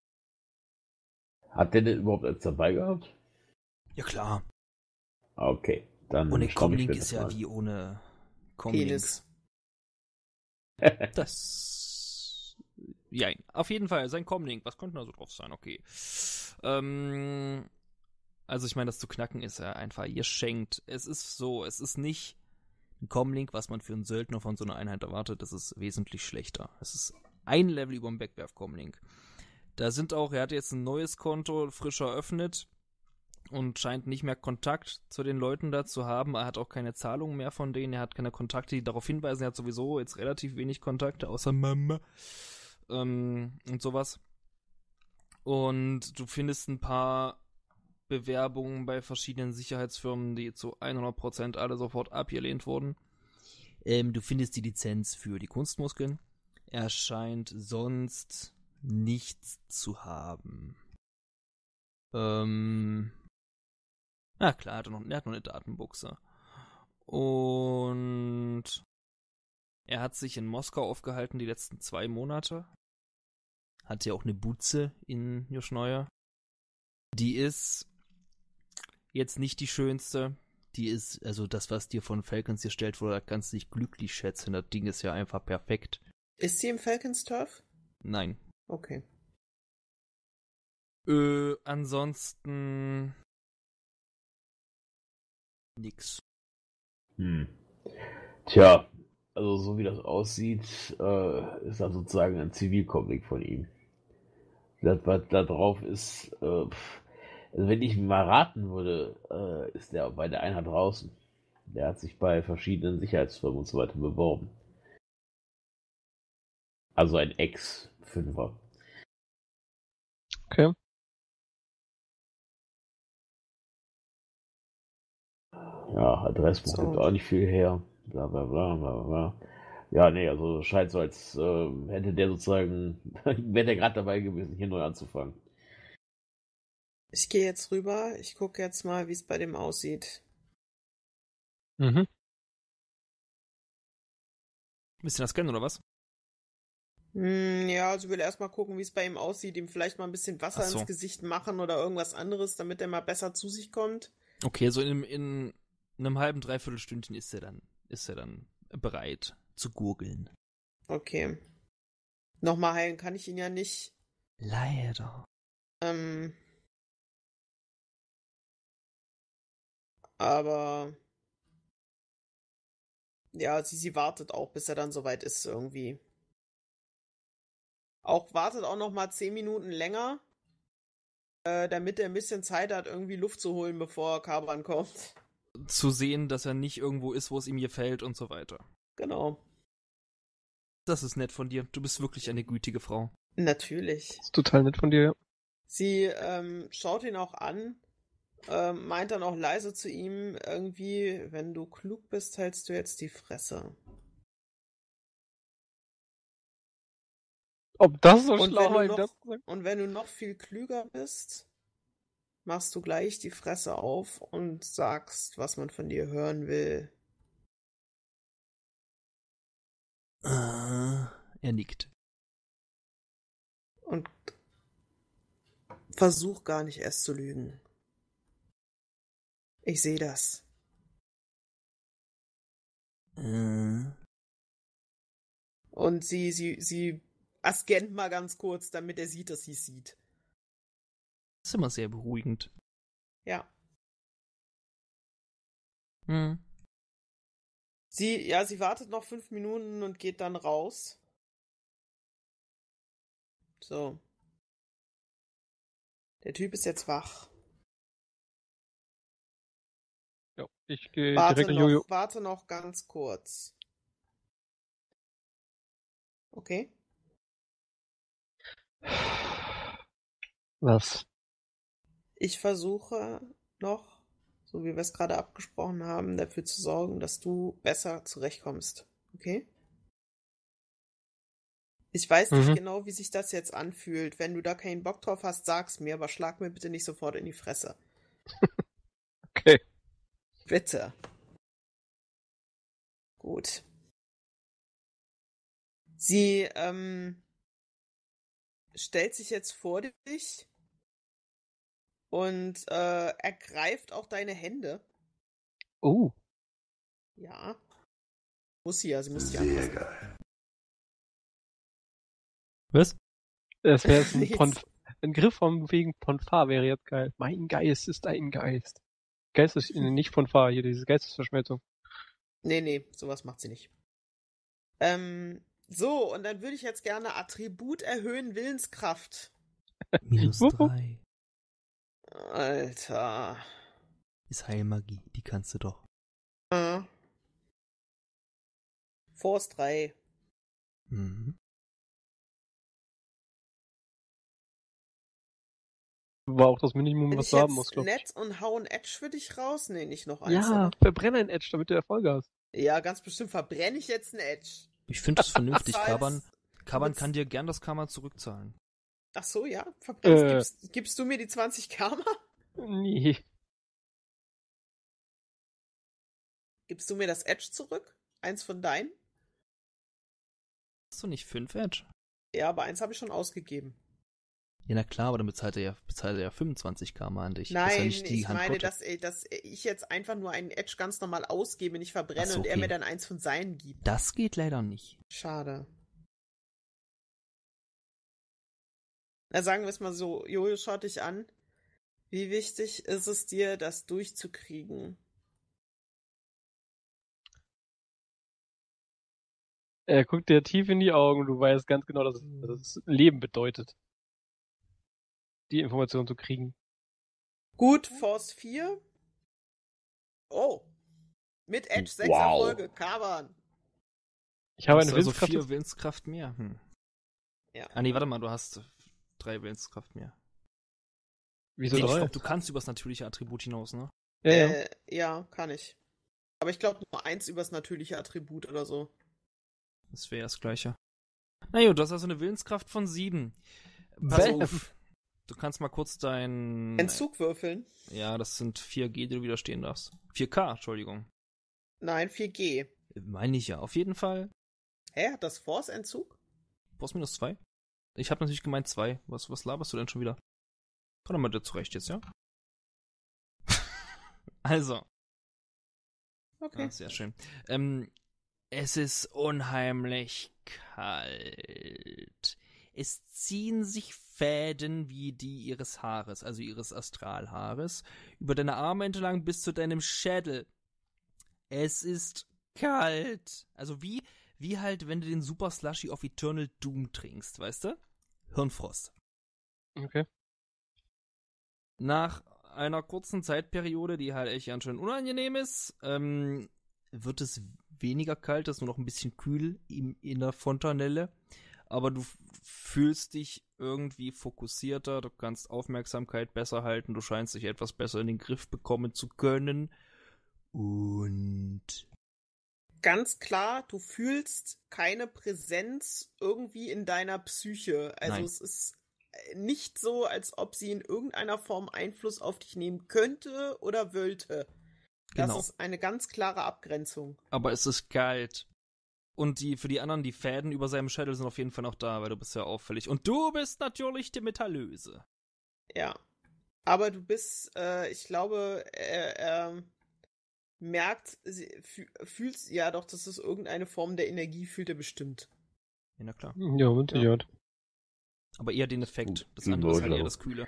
Speaker 4: Hat der denn überhaupt eins dabei gehabt?
Speaker 1: Ja klar.
Speaker 4: Okay, dann
Speaker 1: Ohne
Speaker 4: schraub ich
Speaker 1: Comlink
Speaker 4: mir
Speaker 1: ist
Speaker 4: das
Speaker 1: ja
Speaker 4: mal.
Speaker 1: wie ohne Comlink.
Speaker 2: Penis.
Speaker 1: Das. Ja, auf jeden Fall, sein Comlink. Was könnte da so drauf sein? Okay. Ähm. Also ich meine, das zu knacken ist ja einfach, ihr schenkt. Es ist so, es ist nicht Ein Comlink, was man für einen Söldner von so einer Einheit erwartet, das ist wesentlich schlechter. Es ist ein Level über dem Wegwerf-Comlink. Da sind auch, er hat jetzt ein neues Konto frisch eröffnet und scheint nicht mehr Kontakt zu den Leuten da zu haben. Er hat auch keine Zahlungen mehr von denen, er hat keine Kontakte, die darauf hinweisen. Er hat sowieso jetzt relativ wenig Kontakte, außer Mama ähm, und sowas. Und du findest ein paar Bewerbungen bei verschiedenen Sicherheitsfirmen, die zu hundert Prozent alle sofort abgelehnt wurden. Ähm, du findest die Lizenz für die Kunstmuskeln. Er scheint sonst nichts zu haben. Ähm. Na klar, er hat noch, er hat noch eine Datenbuchse. Und er hat sich in Moskau aufgehalten die letzten zwei Monate. Hat ja auch eine Butze in Joschneue. Die ist jetzt nicht die schönste. Die ist, also das, was dir von Falcons gestellt wurde, da kannst du dich glücklich schätzen. Das Ding ist ja einfach perfekt.
Speaker 2: Ist sie im Falcons Turf?
Speaker 1: Nein.
Speaker 2: Okay.
Speaker 1: Äh, ansonsten nix.
Speaker 4: Hm. Tja, also so wie das aussieht, äh, ist das sozusagen ein Zivilcomic von ihm. Das, was da drauf ist, äh, pff, also wenn ich mal raten würde, äh, ist der bei der Einheit draußen. Der hat sich bei verschiedenen Sicherheitsfirmen und so weiter beworben. Also ein Ex-Fünfer.
Speaker 3: Okay.
Speaker 4: Ja, Adressbuch
Speaker 2: So.
Speaker 4: gibt auch nicht viel her. Bla bla bla bla bla. Ja, nee, also scheint so, als äh, hätte der sozusagen, wäre der gerade dabei gewesen, hier neu anzufangen.
Speaker 2: Ich gehe jetzt rüber. Ich gucke jetzt mal, wie es bei dem aussieht.
Speaker 3: Mhm.
Speaker 1: Willst du das kennen, oder was?
Speaker 2: Hm, ja, also ich will erstmal gucken, wie es bei ihm aussieht. Ihm vielleicht mal ein bisschen Wasser
Speaker 1: Ach so.
Speaker 2: ins Gesicht machen oder irgendwas anderes, damit er mal besser zu sich kommt.
Speaker 1: Okay, so in, in einem halben, dreiviertel Stündchen ist er dann, ist er dann bereit zu gurgeln.
Speaker 2: Okay. Nochmal heilen kann ich ihn ja nicht.
Speaker 1: Leider.
Speaker 2: Ähm. Aber. Ja, sie, sie wartet auch, bis er dann soweit ist, irgendwie. Auch wartet auch noch mal zehn Minuten länger, äh, damit er ein bisschen Zeit hat, irgendwie Luft zu holen, bevor Kaban kommt.
Speaker 1: Zu sehen, dass er nicht irgendwo ist, wo es ihm gefällt und so weiter.
Speaker 2: Genau.
Speaker 1: Das ist nett von dir. Du bist wirklich eine gütige Frau.
Speaker 2: Natürlich.
Speaker 3: Das ist total nett von dir, ja.
Speaker 2: Sie ähm, schaut ihn auch an, ähm, meint dann auch leise zu ihm, irgendwie, wenn du klug bist, hältst du jetzt die Fresse.
Speaker 3: Ob das so
Speaker 2: Und
Speaker 3: schlau
Speaker 2: wenn,
Speaker 3: war,
Speaker 2: du
Speaker 3: ihm
Speaker 2: noch,
Speaker 3: das gesagt?
Speaker 2: und wenn du noch viel klüger bist, machst du gleich die Fresse auf und sagst, was man von dir hören will.
Speaker 1: Äh, er nickt.
Speaker 2: Und versuch gar nicht erst zu lügen. Ich sehe das.
Speaker 1: Äh,
Speaker 2: Und sie, sie, sie scannt mal ganz kurz, damit er sieht, dass sie es sieht.
Speaker 1: ist immer sehr beruhigend.
Speaker 2: Ja.
Speaker 1: Hm.
Speaker 2: Sie, ja, sie wartet noch fünf Minuten und geht dann raus. So. Der Typ ist jetzt wach.
Speaker 3: Ja, ich gehe
Speaker 2: Warte
Speaker 3: direkt in Jojo.
Speaker 2: noch, warte noch ganz kurz. Okay.
Speaker 3: Was?
Speaker 2: Ich versuche noch, so wie wir es gerade abgesprochen haben, dafür zu sorgen, dass du besser zurechtkommst. Okay? Ich weiß nicht
Speaker 3: Mhm.
Speaker 2: genau, wie sich das jetzt anfühlt. Wenn du da keinen Bock drauf hast, sag's mir, aber schlag mir bitte nicht sofort in die Fresse.
Speaker 3: Okay.
Speaker 2: Bitte. Gut. Sie ähm, stellt sich jetzt vor dich und äh, ergreift auch deine Hände.
Speaker 3: Oh.
Speaker 2: Ja. Muss sie ja, sie muss die anfassen.
Speaker 1: Was?
Speaker 3: Das wäre jetzt ein,
Speaker 2: Nichts.
Speaker 3: Pon ein Griff vom wegen Ponfar wäre jetzt geil. Mein Geist ist ein Geist. Geist ist nicht Ponfar, hier diese Geistesverschmelzung.
Speaker 2: Nee, nee, sowas macht sie nicht. Ähm, so, und dann würde ich jetzt gerne Attribut erhöhen, Willenskraft.
Speaker 1: Minus
Speaker 3: Wupp, wupp.
Speaker 1: drei.
Speaker 2: Alter.
Speaker 1: Ist Heilmagie, die kannst du doch.
Speaker 2: Äh. Force drei.
Speaker 1: Mhm.
Speaker 3: War auch das Minimum,
Speaker 2: Bin
Speaker 3: was
Speaker 2: ich
Speaker 3: du haben musst,
Speaker 2: jetzt
Speaker 3: glaube ich.
Speaker 2: nett und hau ein Edge für dich raus? Nee, nicht noch eins.
Speaker 3: Ja,
Speaker 2: Oder?
Speaker 3: verbrenne ein Edge, damit du Erfolge hast.
Speaker 2: Ja, ganz bestimmt verbrenne ich jetzt ein Edge.
Speaker 1: Ich finde das vernünftig.
Speaker 2: Das heißt,
Speaker 1: Kaban, Kaban
Speaker 2: willst-
Speaker 1: kann dir gern das Karma zurückzahlen.
Speaker 2: Ach so, ja? Verbrennst,
Speaker 3: Äh.
Speaker 2: gibst, gibst du mir die zwanzig Karma?
Speaker 3: Nee.
Speaker 2: Gibst du mir das Edge zurück? Eins von deinen?
Speaker 1: Hast du nicht fünf Edge?
Speaker 2: Ja, aber eins habe ich schon ausgegeben.
Speaker 1: Ja, na klar, aber dann bezahlt er ja, bezahlt er ja fünfundzwanzig Karma an dich. Das ist ja
Speaker 2: Nein,
Speaker 1: nicht die
Speaker 2: ich meine,
Speaker 1: Handflotte.
Speaker 2: dass, äh, dass ich jetzt einfach nur einen Edge ganz normal ausgebe, nicht verbrenne
Speaker 1: Ach so,
Speaker 2: und er
Speaker 1: okay.
Speaker 2: mir dann eins von seinen gibt.
Speaker 1: Das geht leider nicht.
Speaker 2: Schade. Na, sagen wir es mal so, Jojo, schau dich an. Wie wichtig ist es dir, das durchzukriegen?
Speaker 3: Er guckt dir tief in die Augen und du weißt ganz genau, dass es, dass es Leben bedeutet. Die Information zu kriegen.
Speaker 2: Gut, Force vier. Oh. Mit Edge sechs
Speaker 4: Wow.
Speaker 2: Erfolge. Kaban.
Speaker 3: Ich habe
Speaker 1: Du
Speaker 3: eine
Speaker 1: hast also
Speaker 3: Willenskraft.
Speaker 1: vier Willenskraft mehr. Hm.
Speaker 2: Ja.
Speaker 1: Ah nee, warte mal, du hast drei Willenskraft mehr.
Speaker 3: Wieso
Speaker 1: Nee, ich
Speaker 3: drei?
Speaker 1: glaube, du kannst übers natürliche Attribut hinaus, ne?
Speaker 3: Ja, ja.
Speaker 2: Äh, ja, kann ich. Aber ich glaube nur eins übers natürliche Attribut oder so.
Speaker 1: Das wäre ja das Gleiche. Na gut, du hast also eine Willenskraft von sieben. Pass
Speaker 3: Bäm.
Speaker 1: auf. Du kannst mal kurz dein...
Speaker 2: Entzug würfeln?
Speaker 1: Ja, das sind vier G, die du widerstehen darfst. vier K, Entschuldigung.
Speaker 2: Nein, vier G.
Speaker 1: Meine ich ja. Auf jeden Fall.
Speaker 2: Hä, hat das Force-Entzug?
Speaker 1: Plus minus zwei. Ich habe natürlich gemeint zwei. Was, was laberst du denn schon wieder? Komm doch mal dir zurecht jetzt, ja? Also.
Speaker 2: Okay.
Speaker 1: Ah, sehr schön. Ähm, es ist unheimlich kalt. Es ziehen sich Fäden wie die ihres Haares, also ihres Astralhaares, über deine Arme entlang bis zu deinem Schädel. Es ist kalt. Also wie, wie halt, wenn du den Super Slushy of Eternal Doom trinkst, weißt du? Hirnfrost.
Speaker 3: Okay.
Speaker 1: Nach einer kurzen Zeitperiode, die halt echt ganz schön unangenehm ist, ähm, wird es weniger kalt, es ist nur noch ein bisschen kühl im, in der Fontanelle. Aber du f- fühlst dich irgendwie fokussierter, du kannst Aufmerksamkeit besser halten, du scheinst dich etwas besser in den Griff bekommen zu können. Und
Speaker 2: Ganz klar, du fühlst keine Präsenz irgendwie in deiner Psyche. Also
Speaker 1: Nein.
Speaker 2: es ist nicht so, als ob sie in irgendeiner Form Einfluss auf dich nehmen könnte oder wollte. Das
Speaker 1: Genau.
Speaker 2: ist eine ganz klare Abgrenzung.
Speaker 1: aber es ist kalt. Und die für die anderen, die Fäden über seinem Schädel sind auf jeden Fall noch da, weil du bist ja auffällig. Und du bist natürlich die Metallöse.
Speaker 2: Ja. Aber du bist, äh, ich glaube, er, er merkt, sie, fü- fühlst, ja doch, dass es irgendeine Form der Energie fühlt er bestimmt.
Speaker 1: Ja, na klar.
Speaker 3: Ja, mit
Speaker 2: Ja.
Speaker 3: Sicherheit.
Speaker 1: Aber eher den Effekt. Das
Speaker 4: Gut,
Speaker 1: andere ist halt
Speaker 4: Mojo.
Speaker 1: eher das Kühle.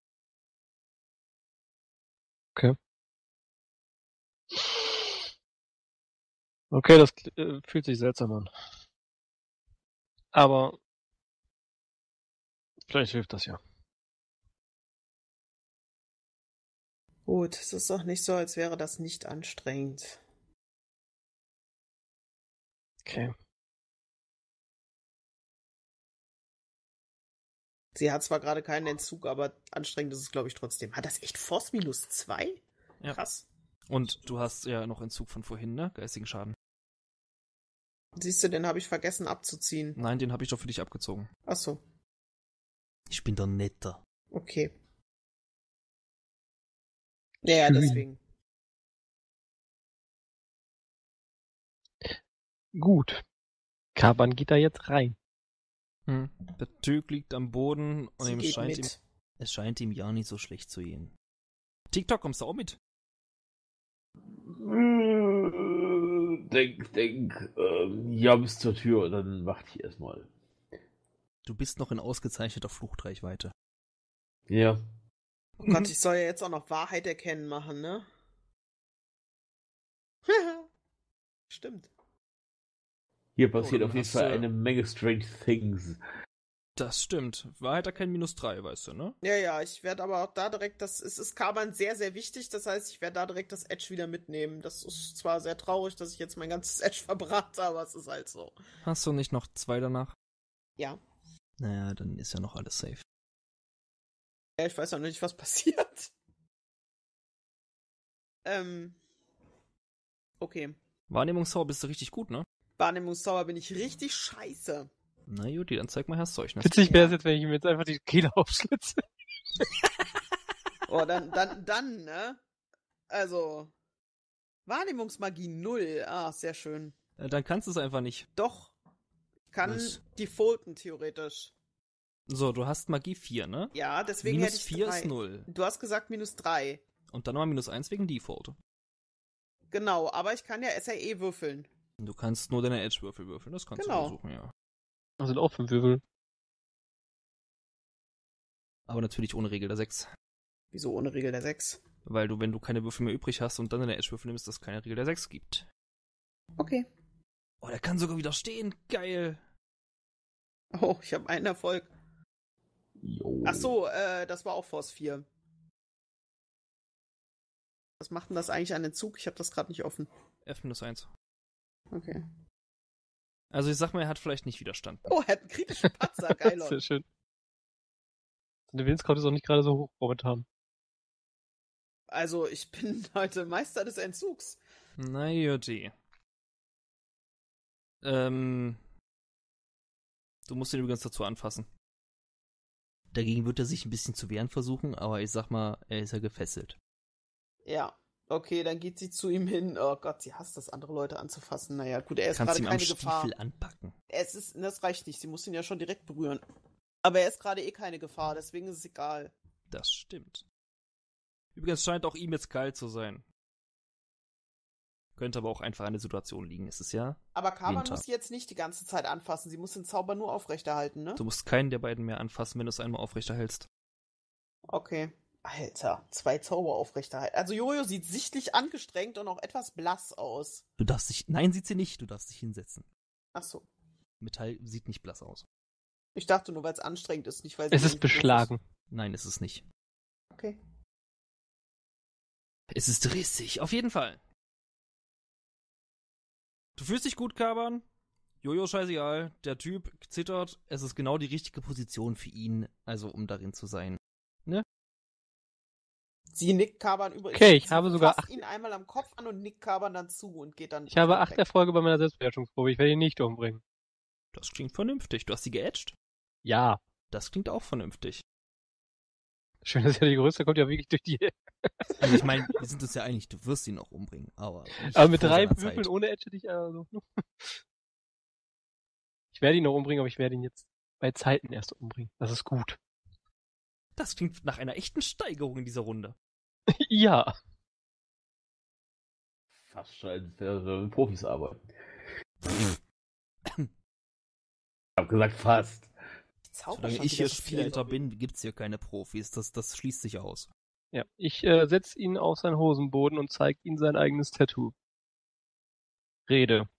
Speaker 3: Okay, das äh, fühlt sich seltsam an. Aber vielleicht hilft das ja.
Speaker 2: Gut, es ist doch nicht so, als wäre das nicht anstrengend.
Speaker 3: Okay.
Speaker 2: Sie hat zwar gerade keinen Entzug, aber anstrengend ist es, glaube ich, trotzdem. Hat das echt Force minus zwei?
Speaker 1: Ja.
Speaker 2: Krass.
Speaker 1: Und du hast ja noch Entzug von vorhin, ne? Geistigen Schaden.
Speaker 2: Siehst du, den habe ich vergessen abzuziehen.
Speaker 1: Nein, den habe ich doch für dich abgezogen.
Speaker 2: Ach so,
Speaker 1: Ich bin der Netter.
Speaker 2: okay. Ja, ja,
Speaker 3: Schön.
Speaker 2: deswegen.
Speaker 3: Gut. Kaban geht da jetzt rein.
Speaker 1: Hm. Der Typ liegt am Boden und
Speaker 2: Sie
Speaker 1: ihm
Speaker 2: geht
Speaker 1: scheint, ihm,
Speaker 2: mit.
Speaker 1: es scheint ihm ja nicht so schlecht zu gehen. TikTok, kommst du auch mit?
Speaker 4: Denk, denk, ähm, ja, bis zur Tür, dann warte ich erstmal.
Speaker 1: Du bist noch in ausgezeichneter Fluchtreichweite.
Speaker 4: Ja.
Speaker 2: Oh Gott, ich soll ja jetzt auch noch Wahrheit erkennen machen, ne? stimmt.
Speaker 4: Hier passiert
Speaker 1: dann
Speaker 4: auf jeden
Speaker 1: hast
Speaker 4: Fall
Speaker 1: du-
Speaker 4: eine Menge Strange Things.
Speaker 1: Das stimmt. War halt da kein Minus drei, weißt du, ne?
Speaker 2: Ja, ja, ich werde aber auch da direkt das, es ist Kaban sehr, sehr wichtig, das heißt, ich werde da direkt das Edge wieder mitnehmen. Das ist zwar sehr traurig, dass ich jetzt mein ganzes Edge verbrate, aber es ist halt so.
Speaker 1: Hast du nicht noch zwei danach?
Speaker 2: Ja.
Speaker 1: Naja, dann ist ja noch alles safe.
Speaker 2: Ja, ich weiß auch nicht, was passiert. Ähm. Okay.
Speaker 1: Wahrnehmungszauber bist du richtig gut, ne?
Speaker 2: Wahrnehmungszauber bin ich richtig scheiße.
Speaker 1: Na Juti, dann zeig mal Herr Zeugnis.
Speaker 3: Witzig wäre es
Speaker 2: Ja.
Speaker 3: jetzt, wenn ich ihm jetzt einfach die Kehle aufschlitze.
Speaker 2: Oh, dann, dann, dann, ne? Also. Wahrnehmungsmagie null. Ah, sehr schön.
Speaker 1: Äh, Dann kannst du es einfach nicht.
Speaker 2: Doch. Ich kann
Speaker 1: Was?
Speaker 2: defaulten, theoretisch.
Speaker 1: So, du hast Magie vier, ne?
Speaker 2: Ja, deswegen
Speaker 1: Minus
Speaker 2: hätte ich
Speaker 1: vier
Speaker 2: drei.
Speaker 1: ist null.
Speaker 2: Du hast gesagt minus drei.
Speaker 1: Und dann nochmal minus eins wegen Default.
Speaker 2: Genau, aber ich kann ja S R E würfeln.
Speaker 1: Du kannst nur deine Edge-Würfel würfeln, das kannst
Speaker 2: Genau.
Speaker 1: du versuchen, ja.
Speaker 3: Das sind auch fünf Würfel.
Speaker 1: Aber natürlich ohne Regel der sechs.
Speaker 2: Wieso ohne Regel der sechs?
Speaker 1: Weil du, wenn du keine Würfel mehr übrig hast und dann deine Edge-Würfel nimmst, dass es keine Regel der sechs gibt.
Speaker 2: Okay.
Speaker 1: Oh, der kann sogar widerstehen. Geil.
Speaker 2: Oh, ich habe einen Erfolg.
Speaker 4: Jo.
Speaker 2: Ach so, äh, das war auch Force vier. Was macht denn das eigentlich an den Zug? Ich habe das gerade nicht offen.
Speaker 1: F minus eins.
Speaker 2: Okay.
Speaker 1: Also ich sag mal, er hat vielleicht nicht widerstanden.
Speaker 2: Oh, er hat einen kritischen Patzer. Geil.
Speaker 3: Sehr schön. Der Willenskraut ist auch nicht gerade so hoch momentan.
Speaker 2: Also, ich bin heute Meister des Entzugs.
Speaker 1: Na Juti. Ähm. Du musst ihn übrigens dazu anfassen. Dagegen wird er sich ein bisschen zu wehren versuchen, aber ich sag mal, er ist ja gefesselt.
Speaker 2: Ja. Okay, dann geht sie zu ihm hin. Oh Gott, sie hasst das, andere Leute anzufassen. Naja, gut, er ist
Speaker 1: Kannst
Speaker 2: gerade
Speaker 1: ihn am
Speaker 2: keine
Speaker 1: Stiefel
Speaker 2: Gefahr.
Speaker 1: anpacken.
Speaker 2: Es ist, das reicht nicht. Sie muss ihn ja schon direkt berühren. Aber er ist gerade eh keine Gefahr, deswegen ist es egal.
Speaker 1: Das stimmt. Übrigens scheint auch ihm jetzt kalt zu sein. Könnte aber auch einfach an der Situation liegen. Es ist ja,
Speaker 2: Aber Kaban
Speaker 1: Winter.
Speaker 2: muss sie jetzt nicht die ganze Zeit anfassen. Sie muss den Zauber nur aufrechterhalten, ne?
Speaker 1: du musst keinen der beiden mehr anfassen, wenn du es einmal aufrechterhältst.
Speaker 2: Okay. Alter, zwei Zauber aufrechterhalten. Also Jojo sieht sichtlich angestrengt und auch etwas blass aus.
Speaker 1: Du darfst dich, nein, sieht sie nicht, du darfst dich hinsetzen.
Speaker 2: Ach so.
Speaker 1: Metall sieht nicht blass aus.
Speaker 2: Ich dachte nur, weil es anstrengend ist, nicht weil sie
Speaker 3: Es ist
Speaker 2: irgendwie doof
Speaker 3: beschlagen.
Speaker 1: Nein, ist es nicht.
Speaker 2: Okay.
Speaker 1: Es ist rissig, auf jeden Fall. Du fühlst dich gut, Kaban? Jojo, scheißegal. Der Typ zittert. Es ist genau die richtige Position für ihn, also um darin zu sein.
Speaker 2: Sie nickt Kaban über.
Speaker 3: Okay, ich
Speaker 2: sie
Speaker 3: habe sogar
Speaker 2: fasst
Speaker 3: acht-
Speaker 2: ihn einmal am Kopf an und nickt Kaban dann zu und geht dann.
Speaker 3: Ich habe
Speaker 2: weg.
Speaker 3: acht Erfolge bei meiner Selbstbeherrschungsprobe. Ich werde ihn nicht umbringen.
Speaker 1: Das klingt vernünftig. Du hast sie geedged?
Speaker 3: Ja.
Speaker 1: Das klingt auch vernünftig.
Speaker 3: Schön, dass ja die Größte kommt ja wirklich durch die.
Speaker 1: Also ich meine, wir sind uns ja einig, du wirst ihn noch umbringen, aber nicht
Speaker 3: Aber mit
Speaker 1: vor
Speaker 3: drei
Speaker 1: seiner
Speaker 3: Würfeln
Speaker 1: Zeit.
Speaker 3: ohne Edge hätte ich also. Ich werde ihn noch umbringen, aber ich werde ihn jetzt bei Zeiten erst umbringen. Das ist gut.
Speaker 1: Das klingt nach einer echten Steigerung in dieser Runde.
Speaker 3: Ja.
Speaker 4: Fast schon, als wäre wir mit Profis arbeiten. Ich hab gesagt fast.
Speaker 2: Ich zauber
Speaker 1: Solange
Speaker 2: schon
Speaker 1: ich
Speaker 2: wieder
Speaker 1: hier
Speaker 2: so viel.
Speaker 1: Spielleiter bin, gibt's hier keine Profis. Das, das schließt sich aus.
Speaker 3: Ja. Ich äh, setze ihn auf seinen Hosenboden und zeige ihm sein eigenes Tattoo. Rede.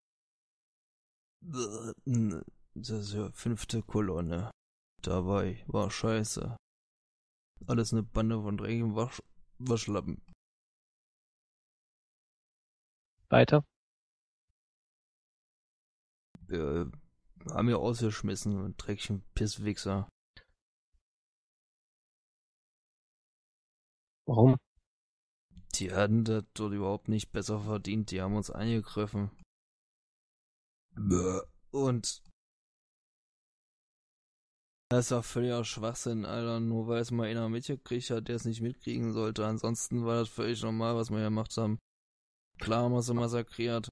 Speaker 1: Das ist ja fünfte Kolonne. Dabei war scheiße. Alles eine Bande von dreckigen Wasch Waschlappen.
Speaker 3: Weiter.
Speaker 1: Wir haben ja ausgeschmissen, dreckigen Pisswichser.
Speaker 3: Warum?
Speaker 1: Die hatten das dort überhaupt nicht besser verdient, die haben uns angegriffen. Bäh. Und das ist ja völliger Schwachsinn, Alter, nur weil es mal einer mitgekriegt hat, der es nicht mitkriegen sollte. Ansonsten war das völlig normal, was wir hier gemacht haben. Klar haben wir sie massakriert.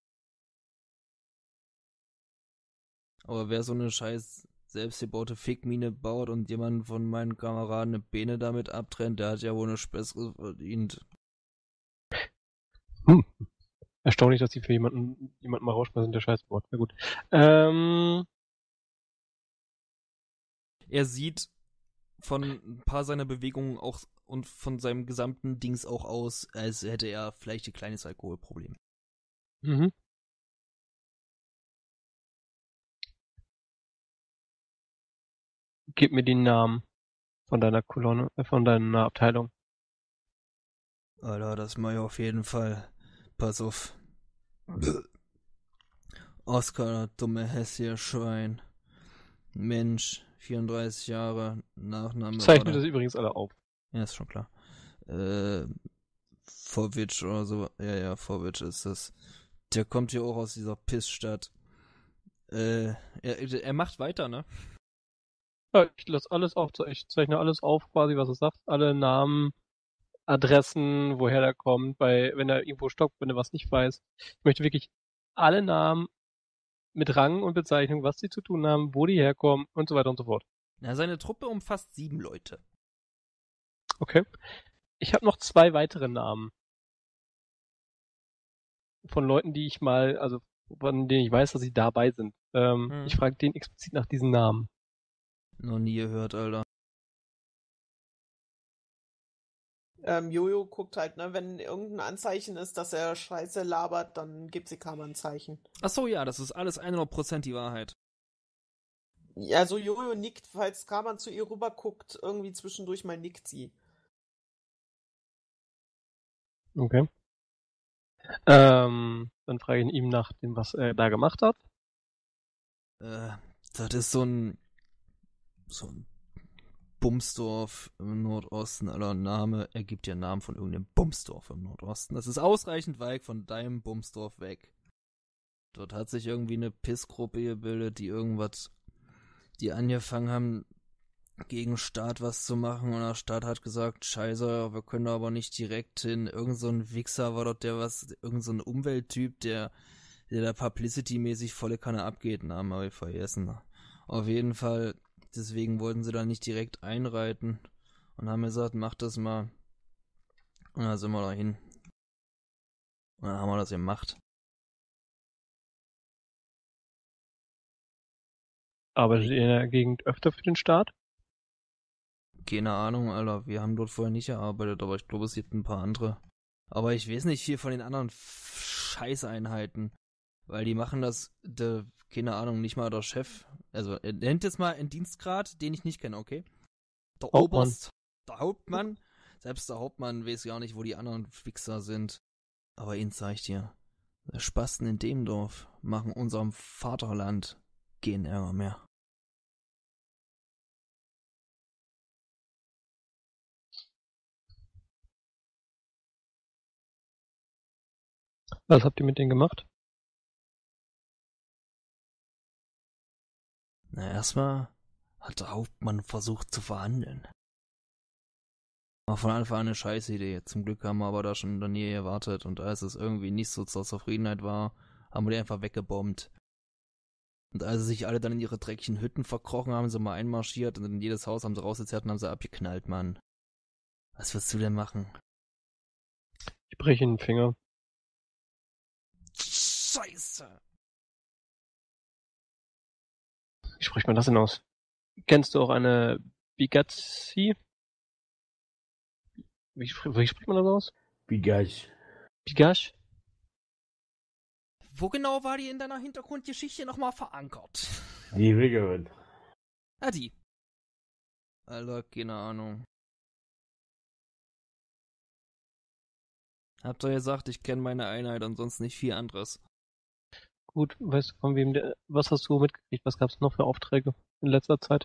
Speaker 1: Aber wer so eine scheiß selbstgebaute Fickmine baut und jemanden von meinen Kameraden eine Beine damit abtrennt, der hat ja wohl eine Späße verdient.
Speaker 3: Hm. Erstaunlich, dass die für jemanden, jemanden mal rausschmeißen, der Scheiß baut. Na gut. Ähm,
Speaker 1: Er sieht von ein paar seiner Bewegungen auch und von seinem gesamten Dings auch aus, als hätte er vielleicht ein kleines Alkoholproblem.
Speaker 3: mhm. gib mir die Namen von deiner Kolonne, äh, von deiner Abteilung.
Speaker 1: Alter, das mach ich auf jeden Fall. Pass auf. Oskar, dumme hässliche Schwein. Mensch, vierunddreißig Jahre, Nachname.
Speaker 3: Ich zeichne
Speaker 1: oder-
Speaker 3: das übrigens alle auf.
Speaker 1: Ja, ist schon klar. Äh, Vorwitsch oder so. Ja, ja, Vorwitsch ist das. Der kommt hier auch aus dieser Pissstadt. Äh, er, er macht weiter, ne?
Speaker 3: Ja, ich lasse alles auf, ich zeichne alles auf, quasi, was er sagt. Alle Namen, Adressen, woher der kommt, bei, wenn er irgendwo stoppt, wenn er was nicht weiß. Ich möchte wirklich alle Namen mit Rang und Bezeichnung, was sie zu tun haben, wo die herkommen und so weiter und so fort.
Speaker 1: Ja, seine Truppe umfasst sieben Leute.
Speaker 3: Okay. Ich habe noch zwei weitere Namen. Von Leuten, die ich mal, also von denen ich weiß, dass sie dabei sind. Ähm,
Speaker 1: Hm.
Speaker 3: Ich frage den explizit nach diesen Namen.
Speaker 1: Noch nie gehört, Alter.
Speaker 2: Ähm, Jojo guckt halt, ne, wenn irgendein Anzeichen ist, dass er Scheiße labert, dann gibt sie Karma ein Zeichen.
Speaker 1: Ach so, ja, das ist alles hundert Prozent die Wahrheit.
Speaker 2: Ja, so Jojo nickt, falls Karman zu ihr rüber guckt, irgendwie zwischendurch mal nickt sie.
Speaker 3: Okay. Ähm, dann frage ich ihn nach dem, was er da gemacht hat.
Speaker 1: Äh, das ist so ein so ein Bumsdorf im Nordosten, aller Name ergibt ja Namen von irgendeinem Bumsdorf im Nordosten. Das ist ausreichend weit von deinem Bumsdorf weg. Dort hat sich irgendwie eine Pissgruppe gebildet, die irgendwas, die angefangen haben, gegen Staat was zu machen, und der Staat hat gesagt, scheiße, wir können da aber nicht direkt hin. Irgend so ein Wichser war dort, der was, irgend so ein Umwelttyp, der, der da publicity-mäßig volle Kanne abgeht. Namen habe ich vergessen. Auf jeden Fall, deswegen wollten sie da nicht direkt einreiten und haben gesagt, mach das mal. Und dann sind wir dahin. Und dann haben wir das gemacht.
Speaker 3: Arbeitet ihr in der Gegend öfter für den Staat?
Speaker 1: Keine Ahnung, Alter. Wir haben dort vorher nicht gearbeitet, aber ich glaube, es gibt ein paar andere. Aber ich weiß nicht viel von den anderen Scheißeinheiten. Weil die machen das, de, keine Ahnung, nicht mal der Chef. Also, er nennt jetzt mal einen Dienstgrad, den ich nicht kenne, okay? Der
Speaker 3: Hauptmann.
Speaker 1: Oberst, der Hauptmann. Selbst der Hauptmann weiß gar nicht, wo die anderen Wichser sind. Aber ihn zeig ich dir. Die Spasten in dem Dorf machen unserem Vaterland keinen Ärger mehr.
Speaker 3: Was habt ihr mit denen gemacht?
Speaker 1: Na, erstmal hat der Hauptmann versucht zu verhandeln. War von Anfang an eine scheiß Idee. Zum Glück haben wir aber da schon in der Nähe gewartet, und als es irgendwie nicht so zur Zufriedenheit war, haben wir die einfach weggebombt. Und als sie sich alle dann in ihre dreckigen Hütten verkrochen haben, sind wir einmarschiert und in jedes Haus haben sie rausgezerrt und haben sie abgeknallt, Mann. Was willst du denn machen?
Speaker 3: Ich breche ihnen den Finger.
Speaker 1: Scheiße!
Speaker 3: Wie spricht man das denn aus? Kennst du auch eine Bigazzi? Wie, spr- wie spricht man das aus?
Speaker 4: Wie geil.
Speaker 3: Bigash?
Speaker 1: Wo genau war die in deiner Hintergrundgeschichte nochmal verankert?
Speaker 4: Die Riggerin.
Speaker 1: Ah, die. Alter, keine Ahnung. Habt ihr gesagt, ich kenne meine Einheit und sonst nicht viel anderes.
Speaker 3: Gut, weißt du von wem der, was hast du mitgekriegt? Was gab's noch für Aufträge in letzter Zeit?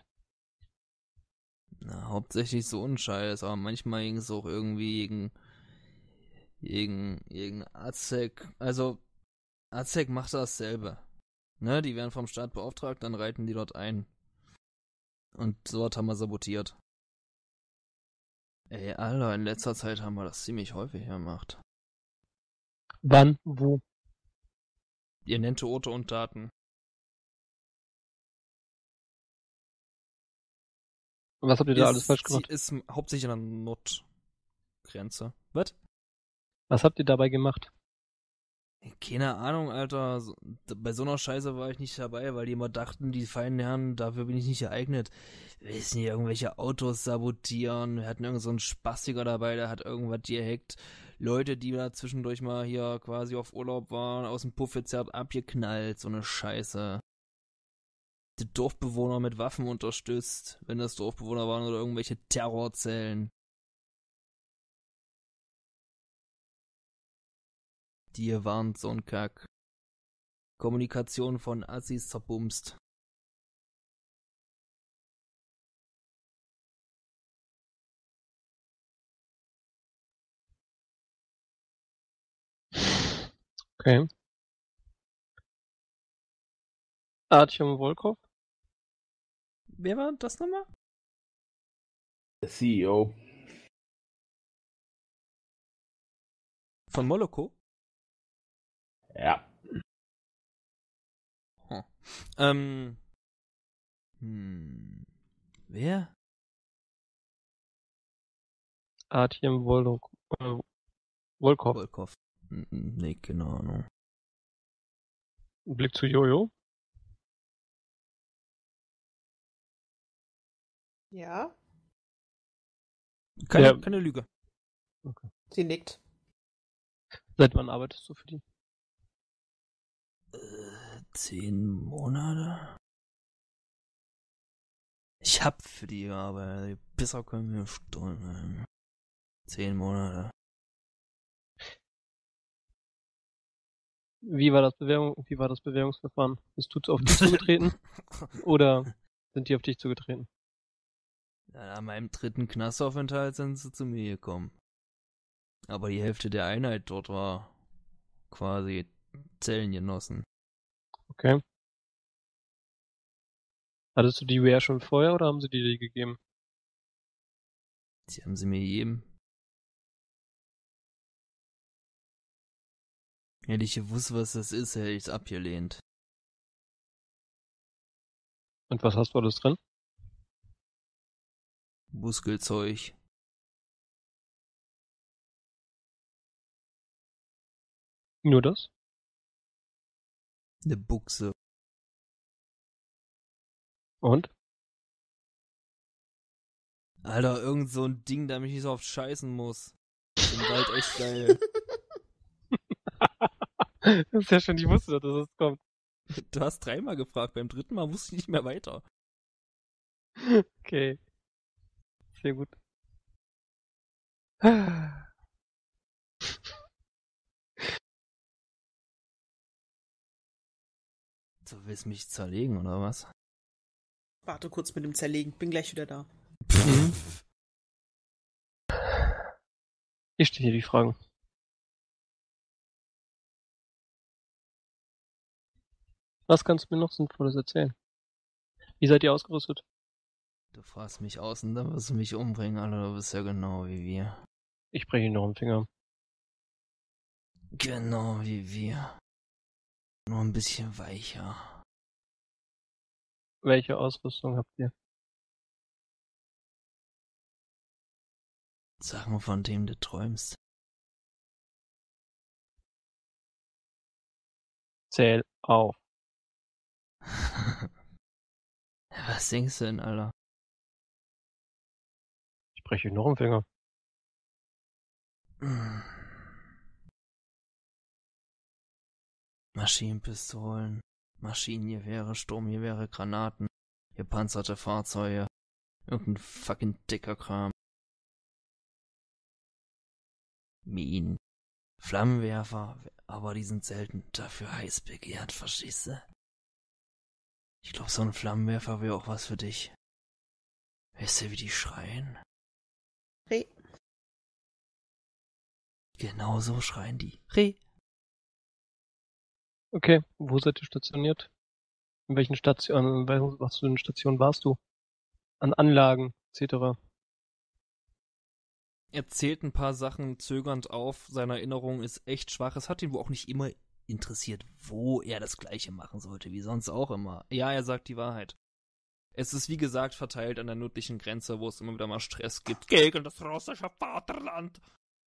Speaker 1: Na, hauptsächlich so ein Scheiß, aber manchmal ging es auch irgendwie gegen, gegen, gegen Azek. Also, Azek macht dasselbe. Ne, die werden vom Staat beauftragt, dann reiten die dort ein. Und dort haben wir sabotiert. Ey, Alter, in letzter Zeit haben wir das ziemlich häufig gemacht.
Speaker 3: Wann? Wo?
Speaker 1: Ihr nennt Orte und Daten.
Speaker 3: Was habt ihr da
Speaker 1: Ist-
Speaker 3: alles falsch
Speaker 1: sie
Speaker 3: gemacht?
Speaker 1: ist hauptsächlich an der Nordgrenze. Was?
Speaker 3: Was habt ihr dabei gemacht?
Speaker 1: Keine Ahnung, Alter. So, d- bei so einer Scheiße war ich nicht dabei, weil die immer dachten, die feinen Herren, dafür bin ich nicht geeignet. Wir wissen hier irgendwelche Autos sabotieren. Wir hatten irgend so einen Spastiker dabei, der hat irgendwas gehackt. Leute, die da zwischendurch mal hier quasi auf Urlaub waren, aus dem Puff gezerrt, abgeknallt. So eine Scheiße. die Dorfbewohner mit Waffen unterstützt, wenn das Dorfbewohner waren oder irgendwelche Terrorzellen. Die ihr warnt, so ein Kack. Kommunikation von Assis zerbumst.
Speaker 3: Okay. Artyom Volkov?
Speaker 1: Wer war das nochmal?
Speaker 4: Der C E O.
Speaker 1: Von Moloko?
Speaker 4: Ja.
Speaker 1: Huh. Ähm. Hm. Wer?
Speaker 3: Artyom Volkov. Äh, Volkov.
Speaker 1: Volkov. N- Nee, keine Ahnung.
Speaker 3: Blick zu Jojo.
Speaker 2: Ja,
Speaker 1: Keine,
Speaker 3: Ja.
Speaker 1: keine Lüge.
Speaker 2: sie nickt.
Speaker 3: Seit wann arbeitest du für die?
Speaker 1: Äh, zehn Monate? Ich hab für die gearbeitet. Besser können wir Stunden. Zehn Monate.
Speaker 3: Wie war das Bewerbung, wie war das Bewerbungsverfahren? Bist du auf dich zugetreten oder sind die auf dich zugetreten?
Speaker 1: Ja, an meinem dritten Knastaufenthalt sind sie zu mir gekommen. Aber die Hälfte der Einheit dort war quasi Zellengenossen.
Speaker 3: Okay. Hattest du die Ware schon vorher oder haben sie die dir gegeben?
Speaker 1: Die haben sie mir gegeben. Hätte ich gewusst, was das ist, hätte ich es abgelehnt.
Speaker 3: Und was hast du alles drin?
Speaker 1: Muskelzeug.
Speaker 3: Nur das?
Speaker 1: Eine Buchse.
Speaker 3: Und?
Speaker 1: Alter, irgend so ein Ding, damit ich nicht so oft scheißen muss. Ist im Wald echt geil.
Speaker 3: Sehr schön, ich wusste, dass das kommt.
Speaker 1: Du hast dreimal gefragt, beim dritten Mal wusste ich nicht mehr weiter.
Speaker 3: Okay. Sehr gut.
Speaker 1: Du willst mich zerlegen, oder was?
Speaker 2: Warte kurz mit dem Zerlegen, bin gleich wieder da.
Speaker 1: Pff.
Speaker 3: Hier stehen hier die Fragen. Was kannst du mir noch Sinnvolles erzählen? Wie seid ihr ausgerüstet?
Speaker 1: Du fragst mich aus und dann wirst du mich umbringen, Alter. Du bist ja genau wie wir.
Speaker 3: Ich breche ihn noch im Finger.
Speaker 1: Genau wie wir. Nur ein bisschen weicher.
Speaker 3: Welche Ausrüstung habt ihr?
Speaker 1: Sachen, von denen du träumst.
Speaker 3: Zähl auf.
Speaker 1: Was denkst du denn, Alter?
Speaker 3: Ich breche ihn noch im Finger.
Speaker 1: Maschinenpistolen, Maschinengewehre, Sturmgewehre, Granaten, gepanzerte Fahrzeuge, irgendein fucking dicker Kram. Minen, Flammenwerfer, aber die sind selten dafür heiß begehrt, verstehst du? Ich glaube, so ein Flammenwerfer wäre auch was für dich. Weißt du, wie die schreien?
Speaker 2: Reh.
Speaker 1: Genau so schreien die. Reh.
Speaker 3: Okay, wo seid ihr stationiert? In welchen Stationen, in was für eine Station warst du? An Anlagen, et cetera.
Speaker 1: Er zählt ein paar Sachen zögernd auf. Seine Erinnerung ist echt schwach. Es hat ihn wohl auch nicht immer interessiert, wo er das Gleiche machen sollte, wie sonst auch immer. Ja, er sagt die Wahrheit. Es ist wie gesagt verteilt an der nördlichen Grenze, wo es immer wieder mal Stress gibt gegen das russische Vaterland.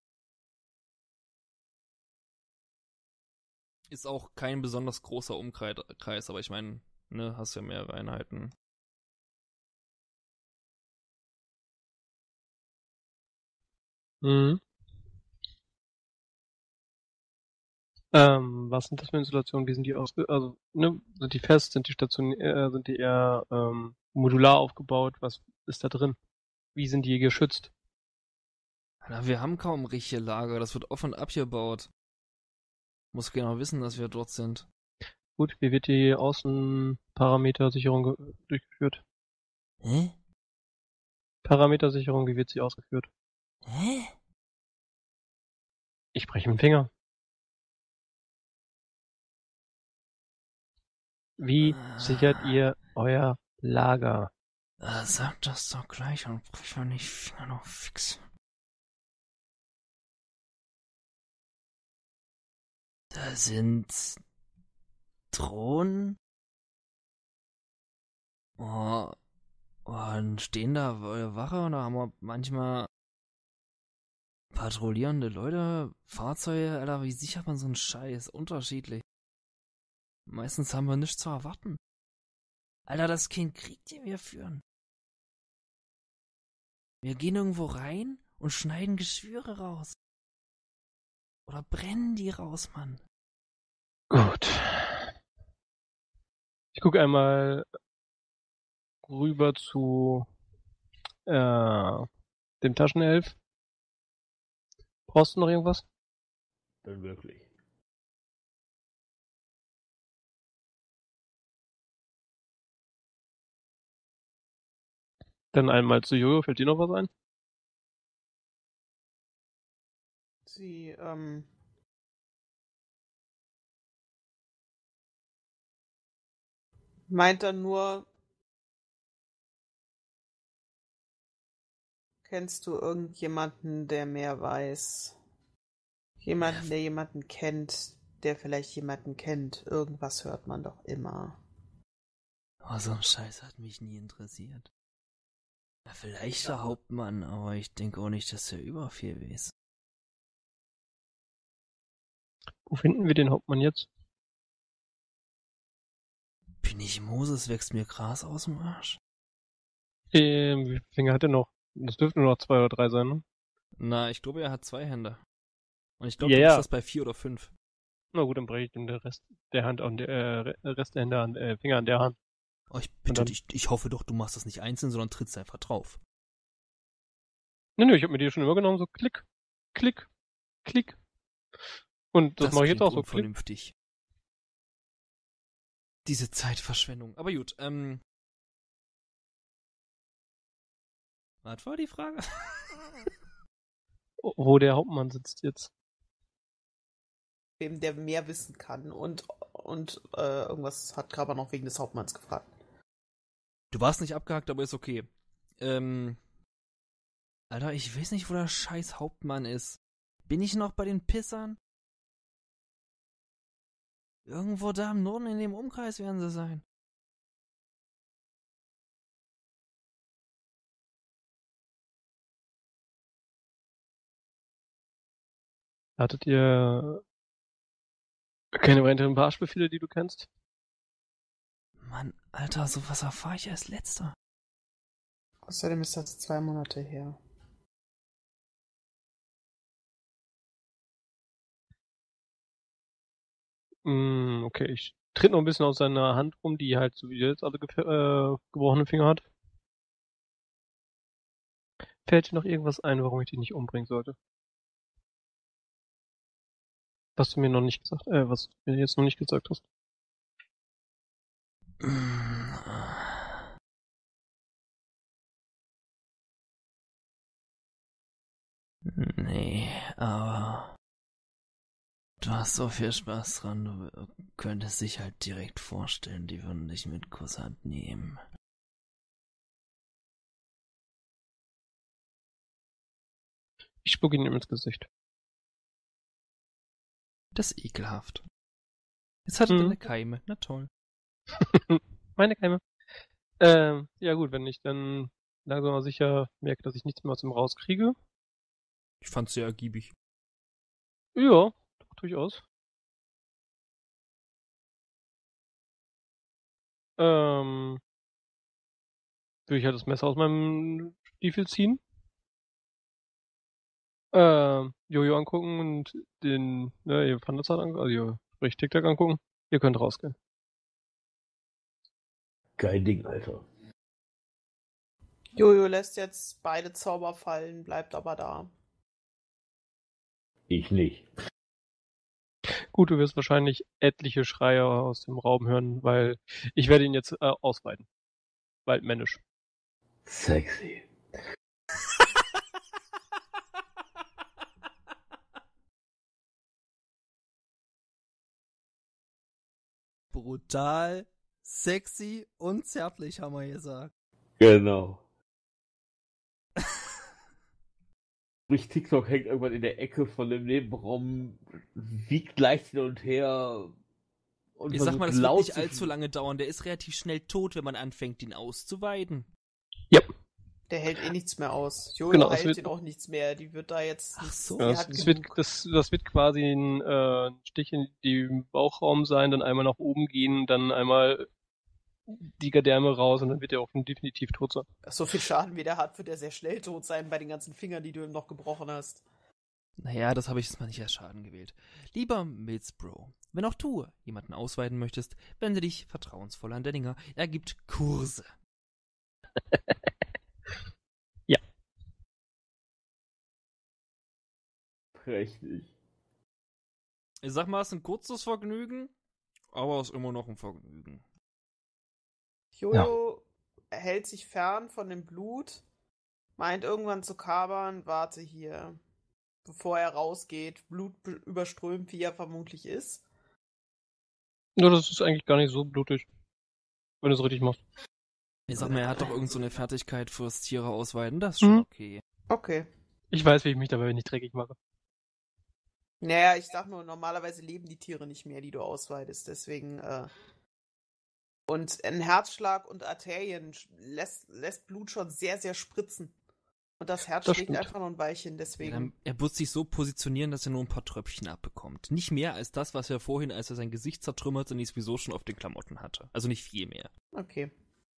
Speaker 1: Ist auch kein besonders großer Umkreis, aber ich meine, ne, hast ja mehrere Einheiten.
Speaker 3: Mhm. Ähm, was sind das für Installationen? Wie sind die ausge... Also, ne, sind die fest? Sind die Station... Äh, sind die eher ähm, modular aufgebaut? Was ist da drin? Wie sind die geschützt?
Speaker 1: Na, wir haben kaum richtige Lager, das wird auf und abgebaut. Muss genau wissen, dass wir dort sind.
Speaker 3: Gut, wie wird die Außenparametersicherung ge- durchgeführt?
Speaker 1: Hä?
Speaker 3: Parametersicherung, wie wird sie ausgeführt?
Speaker 1: Hä?
Speaker 3: Ich spreche mit dem Finger. Wie sichert ihr euer Lager?
Speaker 1: Äh, sag das doch gleich und brich mir nicht Finger noch fix. Da sind Drohnen. Oh, oh, dann stehen da äh, Wache und da haben wir manchmal patrouillierende Leute, Fahrzeuge, Alter, wie sichert man so einen Scheiß? Unterschiedlich. Meistens haben wir nichts zu erwarten. Alter, das ist kein Krieg, den wir führen. Wir gehen irgendwo rein und schneiden Geschwüre raus. Oder brennen die raus, Mann.
Speaker 3: Gut. Ich gucke einmal rüber zu äh, dem Taschenelf. Brauchst du noch irgendwas?
Speaker 4: Dann wirklich.
Speaker 3: Dann einmal zu Jojo. Fällt dir noch was ein?
Speaker 2: Sie, ähm. meint dann nur, kennst du irgendjemanden, der mehr weiß? Jemanden, der jemanden kennt, der vielleicht jemanden kennt. Irgendwas hört man doch immer.
Speaker 1: Oh, so ein Scheiß hat mich nie interessiert. Ja, vielleicht der Hauptmann, aber ich denke auch nicht, dass er über viel weiß.
Speaker 3: Wo finden wir den Hauptmann jetzt?
Speaker 1: Bin ich Moses, wächst mir Gras aus dem Arsch?
Speaker 3: Ähm, wie viele Finger hat er noch? Das dürften nur noch zwei oder drei sein, ne?
Speaker 1: Na, ich glaube, er hat zwei Hände. Und ich glaube,
Speaker 3: Ja,
Speaker 1: du bist
Speaker 3: ja.
Speaker 1: das bei vier oder fünf.
Speaker 3: Na gut, dann breche ich dem den Rest der Hand an der äh, Rest der Hände an, äh, Finger an der Hand.
Speaker 1: Oh, ich bitte
Speaker 3: dann-
Speaker 1: dich, ich hoffe doch, du machst das nicht einzeln, sondern trittst einfach drauf.
Speaker 3: Nö, nö, ich habe mir die schon übergenommen, so klick, klick, klick. Und das, mache ich jetzt
Speaker 1: klingt
Speaker 3: auch so, klick.
Speaker 1: unvernünftig. Diese Zeitverschwendung. Aber gut, ähm. Was war die Frage?
Speaker 3: Wo der Hauptmann sitzt jetzt.
Speaker 2: Wem der mehr wissen kann. Und, und äh, irgendwas hat Graber noch wegen des Hauptmanns gefragt.
Speaker 1: Du warst nicht abgehakt, aber ist okay. Ähm. Alter, ich weiß nicht, wo der scheiß Hauptmann ist. Bin ich noch bei den Pissern? Irgendwo da im Norden in dem Umkreis werden sie sein.
Speaker 3: Hattet ihr keine weiteren Barschbefehle, die du kennst?
Speaker 1: Mann, Alter, sowas erfahre ich als letzter.
Speaker 2: Außerdem ist das zwei Monate her.
Speaker 3: Mm, okay, ich tritt noch ein bisschen aus seiner Hand rum, die halt so wie jetzt alle ge äh, gebrochene Finger hat. Fällt dir noch irgendwas ein, warum ich dich nicht umbringen sollte? Was du mir noch nicht gesagt, äh, was du mir jetzt noch nicht gesagt hast.
Speaker 1: Nee, aber du hast so viel Spaß dran, du könntest dich halt direkt vorstellen, die würden dich mit Kusshand nehmen.
Speaker 3: Ich spucke ihm ins Gesicht.
Speaker 1: Das ist ekelhaft. Jetzt hattet ihr
Speaker 3: Mhm.
Speaker 1: eine Keime, na toll.
Speaker 3: Meine Keime. Ähm, ja gut, wenn ich dann langsam aber sicher merke, dass ich nichts mehr aus ihm rauskriege.
Speaker 1: Ich fand's sehr ergiebig.
Speaker 3: Ja, doch, durchaus. Ähm, würde ich halt das Messer aus meinem Stiefel ziehen. Äh, Jojo angucken und den, ne, ihr Fanderzeit angucken, also ihr, sprich TikTok angucken. Ihr könnt rausgehen.
Speaker 4: Geil Ding, Alter.
Speaker 2: Jojo lässt jetzt beide Zauber fallen, bleibt aber da.
Speaker 4: Ich nicht.
Speaker 3: Gut, du wirst wahrscheinlich etliche Schreie aus dem Raum hören, weil ich werde ihn jetzt äh, ausweiten. Waldmännisch.
Speaker 4: Sexy.
Speaker 1: Brutal, sexy und zärtlich, haben wir gesagt.
Speaker 4: Genau. Sprich, TikTok hängt irgendwann in der Ecke von dem Nebenraum, wiegt leicht hin und her und
Speaker 1: Ich sag mal,
Speaker 4: versucht
Speaker 1: das wird
Speaker 4: laut
Speaker 1: nicht
Speaker 4: zu
Speaker 1: allzu lange dauern. Der ist relativ schnell tot, wenn man anfängt, ihn auszuweiden.
Speaker 2: Der hält eh nichts mehr aus. Jojo
Speaker 3: Genau, es
Speaker 2: heilt
Speaker 3: wird-
Speaker 2: ihn auch nichts mehr. Die wird da jetzt.
Speaker 1: Ach so.
Speaker 2: die
Speaker 3: Ja,
Speaker 2: hat
Speaker 3: das, das, wird,
Speaker 2: genug.
Speaker 3: das, das wird quasi ein äh, Stich in den Bauchraum sein, dann einmal nach oben gehen, dann einmal die Gedärme raus und dann wird er auch definitiv tot sein.
Speaker 2: So viel Schaden wie der hat, wird er sehr schnell tot sein bei den ganzen Fingern, die du ihm noch gebrochen hast.
Speaker 1: Naja, das habe ich jetzt mal nicht als Schaden gewählt. Lieber Milzbro, wenn auch du jemanden ausweiden möchtest, wende dich vertrauensvoll an Denninger. Er gibt Kurse.
Speaker 4: Prächtig.
Speaker 1: Ich sag mal, es ist ein kurzes Vergnügen, aber es ist immer noch ein Vergnügen.
Speaker 2: Jojo hält sich fern von dem Blut, meint irgendwann zu Kaban, warte hier, bevor er rausgeht, Blut be- überströmt, wie er vermutlich ist.
Speaker 3: Nur das ist eigentlich gar nicht so blutig, wenn du es richtig machst.
Speaker 1: Ich sag mal, er hat doch irgend so eine Fertigkeit fürs Tiere ausweiden, das ist schon
Speaker 3: Mhm.
Speaker 1: okay.
Speaker 2: Okay.
Speaker 3: Ich weiß, wie ich mich dabei nicht dreckig mache.
Speaker 2: Naja, ich sag nur, normalerweise leben die Tiere nicht mehr, die du ausweidest, deswegen, äh. Und ein Herzschlag und Arterien sch- lässt, lässt Blut schon sehr, sehr spritzen. Und das Herz
Speaker 3: Das
Speaker 2: schlägt
Speaker 3: stimmt.
Speaker 2: einfach nur ein Weilchen,
Speaker 1: Ja,
Speaker 2: deswegen.
Speaker 1: dann, er wird sich so positionieren, dass er nur ein paar Tröpfchen abbekommt. Nicht mehr als das, was er vorhin, als er sein Gesicht zertrümmert und sowieso schon auf den Klamotten hatte. Also nicht viel mehr.
Speaker 2: Okay.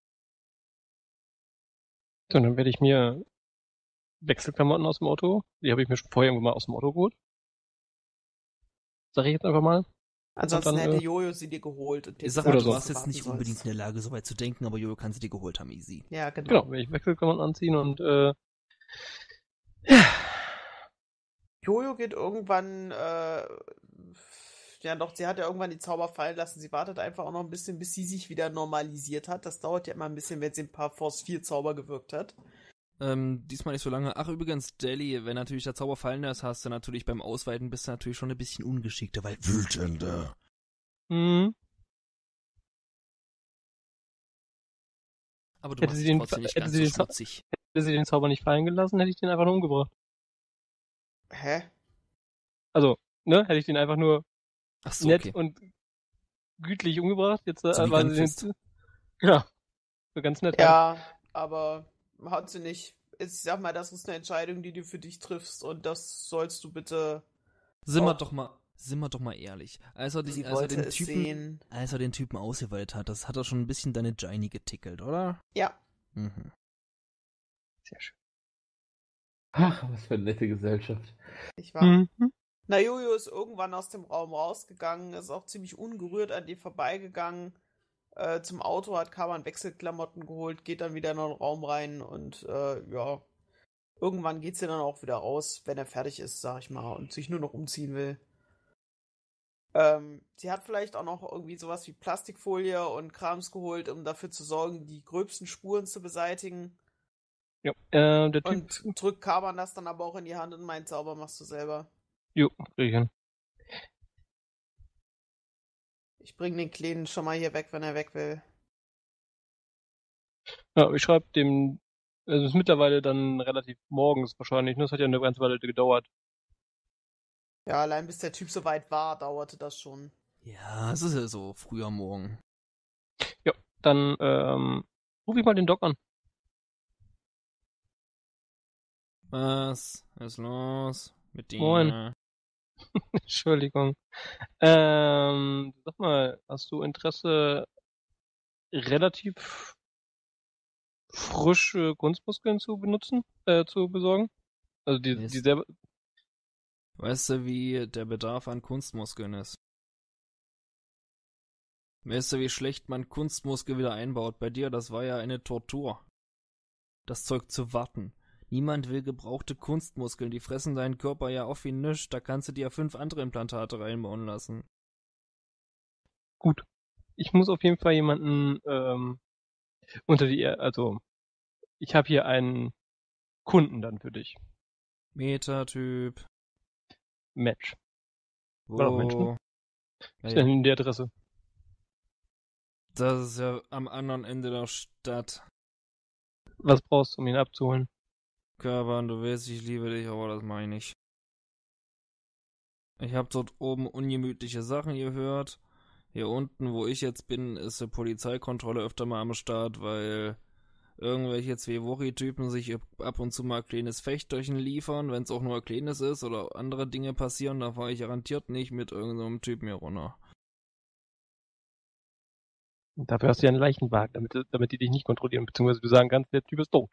Speaker 3: So, dann werde ich mir Wechselklamotten aus dem Auto, die habe ich mir schon vorher irgendwo mal aus dem Auto geholt. Sag ich jetzt einfach mal.
Speaker 2: Ansonsten
Speaker 3: Und dann,
Speaker 2: hätte
Speaker 3: äh,
Speaker 2: Jojo sie dir geholt. Und dir
Speaker 1: Ich sag
Speaker 2: gesagt,
Speaker 1: mal,
Speaker 3: Oder
Speaker 1: du
Speaker 3: so.
Speaker 1: warst
Speaker 2: dass du
Speaker 1: jetzt nicht
Speaker 2: warten
Speaker 1: unbedingt
Speaker 2: sollst.
Speaker 1: in der Lage, so weit zu denken, aber Jojo kann sie dir geholt haben, easy.
Speaker 2: Ja, genau.
Speaker 3: Genau, werde ich Wechselklamotten anziehen und äh, ja,
Speaker 2: Jojo geht irgendwann, äh, ja doch, sie hat ja irgendwann die Zauber fallen lassen. Sie wartet einfach auch noch ein bisschen, bis sie sich wieder normalisiert hat. Das dauert ja immer ein bisschen, wenn sie ein paar Force vier Zauber gewirkt hat.
Speaker 1: Ähm, diesmal nicht so lange. Ach, übrigens, Deli, wenn natürlich der Zauber fallen lässt, hast du natürlich beim Ausweiten bist du natürlich schon ein bisschen ungeschickter, weil wütender.
Speaker 3: hm,
Speaker 1: Aber du
Speaker 3: Hätte
Speaker 1: machst
Speaker 3: sie
Speaker 1: dich
Speaker 3: den-
Speaker 1: trotzdem nicht
Speaker 3: hätte
Speaker 1: ganz
Speaker 3: sie
Speaker 1: so
Speaker 3: den Zau-
Speaker 1: schmutzig.
Speaker 3: hätte sie den Zauber nicht fallen gelassen, hätte ich den einfach nur umgebracht.
Speaker 2: Hä?
Speaker 3: Also, ne, hätte ich den einfach nur
Speaker 1: Ach so,
Speaker 3: nett
Speaker 1: okay.
Speaker 3: und gütlich umgebracht. Jetzt äh,
Speaker 1: So wie
Speaker 3: war sie
Speaker 1: Gunfist.
Speaker 3: den, ja, so ganz nett.
Speaker 2: Ja, aber hat sie nicht. Ich sag mal, das ist eine Entscheidung, die du für dich triffst und das sollst du bitte.
Speaker 1: Sind wir
Speaker 2: Oh.
Speaker 1: doch mal, sind wir doch mal ehrlich. Als er, die,
Speaker 2: Sie
Speaker 1: als er
Speaker 2: wollte
Speaker 1: den
Speaker 2: es
Speaker 1: Typen,
Speaker 2: sehen.
Speaker 1: als er den Typen ausgewählt hat, das hat er schon ein bisschen deine Genie getickelt, oder?
Speaker 2: Ja.
Speaker 1: Mhm.
Speaker 3: Sehr schön.
Speaker 4: Ach, was für eine nette Gesellschaft.
Speaker 2: Ich war.
Speaker 3: Mhm.
Speaker 2: Na, Jojo ist irgendwann aus dem Raum rausgegangen, ist auch ziemlich ungerührt an dir vorbeigegangen. Äh, zum Auto hat Kaban Wechselklamotten geholt, geht dann wieder in den Raum rein und äh, ja. Irgendwann geht sie dann auch wieder raus, wenn er fertig ist, sag ich mal, und sich nur noch umziehen will. Ähm, sie hat vielleicht auch noch irgendwie sowas wie Plastikfolie und Krams geholt, um dafür zu sorgen, die gröbsten Spuren zu beseitigen.
Speaker 3: Ja, äh, der Typ,
Speaker 2: Und drückt Kaban das dann aber auch in die Hand und meint, sauber machst du selber.
Speaker 3: jo, krieg ich hin.
Speaker 2: Ich bring den Kleinen schon mal hier weg, wenn er weg will.
Speaker 3: Ja, ich schreibe dem, also es ist mittlerweile dann relativ morgens wahrscheinlich, ne? Das hat ja eine ganze Weile gedauert.
Speaker 2: Ja, allein bis der Typ so weit war, dauerte das schon.
Speaker 1: Ja, es ist ja so früher Morgen.
Speaker 3: Ja, dann ähm, ruf ich mal den Doc an.
Speaker 1: Was ist los mit dir?
Speaker 3: Moin. Entschuldigung. Ähm, sag mal, hast du Interesse, relativ frische Kunstmuskeln zu benutzen, äh, zu besorgen? Also die,
Speaker 1: Mist.
Speaker 3: die selber,
Speaker 1: Weißt du, wie der Bedarf an Kunstmuskeln ist? Weißt du, wie schlecht man Kunstmuskel wieder einbaut? Bei dir, das war ja eine Tortur. Das Zeug zu warten. Niemand will gebrauchte Kunstmuskeln, die fressen deinen Körper ja auf wie nichts. Da kannst du dir ja fünf andere Implantate reinbauen lassen.
Speaker 3: Gut. Ich muss auf jeden Fall jemanden ähm, unter die, Er- also ich habe hier einen Kunden dann für dich.
Speaker 1: Metatyp.
Speaker 3: Match.
Speaker 1: Wo?
Speaker 3: War doch Menschen?
Speaker 1: Ja,
Speaker 3: Ist
Speaker 1: ja.
Speaker 3: denn die Adresse?
Speaker 1: Das ist ja am anderen Ende der Stadt.
Speaker 3: Was brauchst du, um ihn abzuholen?
Speaker 1: Körper, du weißt, ich liebe dich, aber das meine ich. Ich habe dort oben ungemütliche Sachen gehört. Hier unten, wo ich jetzt bin, ist eine Polizeikontrolle öfter mal am Start, weil irgendwelche zwei Wochi-Typen sich ab und zu mal ein kleines Fechtchen liefern, wenn es auch nur ein kleines ist oder andere Dinge passieren, da fahre ich garantiert nicht mit irgendeinem Typen hier runter.
Speaker 3: Und dafür hast du ja einen Leichenwagen, damit, damit die dich nicht kontrollieren, beziehungsweise du sagen kannst, der Typ ist tot.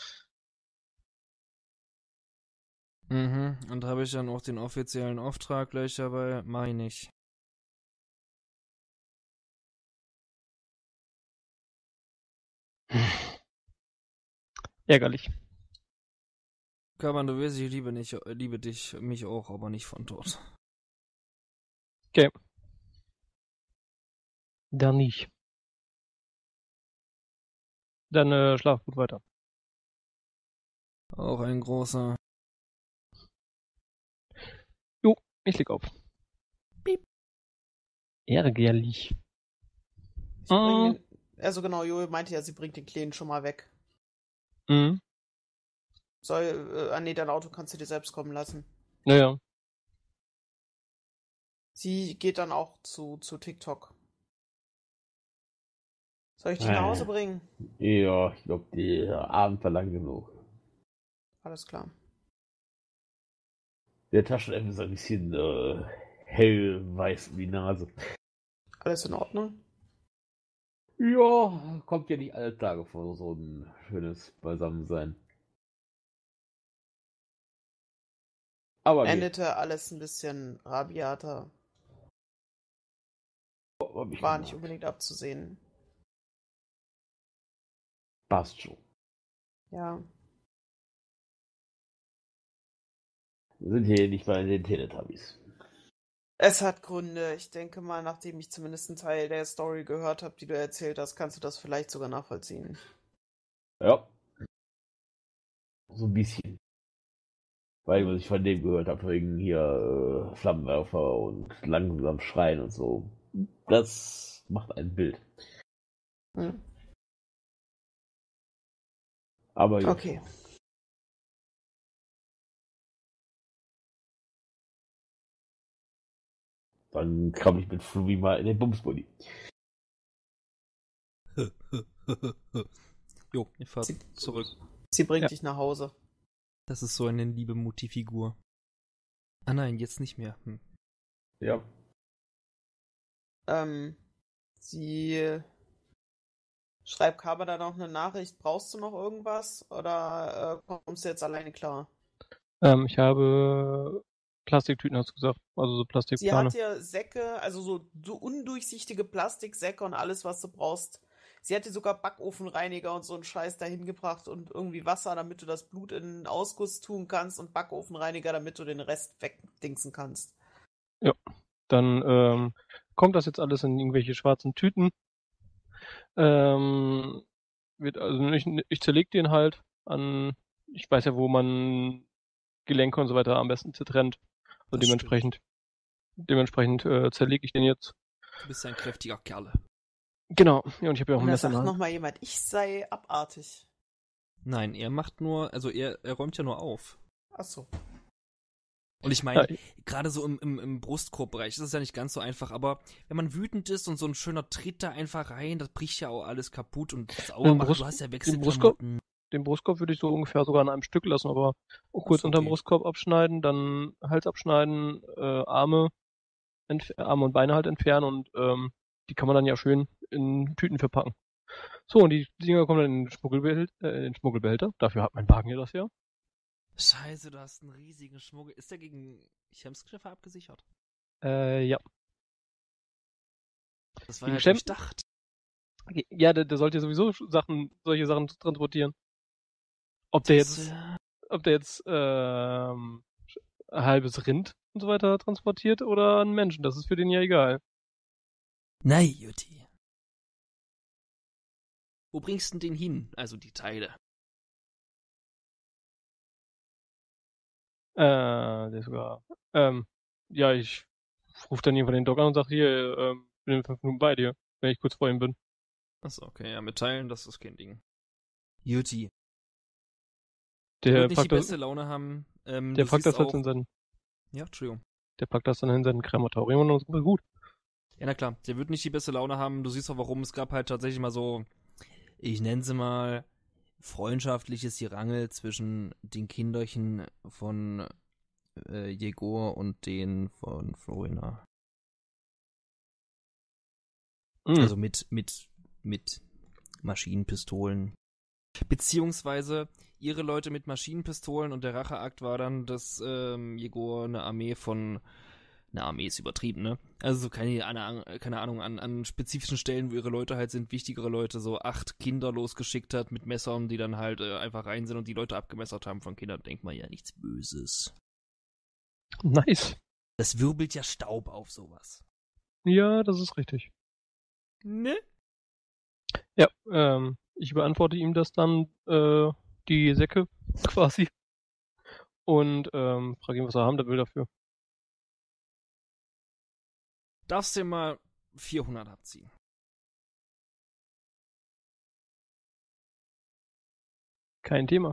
Speaker 1: Mhm, und habe ich dann auch den offiziellen Auftrag gleich dabei? Meine ich.
Speaker 3: Ärgerlich.
Speaker 1: Körper, du weißt, ich liebe, nicht, liebe dich, mich auch, aber nicht von dort.
Speaker 3: Okay. Dann nicht. Dann äh, schlaf gut weiter.
Speaker 1: Auch ein großer.
Speaker 3: Jo, ich leg auf.
Speaker 2: Piep.
Speaker 3: Ärgerlich.
Speaker 2: Ich bring den, also genau, Jojo meinte ja, sie bringt den Kleinen schon mal weg.
Speaker 3: Mhm.
Speaker 2: Soll, äh, ah nee, dein Auto kannst du dir selbst kommen lassen.
Speaker 3: Naja.
Speaker 2: Sie geht dann auch zu, zu TikTok. Soll ich dich nach Hause bringen?
Speaker 4: Ja, ich glaube, die Abend war lang genug.
Speaker 2: Alles klar.
Speaker 4: Der Taschenlampe ist ein bisschen äh, hellweiß wie die Nase.
Speaker 2: Alles in Ordnung?
Speaker 4: Ja, kommt ja nicht alle Tage vor, so ein schönes Beisammensein. Aber geht.
Speaker 2: Endete alles ein bisschen rabiater.
Speaker 4: Hab ich
Speaker 2: War nicht
Speaker 4: gemacht.
Speaker 2: unbedingt abzusehen.
Speaker 4: Passt schon.
Speaker 2: Ja.
Speaker 4: Wir sind hier nicht bei den Teletubbies.
Speaker 2: Es hat Gründe. Ich denke mal, nachdem ich zumindest einen Teil der Story gehört habe, die du erzählt hast, kannst du das vielleicht sogar nachvollziehen.
Speaker 4: Ja. So ein bisschen. Weil, was ich von dem gehört habe, wegen hier äh, Flammenwerfer und langsam Schreien und so. Das macht ein Bild.
Speaker 2: Hm.
Speaker 4: Aber ja.
Speaker 2: Okay.
Speaker 4: Dann kam ich mit Fruby mal in den Bumsbody.
Speaker 1: Jo, ich fahr
Speaker 2: Sie,
Speaker 1: zurück.
Speaker 2: sie bringt
Speaker 3: Ja.
Speaker 2: dich nach Hause.
Speaker 1: Das ist so eine liebe Mutti-Figur. Ah nein, jetzt nicht mehr. Hm.
Speaker 4: Ja.
Speaker 2: Ähm, sie schreibt Kaba dann noch eine Nachricht. Brauchst du noch irgendwas? Oder äh, kommst du jetzt alleine klar?
Speaker 3: Ähm, ich habe Plastiktüten, hast du gesagt. Also so
Speaker 2: Sie
Speaker 3: Plastikplane.
Speaker 2: hat dir Säcke, also so, so undurchsichtige Plastiksäcke und alles, was du brauchst. Sie hat dir sogar Backofenreiniger und so einen Scheiß dahin gebracht und irgendwie Wasser, damit du das Blut in den Ausguss tun kannst und Backofenreiniger, damit du den Rest wegdingsen kannst.
Speaker 3: Ja. Dann ähm, kommt das jetzt alles in irgendwelche schwarzen Tüten. Ähm, wird, also ich, ich zerleg den halt an, ich weiß ja, wo man Gelenke und so weiter am besten zertrennt. Und
Speaker 1: Das
Speaker 3: dementsprechend, dementsprechend äh, zerlege ich den jetzt.
Speaker 1: Du bist ja ein kräftiger Kerl.
Speaker 3: Genau. Ja, und ich habe ja auch ein
Speaker 2: Und da
Speaker 3: Messer in
Speaker 2: sagt
Speaker 3: der Hand.
Speaker 2: nochmal jemand, ich sei abartig.
Speaker 1: Nein, er macht nur, also er, er räumt ja nur auf.
Speaker 2: Achso.
Speaker 1: Und ich meine,
Speaker 3: Ja,
Speaker 1: gerade so im, im, im Brustkorbbereich ist es ja nicht ganz so einfach, aber wenn man wütend ist und so ein schöner Tritt da einfach rein, das bricht ja auch alles kaputt und sauber
Speaker 3: Den
Speaker 1: machen.
Speaker 3: Brust-
Speaker 1: Du hast ja
Speaker 3: den
Speaker 1: Wechselklamotten.
Speaker 3: Den Brustkorb würde ich so ungefähr sogar an einem Stück lassen, aber auch kurz
Speaker 1: Ist
Speaker 3: unterm
Speaker 1: okay.
Speaker 3: Brustkorb abschneiden, dann Hals abschneiden, äh, Arme, entf- Arme und Beine halt entfernen und ähm, die kann man dann ja schön in Tüten verpacken. So, und die Dinger kommen dann in den Schmuggelbehälter, äh, in den Schmuggelbehälter. Dafür hat mein Wagen ja das ja.
Speaker 1: Scheiße, du hast einen riesigen Schmuggel. Ist der gegen Chemsgriffe abgesichert?
Speaker 3: Äh, ja.
Speaker 1: Das war
Speaker 3: Gegen
Speaker 1: ja
Speaker 3: Chem-
Speaker 1: durchdacht.
Speaker 3: Ja, der, der sollte Sowieso Sachen, solche Sachen transportieren. Ob der
Speaker 1: Das,
Speaker 3: jetzt,
Speaker 1: äh,
Speaker 3: ob der jetzt ähm, ein halbes Rind und so weiter transportiert oder einen Menschen, das ist für den ja egal.
Speaker 1: Na, Jutti. Wo bringst du denn den hin? Also die Teile.
Speaker 3: Äh, der sogar. Ähm, ja, ich rufe dann irgendwann den Doc an und sag, hier, ähm, bin in fünf Minuten bei dir, wenn ich kurz vor ihm bin.
Speaker 1: Achso, okay, ja, mit Teilen, das ist kein Ding. Jutti.
Speaker 3: Der,
Speaker 1: Der wird nicht die
Speaker 3: packt das,
Speaker 1: beste Laune haben. Ähm,
Speaker 3: der
Speaker 1: du
Speaker 3: packt
Speaker 1: siehst
Speaker 3: das halt
Speaker 1: auch...
Speaker 3: in sein,
Speaker 1: Ja, Entschuldigung.
Speaker 3: der packt das dann in sein Krematorium und dann ist gut.
Speaker 1: Ja, na klar, der wird nicht die beste Laune haben. Du siehst auch, warum. Es gab halt tatsächlich mal so, ich nenne sie mal, freundschaftliches Gerangel zwischen den Kinderchen von äh, Jegor und den von Florina.
Speaker 3: Mhm.
Speaker 1: Also mit, mit, mit Maschinenpistolen. Beziehungsweise ihre Leute mit Maschinenpistolen und der Racheakt war dann, dass ähm, Jegor eine Armee von, eine Armee ist übertrieben, ne? Also so keine, Ahnung- keine Ahnung, an, an spezifischen Stellen, wo ihre Leute halt sind, wichtigere Leute, so acht Kinder losgeschickt hat mit Messern, die dann halt äh, einfach rein sind und die Leute abgemessert haben von Kindern. Denkt man ja nichts Böses.
Speaker 3: Nice.
Speaker 1: Das wirbelt ja Staub auf sowas.
Speaker 3: Ja, das ist richtig.
Speaker 1: Ne?
Speaker 3: Ja, ähm, ich beantworte ihm das dann, äh, die Säcke quasi. Und ähm, frage ihn, was er haben will dafür.
Speaker 1: Darfst dir mal vierhundert abziehen.
Speaker 3: Kein Thema.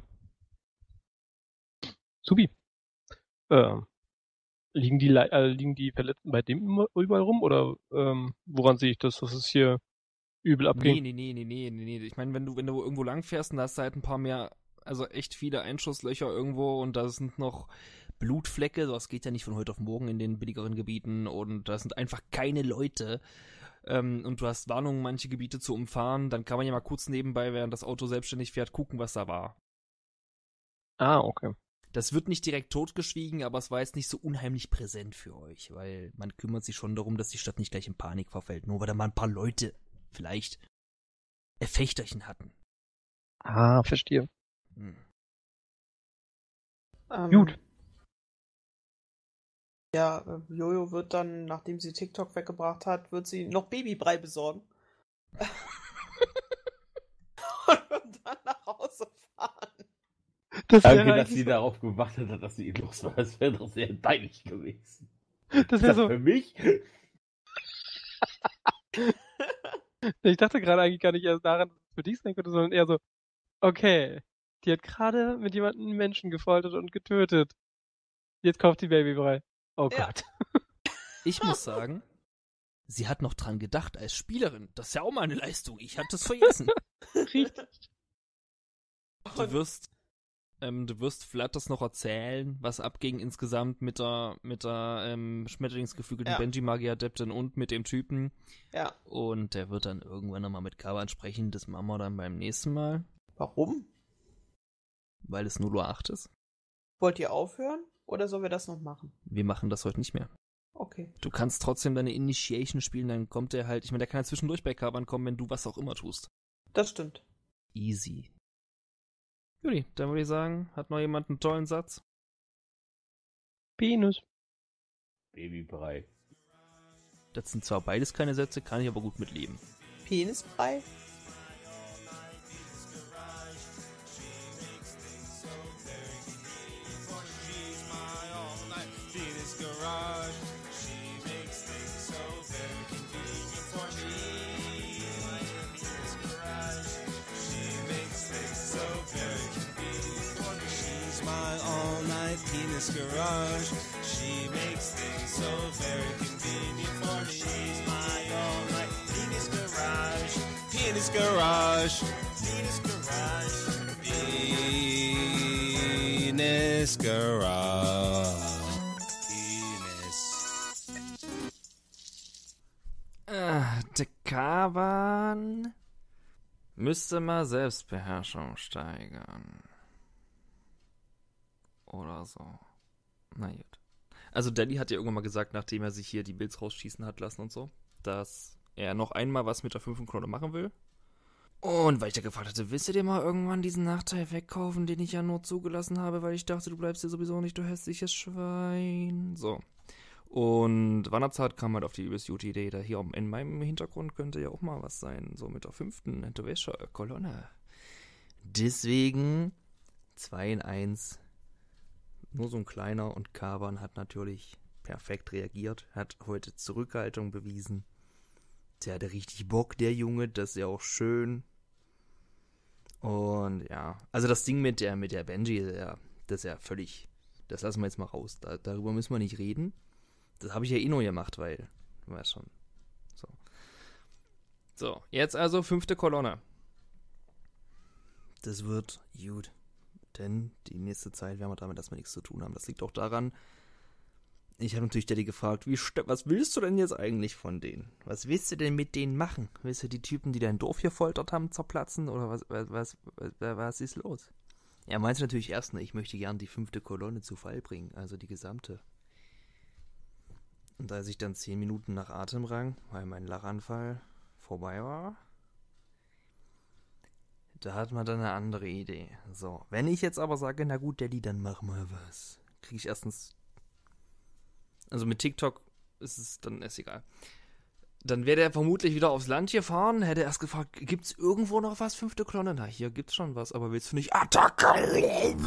Speaker 3: Supi. Ähm, liegen die Le äh, liegen die Verletzten bei dem immer überall rum oder ähm, woran sehe ich das, dass es hier übel abging?
Speaker 1: Nee, nee, nee, nee, nee, nee, nee. Ich meine, wenn du, wenn du irgendwo lang fährst und da hast du halt ein paar mehr, also echt viele Einschusslöcher irgendwo und da sind noch Blutflecke, das geht ja nicht von heute auf morgen in den billigeren Gebieten und da sind einfach keine Leute ähm, und du hast Warnungen, manche Gebiete zu umfahren, dann kann man ja mal kurz nebenbei, während das Auto selbstständig fährt, gucken, was da war.
Speaker 3: Ah, okay.
Speaker 1: Das wird nicht direkt totgeschwiegen, aber es war jetzt nicht so unheimlich präsent für euch, weil man kümmert sich schon darum, dass die Stadt nicht gleich in Panik verfällt, nur weil da mal ein paar Leute vielleicht ein Fechterchen hatten.
Speaker 3: Ah, verstehe.
Speaker 1: Hm.
Speaker 2: Ähm,
Speaker 3: Gut.
Speaker 2: Ja, äh, Jojo wird dann, nachdem sie TikTok weggebracht hat, wird sie noch Babybrei besorgen. Und wird dann nach Hause fahren.
Speaker 3: Das
Speaker 4: Danke,
Speaker 3: wäre
Speaker 4: dass sie
Speaker 3: eigentlich,
Speaker 4: darauf gewartet hat, dass sie los war. Das wäre doch sehr peinlich gewesen.
Speaker 3: das wäre so,
Speaker 4: Für mich?
Speaker 3: ich dachte gerade eigentlich gar nicht erst daran, dass es für dich sein könnte, sondern eher so, okay, die hat gerade mit jemandem einen Menschen gefoltert und getötet. Jetzt kauft die Babybrei. Oh
Speaker 2: Ja.
Speaker 3: Gott.
Speaker 1: Ich muss sagen, sie hat noch dran gedacht als Spielerin. Das ist ja auch mal eine Leistung. Ich hatte es vergessen.
Speaker 3: Richtig.
Speaker 1: Du wirst, ähm, du wirst Vlad das noch erzählen, was abging insgesamt mit der, mit der ähm, schmetterlingsgeflügelten
Speaker 2: Ja.
Speaker 1: Benji-Magie-Adeptin und mit dem Typen.
Speaker 2: Ja.
Speaker 1: Und der wird dann irgendwann nochmal mit Kaban sprechen. Das machen wir dann beim nächsten Mal,
Speaker 2: Warum?
Speaker 1: weil es null Uhr acht ist.
Speaker 2: Wollt ihr aufhören? Oder sollen wir das noch machen?
Speaker 1: Wir machen das heute nicht mehr.
Speaker 2: Okay.
Speaker 1: Du kannst trotzdem deine Initiation spielen, dann kommt der halt, ich meine, der kann ja zwischendurch bei Kaban kommen, wenn du was auch immer tust.
Speaker 2: Das stimmt.
Speaker 1: Easy. Juli, dann würde ich sagen, hat noch jemand einen tollen Satz?
Speaker 3: Penis.
Speaker 4: Babybrei.
Speaker 1: Das sind zwar beides keine Sätze, kann ich aber gut mitleben.
Speaker 2: Penisbrei?
Speaker 5: Penis Garage. She makes things so very convenient for me. She's my all-night Penis Garage. Penis Garage. Penis Garage. Penis Garage. Penis.
Speaker 1: Ah, der Kaban müsste mal Selbstbeherrschung steigern. oder so. Na gut. Also Danny hat ja irgendwann mal gesagt, nachdem er sich hier die Builds rausschießen hat lassen und so, dass er noch einmal was mit der fünften Kolonne machen will. Und weil ich da gefragt hatte, willst du dir mal irgendwann diesen Nachteil wegkaufen, den ich ja nur zugelassen habe, weil ich dachte, du bleibst hier sowieso nicht, du hässliches Schwein. So. Und Wannerzart kam halt auf die übelst gute Idee, da hier in meinem Hintergrund könnte ja auch mal was sein, so mit der fünften Kolonne. Deswegen zwei in eins. Nur so ein kleiner, und Kaban hat natürlich perfekt reagiert, hat heute Zurückhaltung bewiesen. Der hatte richtig Bock, der Junge, das ist ja auch schön. Und ja, also das Ding mit der mit der Benji, der, das ist ja völlig, das lassen wir jetzt mal raus, da, darüber müssen wir nicht reden. Das habe ich ja eh nur gemacht, weil, du weißt schon, so. So, jetzt also fünfte Kolonne. Das wird gut. Denn die nächste Zeit werden wir damit erstmal nichts zu tun haben. Das liegt auch daran, ich habe natürlich Daddy gefragt, wie, was willst du denn jetzt eigentlich von denen? Was willst du denn mit denen machen? Willst du die Typen, die dein Dorf hier foltert haben, zerplatzen? Oder was, was, was, was, was ist los? Er meinte natürlich erst, ich möchte gern die fünfte Kolonne zu Fall bringen, also die gesamte. Und als ich dann zehn Minuten nach Atemrang, weil mein Lachanfall vorbei war, da hat man dann eine andere Idee. So, wenn ich jetzt aber sage, na gut, Daddy, dann mach mal was, kriege ich erstens, also mit TikTok ist es dann ist egal. Dann wäre der vermutlich wieder aufs Land gefahren, hätte erst gefragt, gibt's irgendwo noch was, fünfte Kolonne? Na, hier gibt's schon was, aber willst du nicht Attacke?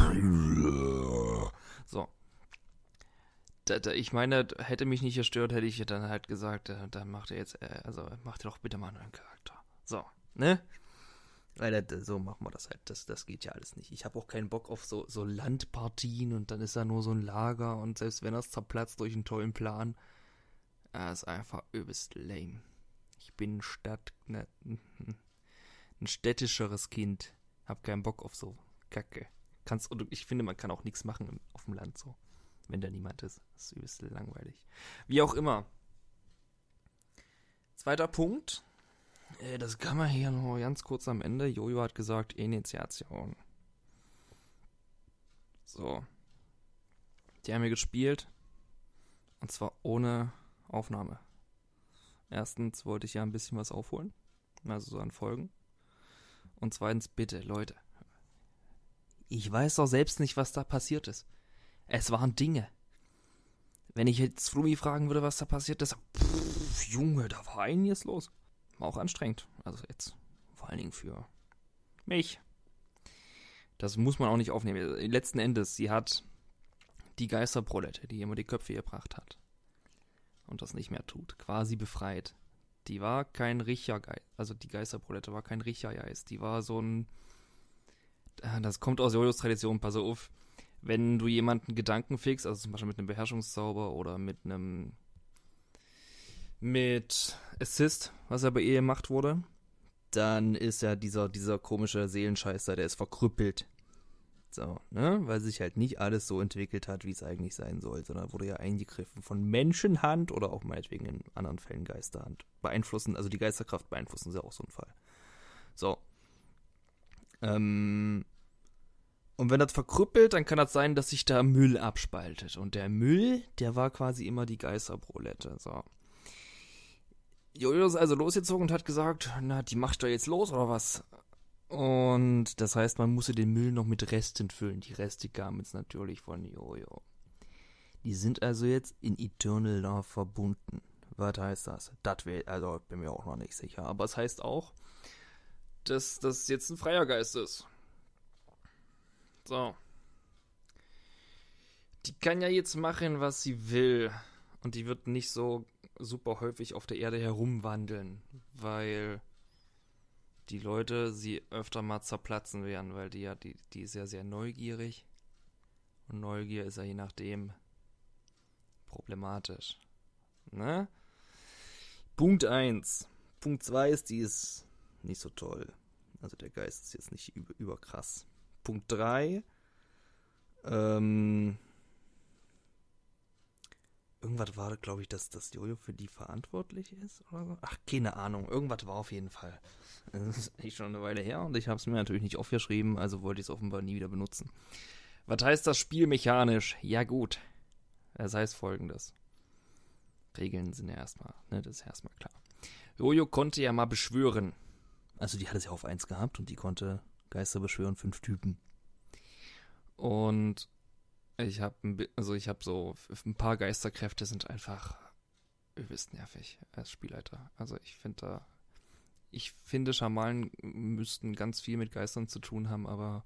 Speaker 1: So. Da, da, ich meine, hätte mich nicht gestört, hätte ich dann halt gesagt, äh, dann macht er jetzt, äh, also macht er doch bitte mal einen neuen Charakter. So, ne? Weil das, so machen wir das halt, das, das geht ja alles nicht. Ich habe auch keinen Bock auf so, so Landpartien und dann ist da nur so ein Lager und selbst wenn das zerplatzt durch einen tollen Plan, äh, ist einfach übelst lame. Ich bin Stadt, ne, ein städtischeres Kind, hab keinen Bock auf so Kacke. Kannst, und ich finde, man kann auch nichts machen auf dem Land so, wenn da niemand ist. Das ist übelst langweilig. Wie auch immer. Zweiter Punkt. Das kann man hier noch ganz kurz am Ende. Jojo hat gesagt, Initiation. So. Die haben wir gespielt. Und zwar ohne Aufnahme. Erstens wollte ich ja ein bisschen was aufholen. Also so an Folgen. Und zweitens, bitte, Leute. Ich weiß doch selbst nicht, was da passiert ist. Es waren Dinge. Wenn ich jetzt Flumi fragen würde, was da passiert ist, pff, Junge, da war einiges los. War auch anstrengend. Also jetzt vor allen Dingen für mich. Das muss man auch nicht aufnehmen. Letzten Endes, sie hat die Geisterprolette, die immer die Köpfe gebracht hat und das nicht mehr tut, quasi befreit. Die war kein richtiger Geist. Also die Geisterprolette war kein richtiger Geist. Die war so ein... Das kommt aus Jojos Tradition, pass auf. Wenn du jemanden Gedanken fixst, also zum Beispiel mit einem Beherrschungszauber oder mit einem mit Assist, was ja bei ihr gemacht wurde, dann ist ja dieser, dieser komische Seelenscheißer, der ist verkrüppelt. So, ne? Weil sich halt nicht alles so entwickelt hat, wie es eigentlich sein soll, sondern wurde ja eingegriffen von Menschenhand oder auch meinetwegen in anderen Fällen Geisterhand. Beeinflussen, also die Geisterkraft beeinflussen ist ja auch so ein Fall. So. Ähm. Und wenn das verkrüppelt, dann kann das sein, dass sich da Müll abspaltet. Und der Müll, der war quasi immer die Geisterprolette. So. Jojo ist also losgezogen und hat gesagt, na, die macht da jetzt los oder was? Und das heißt, man musste den Müll noch mit Resten füllen. Die Reste kamen jetzt natürlich von Jojo. Die sind also jetzt in Eternal Love verbunden. Was heißt das? Das will, also bin mir auch noch nicht sicher. Aber es heißt auch, dass das jetzt ein freier Geist ist. So. Die kann ja jetzt machen, was sie will. Und die wird nicht so super häufig auf der Erde herumwandeln, weil die Leute sie öfter mal zerplatzen werden, weil die ja, die, die ist ja sehr neugierig. Und Neugier ist ja je nachdem problematisch. Ne? Punkt eins. Punkt zwei ist, die ist nicht so toll. Also der Geist ist jetzt nicht über, überkrass. Punkt drei. Ähm... Irgendwas war, glaube ich, dass das Jojo für die verantwortlich ist oder so. Ach, keine Ahnung. Irgendwas war auf jeden Fall. Das ist echt schon eine Weile her und ich habe es mir natürlich nicht aufgeschrieben, also wollte ich es offenbar nie wieder benutzen. Was heißt das Spiel mechanisch? Ja gut. Es heißt folgendes. Regeln sind ja erstmal, ne, das ist erstmal klar. Jojo konnte ja mal beschwören. Also die hat es ja auf eins gehabt und die konnte Geister beschwören, fünf Typen. Und ich habe also ich habe so ein paar Geisterkräfte sind einfach übelst nervig als Spielleiter. Also ich finde da ich finde Schamanen müssten ganz viel mit Geistern zu tun haben, aber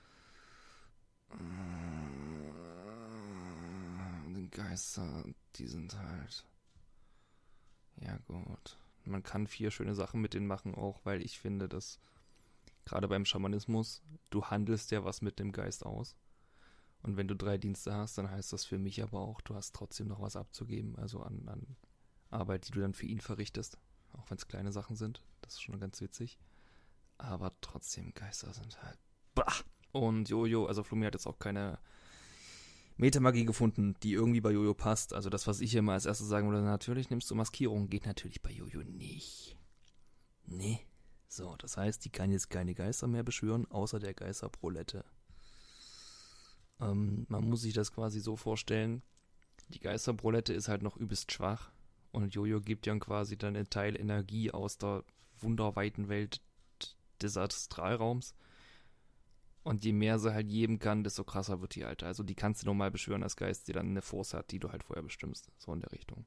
Speaker 1: die Geister, die sind halt ja gut. Man kann vier schöne Sachen mit denen machen auch, weil ich finde, dass gerade beim Schamanismus, du handelst ja was mit dem Geist aus. Und wenn du drei Dienste hast, dann heißt das für mich aber auch, du hast trotzdem noch was abzugeben, also an, an Arbeit, die du dann für ihn verrichtest. Auch wenn es kleine Sachen sind. Das ist schon ganz witzig. Aber trotzdem, Geister sind halt bah! Und Jojo, also Flummi hat jetzt auch keine Metamagie gefunden, die irgendwie bei Jojo passt. Also das, was ich hier mal als erstes sagen würde, natürlich nimmst du Maskierung, geht natürlich bei Jojo nicht. Nee. So, das heißt, die kann jetzt keine Geister mehr beschwören, außer der Geisterprolette. Ähm, man muss sich das quasi so vorstellen, die Geisterprolette ist halt noch übelst schwach und Jojo gibt ja quasi dann einen Teil Energie aus der wunderweiten Welt des Astralraums. Und je mehr sie halt geben kann, desto krasser wird die Alte. Also die kannst du normal beschwören als Geist, die dann eine Force hat, die du halt vorher bestimmst. So in der Richtung.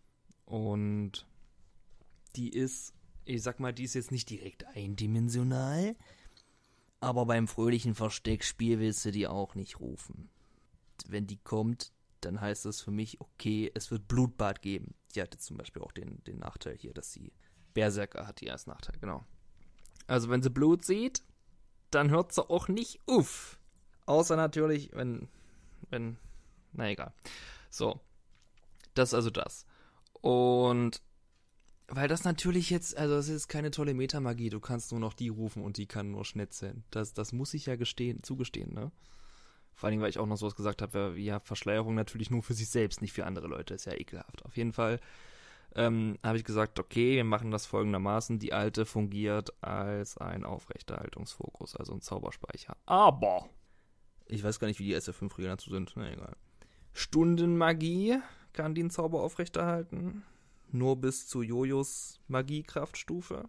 Speaker 1: Und die ist, ich sag mal, die ist jetzt nicht direkt eindimensional, aber beim fröhlichen Versteckspiel willst du die auch nicht rufen. Wenn die kommt, dann heißt das für mich, okay, es wird Blutbad geben. Die hatte zum Beispiel auch den, den Nachteil hier, dass sie Berserker hat, die als Nachteil, genau. Also wenn sie Blut sieht, dann hört sie auch nicht auf. Außer natürlich, wenn, wenn, na egal. So, das ist also das. Und weil das natürlich jetzt, also das ist keine tolle Metamagie, du kannst nur noch die rufen und die kann nur schnetzeln. Das, das muss ich ja gestehen, zugestehen, ne? Vor allem, weil ich auch noch sowas gesagt habe, ja, Verschleierung natürlich nur für sich selbst, nicht für andere Leute, ist ja ekelhaft. Auf jeden Fall ähm, habe ich gesagt, okay, wir machen das folgendermaßen, die Alte fungiert als ein Aufrechterhaltungsfokus, also ein Zauberspeicher. Aber, ich weiß gar nicht, wie die S F fünf Regeln dazu sind, na egal. Stundenmagie kann den Zauber aufrechterhalten, nur bis zu Jojos Magiekraftstufe.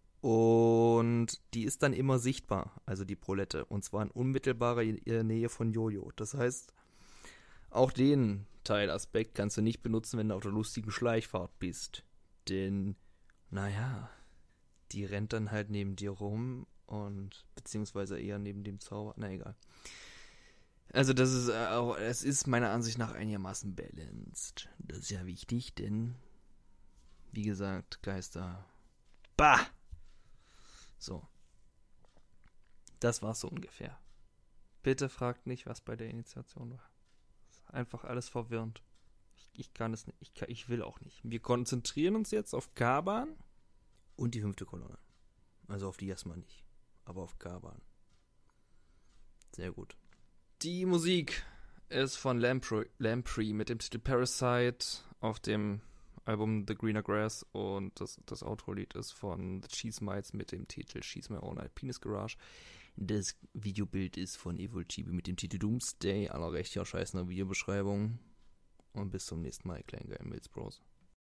Speaker 1: Und die ist dann immer sichtbar, also die Prolette. Und zwar in unmittelbarer Nähe von Jojo. Das heißt, auch den Teilaspekt kannst du nicht benutzen, wenn du auf der lustigen Schleichfahrt bist. Denn, naja, die rennt dann halt neben dir rum und, beziehungsweise eher neben dem Zauber. Na egal. Also das ist auch, es ist meiner Ansicht nach einigermaßen balanced. Das ist ja wichtig, denn, wie gesagt, Geister. Bah! So. Das war's so ungefähr. Bitte fragt nicht, was bei der Initiation war. Ist einfach alles verwirrend. Ich, ich kann es nicht. Ich, kann, ich will auch nicht. Wir konzentrieren uns jetzt auf Kaban und die fünfte Kolonne. Also auf die erstmal nicht. Aber auf Kaban. Sehr gut. Die Musik ist von Lamprey, Lamprey mit dem Titel Parasite auf dem Album The Greener Grass und das, das Outro-Lied ist von The Cheese Mites mit dem Titel She's My Own Penis Garage. Das Videobild ist von Evil Chibi mit dem Titel Doomsday, aller recht ja scheiß in der Videobeschreibung. Und bis zum nächsten Mal, ihr kleinen geilen Mills Bros.